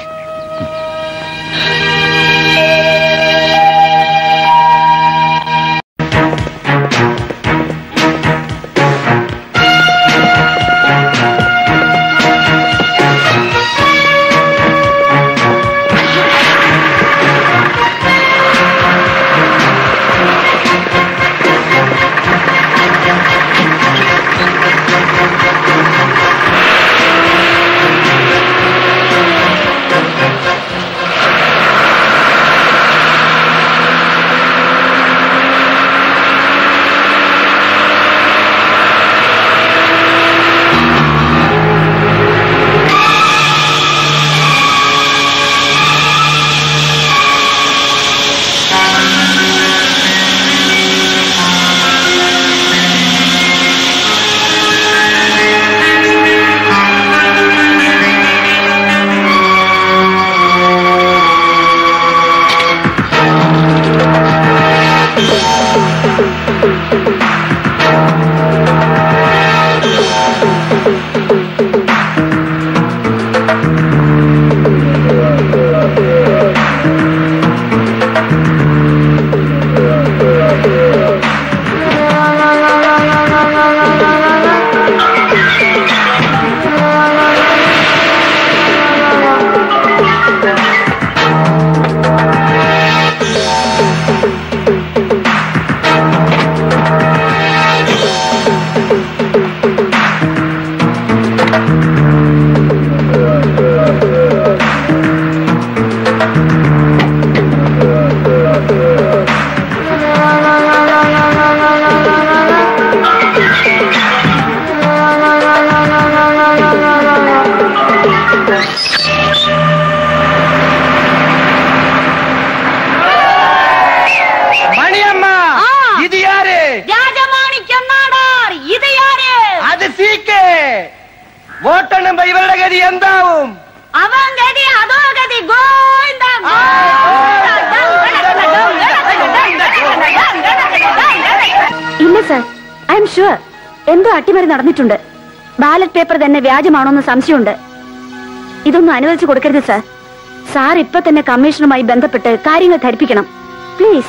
[SPEAKER 4] ഇല്ല സർ, ഐ എം ഷുവർ എന്തോ അട്ടിമറി നടന്നിട്ടുണ്ട്. ബാലറ്റ് പേപ്പർ തന്നെ വ്യാജമാണോന്ന് സംശയമുണ്ട്. ഇതൊന്നും അനുവദിച്ചു കൊടുക്കരുത് സർ. സാർ ഇപ്പൊ തന്നെ കമ്മീഷനുമായി ബന്ധപ്പെട്ട് കാര്യങ്ങൾ ധരിപ്പിക്കണം പ്ലീസ്.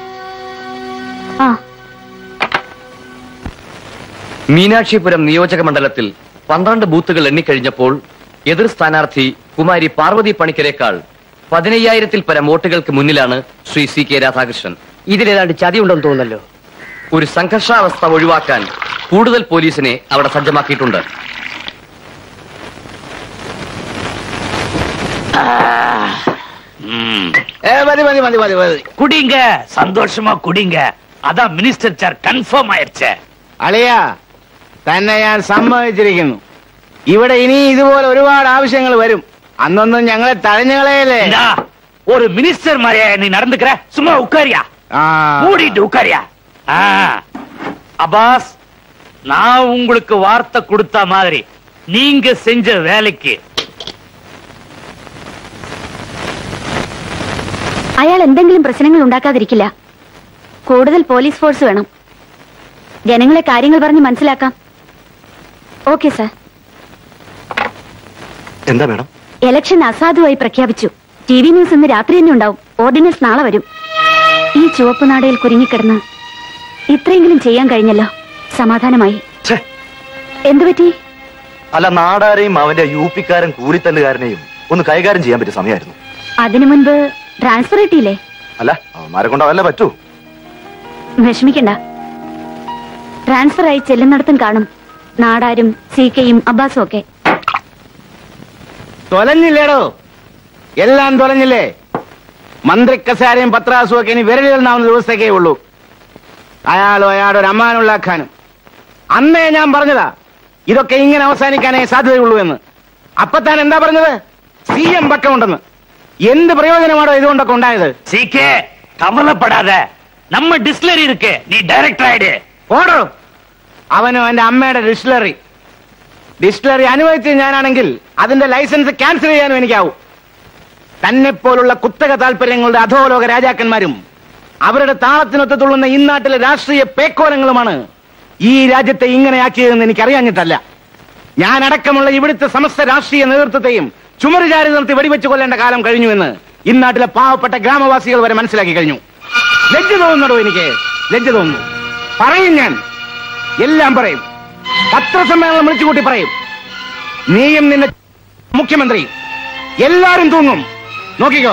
[SPEAKER 6] മീനാക്ഷിപുരം നിയോജക മണ്ഡലത്തിൽ 12 ബൂത്തുകൾ എണ്ണിക്കഴിഞ്ഞപ്പോൾ എതിർ സ്ഥാനാർത്ഥി കുമാരി പാർവതി പണിക്കരേക്കാൾ 15,000-ൽ പരം വോട്ടുകൾക്ക് മുന്നിലാണ് ശ്രീ CK രാധാകൃഷ്ണൻ.
[SPEAKER 3] ഇതിലേതാണ്ട് ചതിയുണ്ടെന്ന് തോന്നല്ലോ.
[SPEAKER 6] ഒരു സംഘർഷാവസ്ഥ ഒഴിവാക്കാൻ കൂടുതൽ പോലീസിനെ അവിടെ സജ്ജമാക്കിയിട്ടുണ്ട്.
[SPEAKER 1] குடிங்க, சந்தோஷமா குடிங்க. அதான் மினிஸ்டர் சேர் கன்ஃபார்ம் ஆயிருச்சு.
[SPEAKER 8] അളിയ തന്നെ ഞാൻ സമ്മതിച്ചിരിക്കുന്നു. ഇവിടെ ഇനി ഇതുപോലെ ഒരുപാട് ആവശ്യങ്ങൾ വരും. അന്നൊന്നും ഞങ്ങളെ തഴഞ്ഞു കളയല്ലേ.
[SPEAKER 1] ஒரு மினிஸ்டர் மாதிரியா நீ நடந்துக்கிற? சும்மா உட்காரியா, மூடிட்டு உட்காரியா. அப்பாஸ், நான் உங்களுக்கு வார்த்தை கொடுத்த மாதிரி நீங்க செஞ்ச வேலைக்கு
[SPEAKER 4] അയാൾ എന്തെങ്കിലും പ്രശ്നങ്ങൾ ഉണ്ടാക്കാതിരിക്കില്ല. കൂടുതൽ പോലീസ് ഫോഴ്സ് വേണം. ജനങ്ങളെ കാര്യങ്ങൾ പറഞ്ഞ് മനസ്സിലാക്കാം. Okay sir.
[SPEAKER 11] എന്താ മേഡം?
[SPEAKER 4] ഇലക്ഷൻ അസാധുവായി പ്രഖ്യാപിച്ചു. TV ന്യൂസ് ഇന്ന് രാത്രി തന്നെ ഉണ്ടാവും. ഓർഡിനൻസ് നാളെ വരും. ഈ ചുവപ്പ് നാടയിൽ കുരുങ്ങിക്കിടന്ന് ഇത്രയെങ്കിലും ചെയ്യാൻ കഴിഞ്ഞല്ലോ. സമാധാനമായി. എന്തുപറ്റി?
[SPEAKER 11] അല്ല, നാടാരെയും അവന്റെ UP-ക്കാരൻ കൂലിത്തല്ലുകാരനെയും ഒന്ന് കൈകാര്യം ചെയ്യാൻ പറ്റിയ സമയമായിരുന്നു.
[SPEAKER 4] അതിനു മുൻപ് ട്രാൻസ്ഫർ കിട്ടിയില്ലേ?
[SPEAKER 11] അല്ല, അവന്മാരെ കൊണ്ട് അവല്ലേ പറ്റൂ.
[SPEAKER 4] വിഷമിക്കണ്ട. ട്രാൻസ്ഫർ ആയി ചെല്ലുന്നിടത്തും കാണും നാടാരും CKയും അബ്ബാസും ഒക്കെ.
[SPEAKER 8] തൊലഞ്ഞില്ലേടോ, എല്ലാം തൊലഞ്ഞില്ലേ? മന്ത്രിക്കസാരയും പത്രാസും ഒക്കെ ഇനി വിരലിലെണ്ണാവുന്ന ദിവസത്തേക്കേ ഉള്ളൂ. അയാളും അയാളുടെ ഒരു അമ്മാനുള്ള ഖാനും. അന്നേ ഞാൻ പറഞ്ഞതാ ഇതൊക്കെ ഇങ്ങനെ അവസാനിക്കാനേ സാധ്യതയുള്ളൂ എന്ന്. അപ്പൊ താൻ എന്താ പറഞ്ഞത്? CM പക്കമുണ്ടെന്ന്. എന്ത് പ്രയോജനമാണോ ഇതുകൊണ്ടൊക്കെ ഉണ്ടായത്?
[SPEAKER 1] കവലപ്പെടാതെ നമ്മ ഡിസ്റ്റിലറി ഇരിക്കേ, നീ ഡയറക്ടർ ആയിട്.
[SPEAKER 8] ഓടോ. അവനും എന്റെ അമ്മയുടെ ഡിസ്റ്റിലറി അനുവദിച്ച് ഞാനാണെങ്കിൽ അതിന്റെ ലൈസൻസ് ക്യാൻസൽ ചെയ്യാനും എനിക്കാവും. തന്നെ പോലുള്ള കുത്തക താല്പര്യങ്ങളുടെ അധോലോക രാജാക്കന്മാരും അവരുടെ താളത്തിനൊത്തുള്ളുന്ന ഇന്നാട്ടിലെ രാഷ്ട്രീയ പേക്കോലങ്ങളുമാണ് ഈ രാജ്യത്തെ ഇങ്ങനെയാക്കിയതെന്ന് എനിക്കറിയാഞ്ഞിട്ടല്ല. ഞാൻ അടക്കമുള്ള ഇവിടുത്തെ സമസ്ത രാഷ്ട്രീയ നേതൃത്വത്തെയും ചുമരുചാരി നിർത്തി വെടിവെച്ച് കൊല്ലേണ്ട കാലം കഴിഞ്ഞുവെന്ന് ഇന്നാട്ടിലെ പാവപ്പെട്ട ഗ്രാമവാസികൾ വരെ മനസ്സിലാക്കി കഴിഞ്ഞു. ലജ്ജ തോന്നുന്നുണ്ടോ? എനിക്ക് ലജ്ജ തോന്നുന്നു. പറയും, ഞാൻ എല്ലാം പറയും. പത്രസമ്മേളനം വിളിച്ചുകൂട്ടി പറയും. നീയും നിന്റെ മുഖ്യമന്ത്രി എല്ലാരും തൂങ്ങും. നോക്കിക്കോ.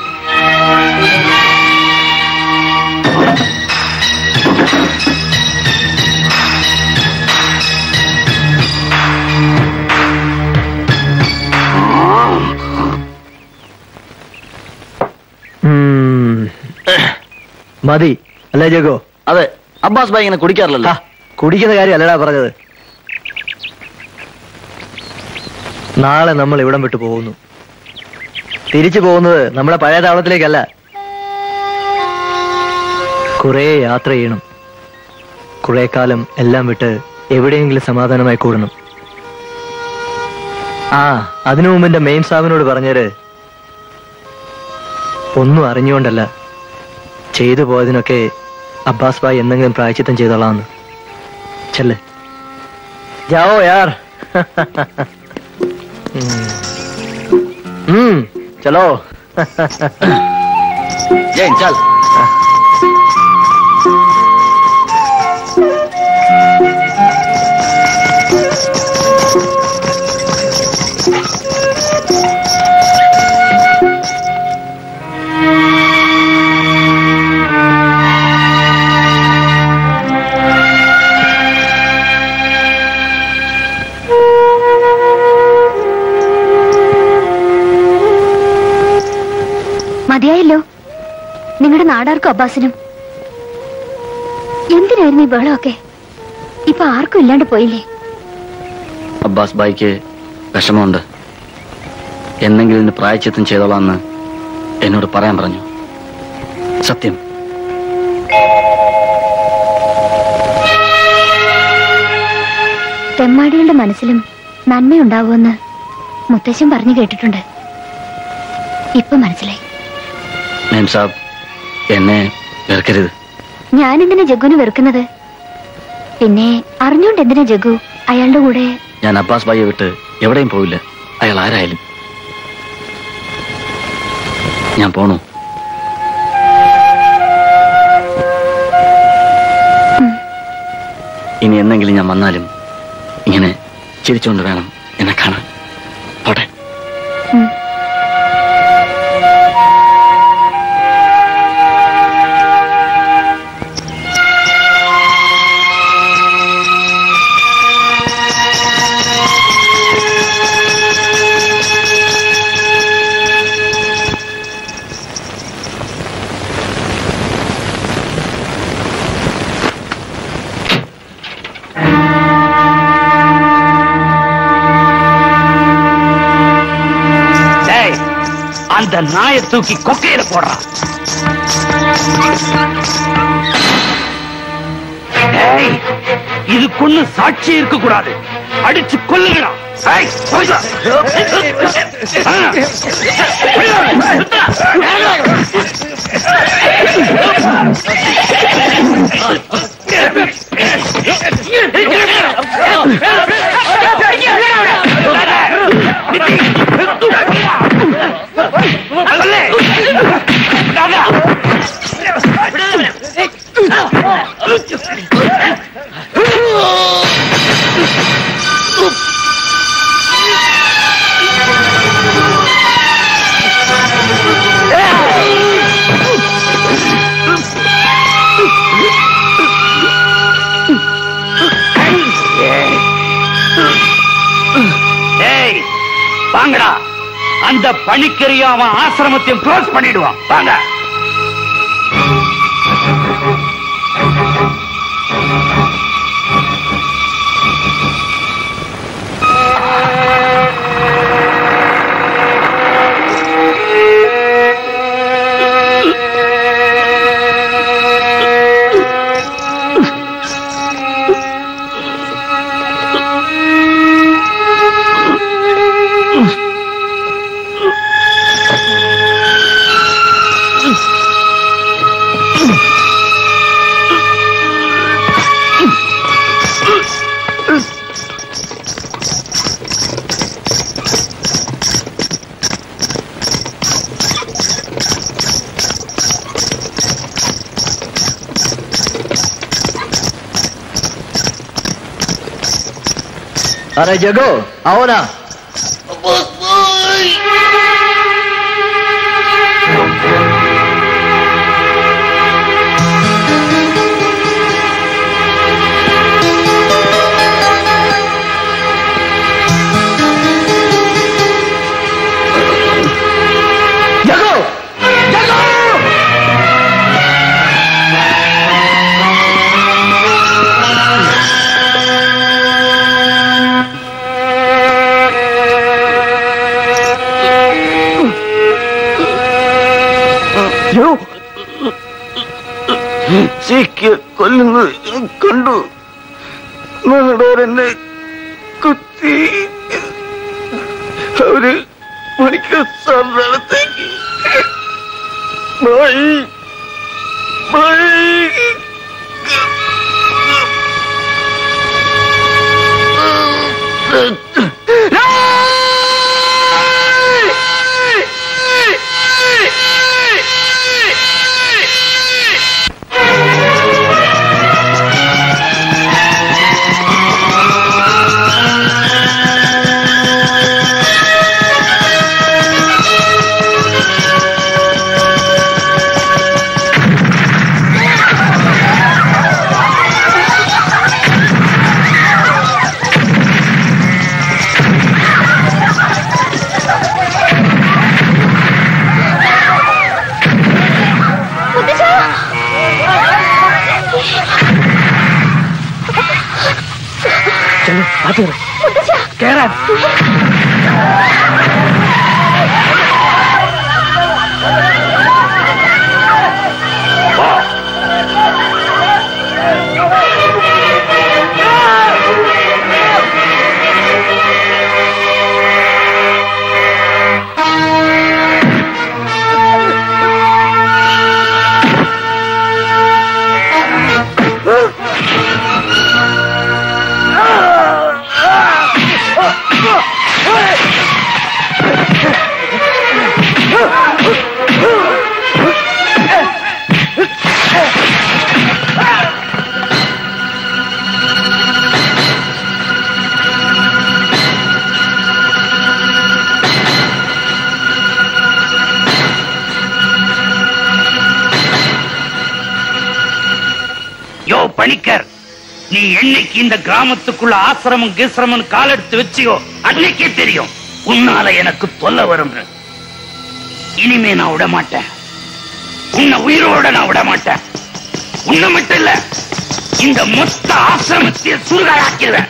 [SPEAKER 10] മതി അല്ലേ ജഗോ?
[SPEAKER 12] അതെ. അബ്ബാസ് ഭായി ഇങ്ങനെ കുടിക്കാറില്ലല്ലോ.
[SPEAKER 10] കുടിക്കുന്ന കാര്യം അല്ലടാ പറഞ്ഞത്. നാളെ നമ്മൾ ഇവിടം വിട്ടു പോകുന്നു. തിരിച്ചു പോകുന്നത് നമ്മുടെ പഴയ താവളത്തിലേക്കല്ല. കുറെ യാത്ര ചെയ്യണം. കുറെ കാലം എല്ലാം വിട്ട് എവിടെയെങ്കിലും സമാധാനമായി കൂടണം. അതിനു മുമ്പ് എന്റെ മെയിൻ സാബിനോട് പറഞ്ഞേര്, ഒന്നും അറിഞ്ഞുകൊണ്ടല്ല, ചെയ്തു പോയതിനൊക്കെ അബ്ബാസ് ഭായ് എന്തെങ്കിലും പ്രായശ്ചിത്തം ചെയ്തോളാന്ന്. ചെല്ലേ ജാവോ യാർ. ചലോ.
[SPEAKER 12] ജയൻ ചൽ.
[SPEAKER 2] മതിയായല്ലോ നിങ്ങളുടെ നാടാർക്കും അബ്ബാസിനും. എന്തിനായിരുന്നു ഈ ബഹളമൊക്കെ? ഇപ്പൊ ആർക്കും ഇല്ലാണ്ട് പോയില്ലേ?
[SPEAKER 12] അബ്ബാസ് ഭായിക്ക് വിഷമമുണ്ട്. എന്തെങ്കിലും ഇതിന് പ്രായശ്ചിത്തം ചെയ്തോളാന്ന് എന്നോട് പറയാൻ പറഞ്ഞു. സത്യം.
[SPEAKER 2] തെമ്മാടികളുടെ മനസ്സിലും നന്മയുണ്ടാവുമെന്ന് മുത്തശ്ശൻ പറഞ്ഞു കേട്ടിട്ടുണ്ട്. ഇപ്പൊ മനസ്സിലായി.
[SPEAKER 12] മേം സാബ്, എന്നെ വെറുക്കരുത്.
[SPEAKER 2] ഞാനെന്തിനാ ജഗ്ഗുവിനെ വെറുക്കുന്നത്? പിന്നെ അറിഞ്ഞോണ്ട് എന്തിനാ ജഗ്ഗു അയാളുടെ കൂടെ?
[SPEAKER 12] ഞാൻ അബ്ബാസ് ഭായിയെ വിട്ട് എവിടെയും പോവില്ല, അയാൾ ആരായാലും. ഞാൻ പോണു. ഇനി എന്നെങ്കിലും ഞാൻ വന്നാലും ഇങ്ങനെ ചിരിച്ചുകൊണ്ട് വേണം എന്നെ കാണാൻ. പോട്ടെ.
[SPEAKER 1] அந்த நாயை தூக்கி கொக்கையில போடுறான். இதுக்கு சாட்சி இருக்க கூடாது, அடிச்சு கொல்லுகிறான். அந்த பணிக்கரையும் அவன் ஆசிரமத்தையும் க்ளோஸ் பண்ணிடுவான். வாங்க.
[SPEAKER 10] अरे जगो आओ ना। जगो जगो
[SPEAKER 13] കൊല്ലുന്നത് കണ്ടു. നാടോരെന്നെ കുത്തി അവര് മണിക്കൂർ സാറിനടുത്തേക്ക്
[SPEAKER 1] பணிக்கர், நீ என்னைக்கு இந்த கிராமத்துக்குள்ள ஆசிரமம் கீசிரமம் காலெடுத்து வச்சியோ அன்னைக்கே தெரியும் உன்னால எனக்கு தொல்லை வரும். இனிமே நான் விட மாட்டேன். உன்னை உயிரோட நான் விட மாட்டேன். உன்னை மட்டும் இல்ல, இந்த மொத்த ஆசிரமத்தை சுருகாக்கிடுவேன்.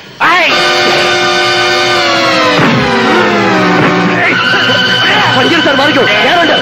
[SPEAKER 10] சார் மாறிக்கும் யார்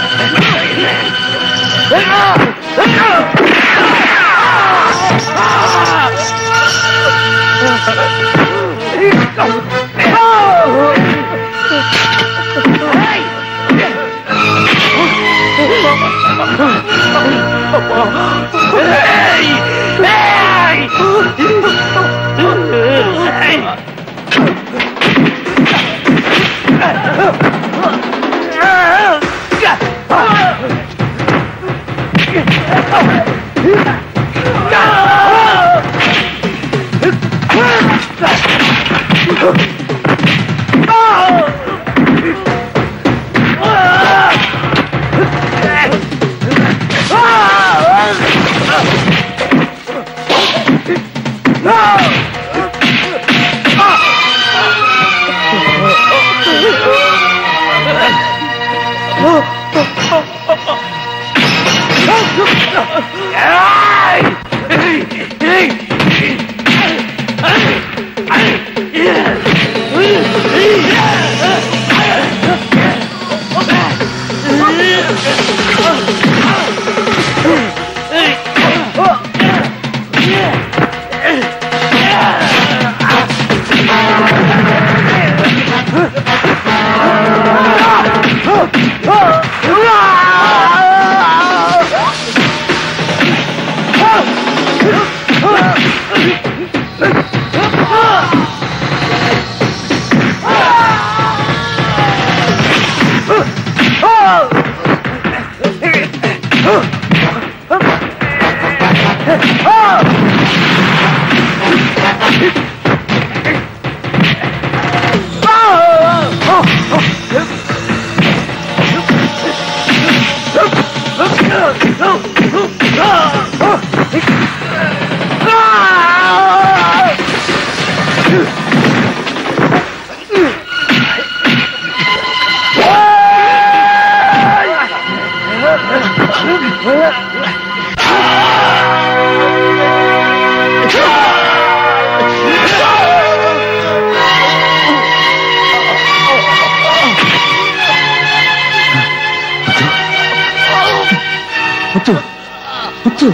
[SPEAKER 10] മുത്തു മുത്തു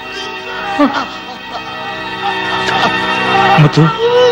[SPEAKER 10] മുത്തു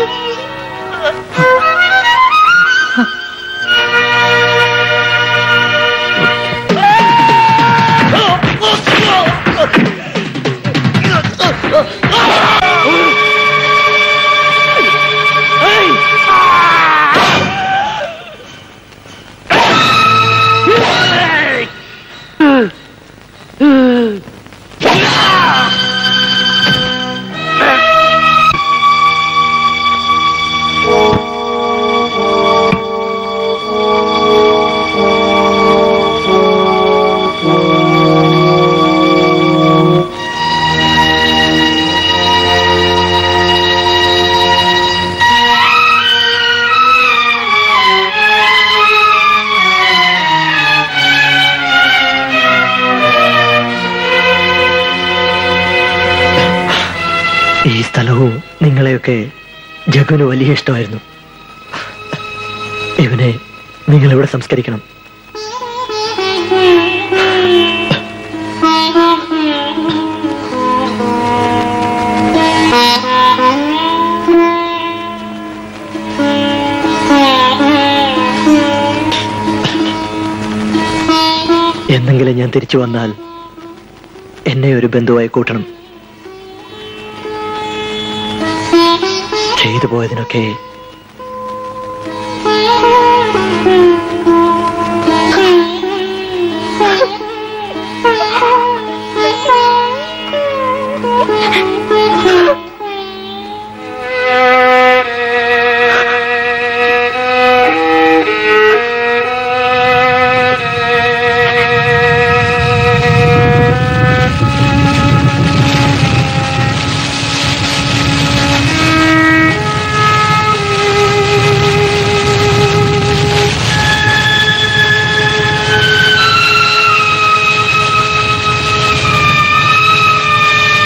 [SPEAKER 10] ഈ സ്ഥലവും നിങ്ങളെയൊക്കെ ജഗുവിന് വലിയ ഇഷ്ടമായിരുന്നു. ഇവനെ നിങ്ങൾ ഇവിടെ സംസ്കരിക്കണം. എന്നെങ്കിലും ഞാൻ തിരിച്ചു വന്നാൽ എന്നെ ഒരു ബന്ധുവായി കൂട്ടണം. ചെയ്തു പോയതിനൊക്കെ